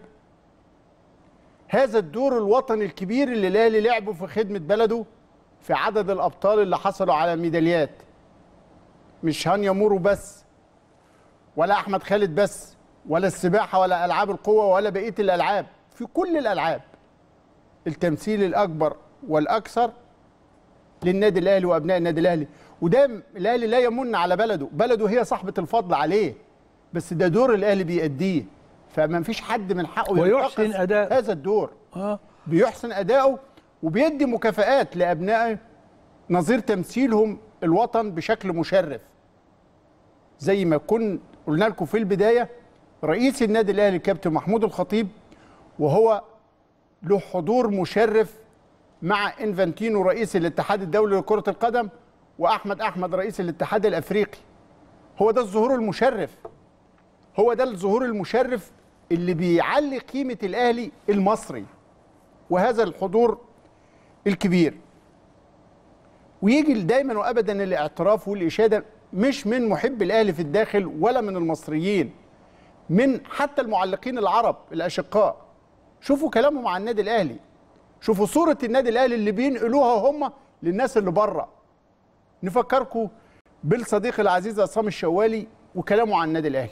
هذا الدور الوطني الكبير اللي الاهلي لعبه في خدمه بلده في عدد الابطال اللي حصلوا على ميداليات. مش هانيا مورو بس ولا احمد خالد بس ولا السباحه ولا العاب القوه ولا بقيه الالعاب، في كل الالعاب التمثيل الاكبر والاكثر للنادي الاهلي وابناء النادي الاهلي. وده الاهلي لا يمن على بلده هي صاحبه الفضل عليه، بس ده دور الاهلي بيأديه، فما فيش حد من حقه ويحسن اداء هذا الدور. بيحسن اداؤه وبيدي مكافآت لابنائه نظير تمثيلهم الوطن بشكل مشرف. زي ما قلنا لكم في البدايه، رئيس النادي الاهلي الكابتن محمود الخطيب وهو له حضور مشرف مع انفانتينو رئيس الاتحاد الدولي لكرة القدم واحمد رئيس الاتحاد الافريقي. هو ده الظهور المشرف، هو ده الظهور المشرف اللي بيعلي قيمة الاهلي المصري وهذا الحضور الكبير. ويجي دايما وابدا الاعتراف والاشاده مش من محب الاهلي في الداخل ولا من المصريين، من حتى المعلقين العرب الاشقاء. شوفوا كلامهم عن النادي الاهلي، شوفوا صورة النادي الاهلي اللي بينقلوها هم للناس اللي بره. نفكركم بالصديق العزيز عصام الشوالي وكلامه عن النادي الاهلي.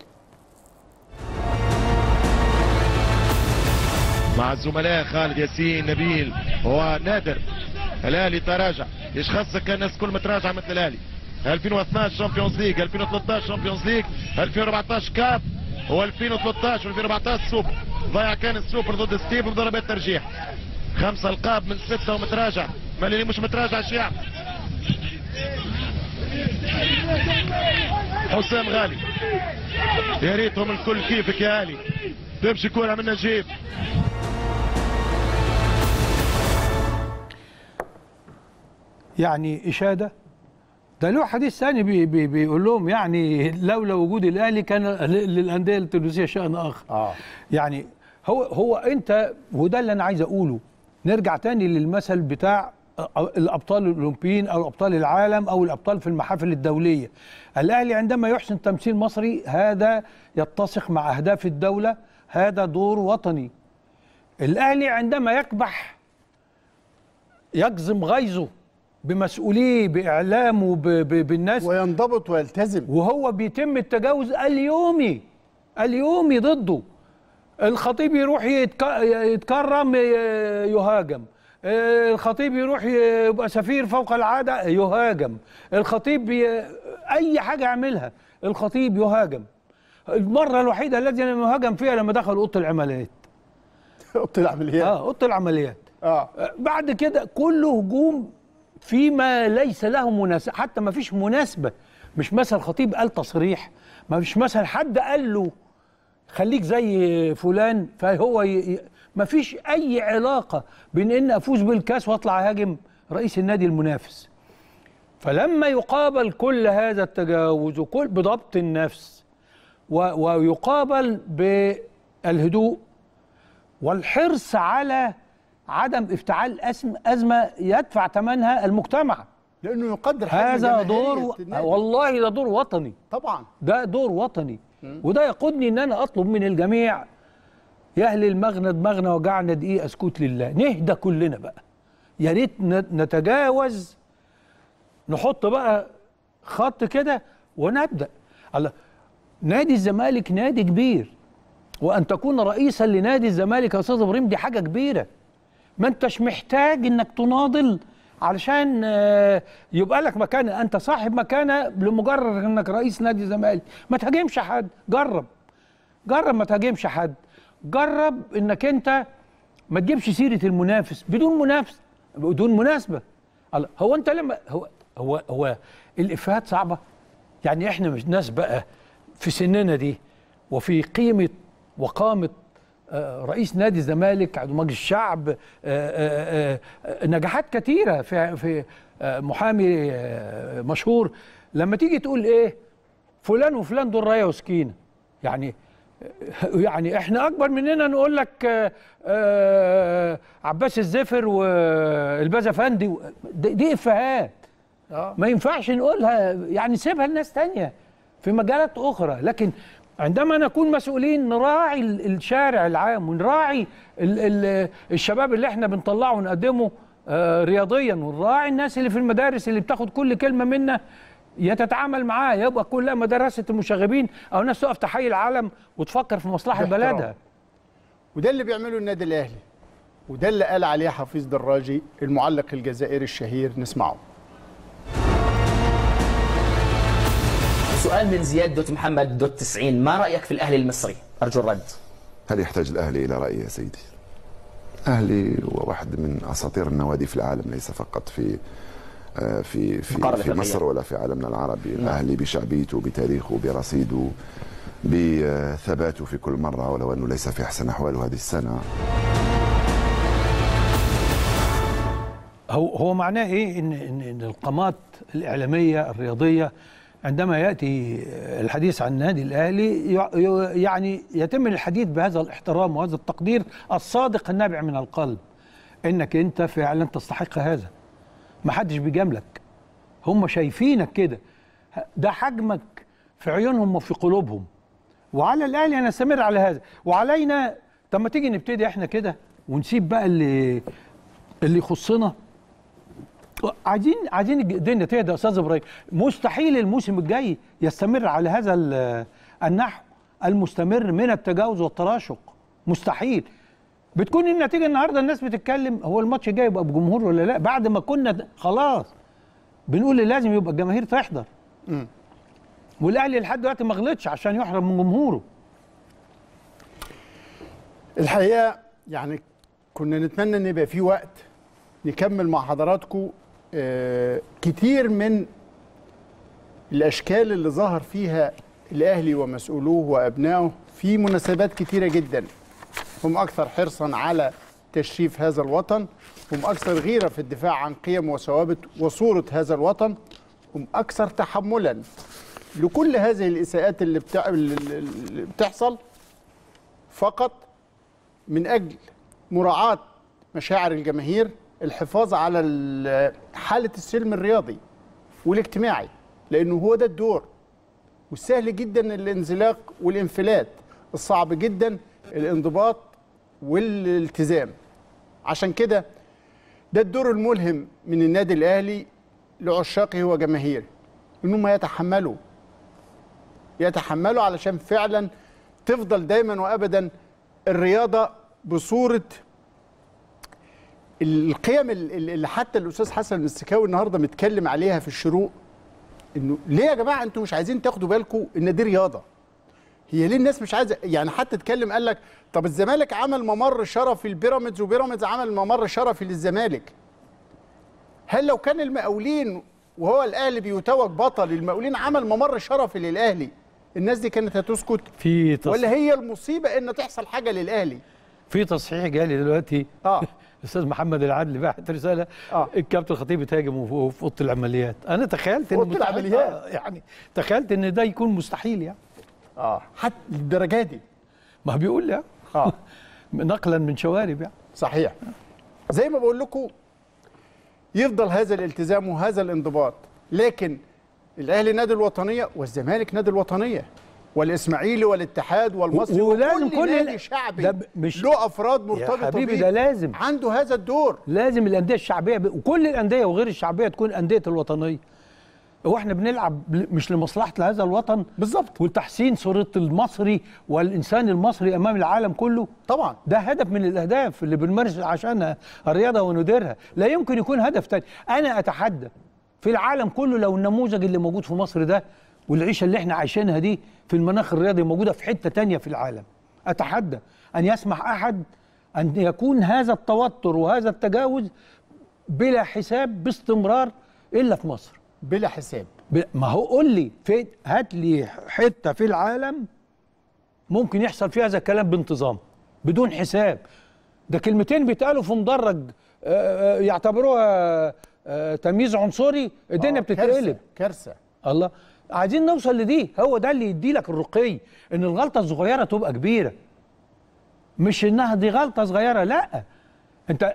مع الزملاء خالد ياسين نبيل ونادر. الاهلي تراجع، ايش خاصك الناس كل ما تراجع مثل الاهلي. 2012 شامبيونز ليج، 2013 شامبيونز ليج، 2014 كاب، و2013 و2014 سوبر. ضيع كان السوبر ضد ستيف بضربات ترجيح. 5 ألقاب من 6 ومتراجع، ما اللي مش متراجع شيع. حسام غالي، يا ريتهم الكل كيفك يا علي، تمشي كورة من نجيب. يعني إشادة ده له حديث ثاني بيقول لهم يعني لولا وجود الاهلي كان للانديه التونسيه شأن اخر. يعني هو انت، وده اللي انا عايز اقوله، نرجع تاني للمثل بتاع الابطال الاولمبيين او ابطال العالم او الابطال في المحافل الدوليه. الاهلي عندما يحسن تمثيل مصري هذا يتسق مع اهداف الدوله، هذا دور وطني. الاهلي عندما يكبح يجزم غيظه بمسؤوليه باعلامه بالناس وينضبط ويلتزم، وهو بيتم التجاوز اليومي ضده. الخطيب يروح يتكرم يهاجم، الخطيب يروح يبقى سفير فوق العاده يهاجم، الخطيب اي حاجه يعملها الخطيب يهاجم. المره الوحيده التي لم يهاجم فيها لما دخل اوضه العمليات. اوضه العمليات اوضه العمليات. بعد كده كله هجوم فيما ليس له مناسبه، حتى ما فيش مناسبه. مش مثلا الخطيب قال تصريح، ما فيش مثلا حد قال له خليك زي فلان، فهو ما فيش اي علاقه بين ان افوز بالكاس واطلع هاجم رئيس النادي المنافس. فلما يقابل كل هذا التجاوز وكل بضبط النفس ويقابل بالهدوء والحرص على عدم افتعال أزمة يدفع ثمنها المجتمع، لأنه يقدر هذا دور والله ده دور وطني طبعا، ده دور وطني. وده يقودني ان انا اطلب من الجميع يا اهل المغنى دماغنا وجعنا دقيقه اسكت لله، نهدى كلنا بقى، يا ريت نتجاوز، نحط بقى خط كده ونبدا. الله، نادي الزمالك نادي كبير، وان تكون رئيسا لنادي الزمالك يا استاذ ابراهيم دي حاجه كبيره. ما انتش محتاج انك تناضل علشان يبقى لك مكانه، انت صاحب مكانه لمجرد انك رئيس نادي الزمالك. ما تهاجمش حد، جرب ما تهاجمش حد، جرب انك انت ما تجيبش سيره المنافس بدون مناسبه. هو انت لما هو الافيهات صعبه، يعني احنا مش ناس بقى في سننا دي وفي قيمه وقامه رئيس نادي الزمالك، عضو مجلس الشعب، نجاحات كثيره في محامي مشهور، لما تيجي تقول ايه فلان وفلان دول رايه وسكينه، يعني احنا اكبر مننا نقول لك عباس الزفر والباز افندي، دي افيهات ما ينفعش نقولها، يعني سيبها لناس تانية في مجالات اخرى. لكن عندما نكون مسؤولين نراعي الشارع العام ونراعي الشباب اللي احنا بنطلعه ونقدمه رياضيا، ونراعي الناس اللي في المدارس اللي بتاخد كل كلمه منا تتعامل معاه، يبقى كلها مدرسه المشاغبين او ناس تقف تحيي العالم وتفكر في مصلحه بلدها. وده اللي بيعمله النادي الاهلي، وده اللي قال عليه حفيظ دراجي المعلق الجزائري الشهير، نسمعه. سؤال من زياد دوت محمد دوت 90، ما رأيك في الأهلي المصري؟ أرجو الرد. هل يحتاج الأهلي إلى رأي يا سيدي؟ الأهلي هو واحد من أساطير النوادي في العالم، ليس فقط في مصر ولا في عالمنا العربي. الأهلي بشعبيته، بتاريخه، برصيده، بثباته في كل مرة، ولو أنه ليس في أحسن أحواله هذه السنة. هو معناه إيه إن القامات الإعلامية الرياضية عندما يأتي الحديث عن النادي الأهلي يعني يتم الحديث بهذا الاحترام وهذا التقدير الصادق النابع من القلب، إنك أنت فعلا تستحق هذا، ما حدش بيجاملك، هم شايفينك كده، ده حجمك في عيونهم وفي قلوبهم، وعلى الأهلي أن نستمر على هذا، وعلينا طب ما تيجي نبتدي احنا كده ونسيب بقى اللي يخصنا. عايزين الدنيا تهدى يا استاذ ابراهيم. مستحيل الموسم الجاي يستمر على هذا النحو المستمر من التجاوز والتراشق، مستحيل. بتكون النتيجه النهارده الناس بتتكلم هو الماتش الجاي يبقى بجمهور ولا لا، بعد ما كنا خلاص بنقول لازم يبقى الجماهير تحضر. والاهلي لحد دلوقتي ما غلطش عشان يحرم من جمهوره. الحقيقه يعني كنا نتمنى ان يبقى في وقت نكمل مع حضراتكم كتير من الاشكال اللي ظهر فيها الاهلي ومسؤولوه وابنائه في مناسبات كتيره جدا. هم اكثر حرصا على تشريف هذا الوطن، هم اكثر غيره في الدفاع عن قيم وثوابت وصوره هذا الوطن، هم اكثر تحملا لكل هذه الاساءات اللي بتحصل فقط من اجل مراعاه مشاعر الجماهير، الحفاظ على حاله السلم الرياضي والاجتماعي، لانه هو ده الدور. والسهل جدا الانزلاق والانفلات، الصعب جدا الانضباط والالتزام. عشان كده ده الدور الملهم من النادي الاهلي لعشاقه وجماهيره، انهم يتحملوا علشان فعلا تفضل دايما وابدا الرياضه بصوره القيم اللي حتى الاستاذ حسن المستكاوي النهارده متكلم عليها في الشروق. انه ليه يا جماعه انتوا مش عايزين تاخدوا بالكم ان دي رياضه؟ هي ليه الناس مش عايزه؟ يعني حتى اتكلم قال لك طب الزمالك عمل ممر شرفي لبيراميدز وبيراميدز عمل ممر شرفي للزمالك. هل لو كان المقاولين وهو الاهلي بيتوج بطل، المقاولين عمل ممر شرفي للاهلي، الناس دي كانت هتسكت؟ ولا هي المصيبه ان تحصل حاجه للاهلي؟ في تصحيح جالي دلوقتي الاستاذ محمد العدل بعت رساله الكابتن الخطيب اتهاجم في اوضه العمليات. انا تخيلت ان اوضه العمليات يعني تخيلت ان ده يكون مستحيل يعني حتى للدرجه دي. ما بيقول لي نقلا من شوارب يعني. صحيح. زي ما بقول لكم يفضل هذا الالتزام وهذا الانضباط، لكن الاهلي نادي الوطنيه والزمالك نادي الوطنيه والاسماعيلي والاتحاد والمصري ولازم كل نادي شعبي له افراد مرتبطه بيه. ده لازم عنده هذا الدور. لازم الانديه الشعبيه وكل الانديه وغير الشعبيه تكون انديه الوطنيه. هو احنا بنلعب مش لمصلحه هذا الوطن بالظبط، وتحسين صوره المصري والانسان المصري امام العالم كله. طبعا ده هدف من الاهداف اللي بنمارس عشانها الرياضه ونديرها. لا يمكن يكون هدف تاني. انا اتحدى في العالم كله لو النموذج اللي موجود في مصر ده والعيشه اللي احنا عايشينها دي في المناخ الرياضي موجوده في حته تانية في العالم، اتحدى ان يسمح احد ان يكون هذا التوتر وهذا التجاوز بلا حساب باستمرار الا في مصر. بلا حساب. ما هو قول لي فين، هات لي حته في العالم ممكن يحصل فيها هذا الكلام بانتظام بدون حساب. ده كلمتين بيتقالوا في مدرج يعتبروها تمييز عنصري، الدنيا بتتقلب. كارثه. الله، عايزين نوصل لدي. هو ده اللي يدي لك الرقي، ان الغلطه الصغيره تبقى كبيره، مش انها دي غلطه صغيره. لا انت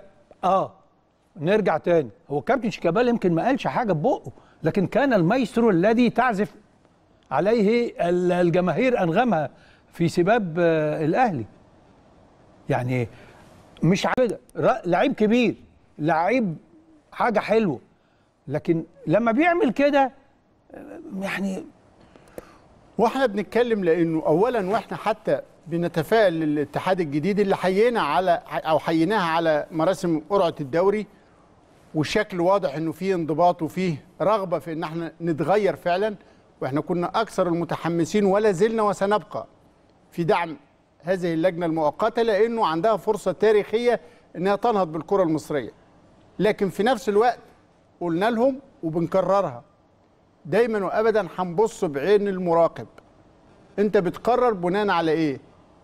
نرجع تاني. هو كابتن شيكابالا يمكن ما قالش حاجه ببقه، لكن كان المايسترو الذي تعزف عليه الجماهير انغامها في سباب الاهلي. يعني مش كده، لعيب كبير، لعيب حاجه حلوه، لكن لما بيعمل كده يعني. واحنا بنتكلم لانه اولا واحنا حتى بنتفائل للاتحاد الجديد اللي حييناها على مراسم قرعه الدوري، والشكل واضح انه فيه انضباط وفيه رغبه في ان احنا نتغير فعلا، واحنا كنا اكثر المتحمسين ولا زلنا وسنبقى في دعم هذه اللجنه المؤقته، لانه عندها فرصه تاريخيه انها تنهض بالكره المصريه. لكن في نفس الوقت قلنا لهم وبنكررها دايما وابدا، هنبص بعين المراقب. انت بتقرر بناء على ايه؟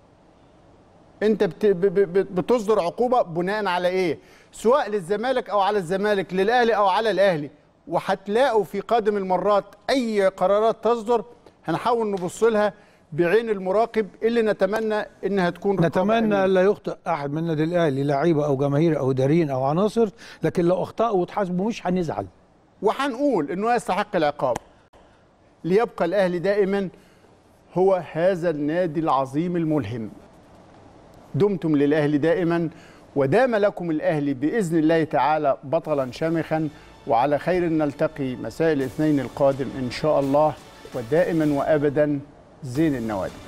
انت بتصدر عقوبه بناء على ايه؟ سواء للزمالك او على الزمالك، للاهلي او على الاهلي. وهتلاقوا في قادم المرات اي قرارات تصدر هنحاول نبص لها بعين المراقب اللي نتمنى انها تكون نتمنى لا يخطئ احد من النادي الاهلي، لعيبه او جماهير او اداريين او عناصر، لكن لو اخطاوا وتحاسبوا مش هنزعل وهنقول انه يستحق العقاب. ليبقى الاهلي دائما هو هذا النادي العظيم الملهم. دمتم للاهلي دائما، ودام لكم الاهلي باذن الله تعالى بطلا شامخا. وعلى خير نلتقي مساء الاثنين القادم ان شاء الله، ودائما وابدا زين النوادي.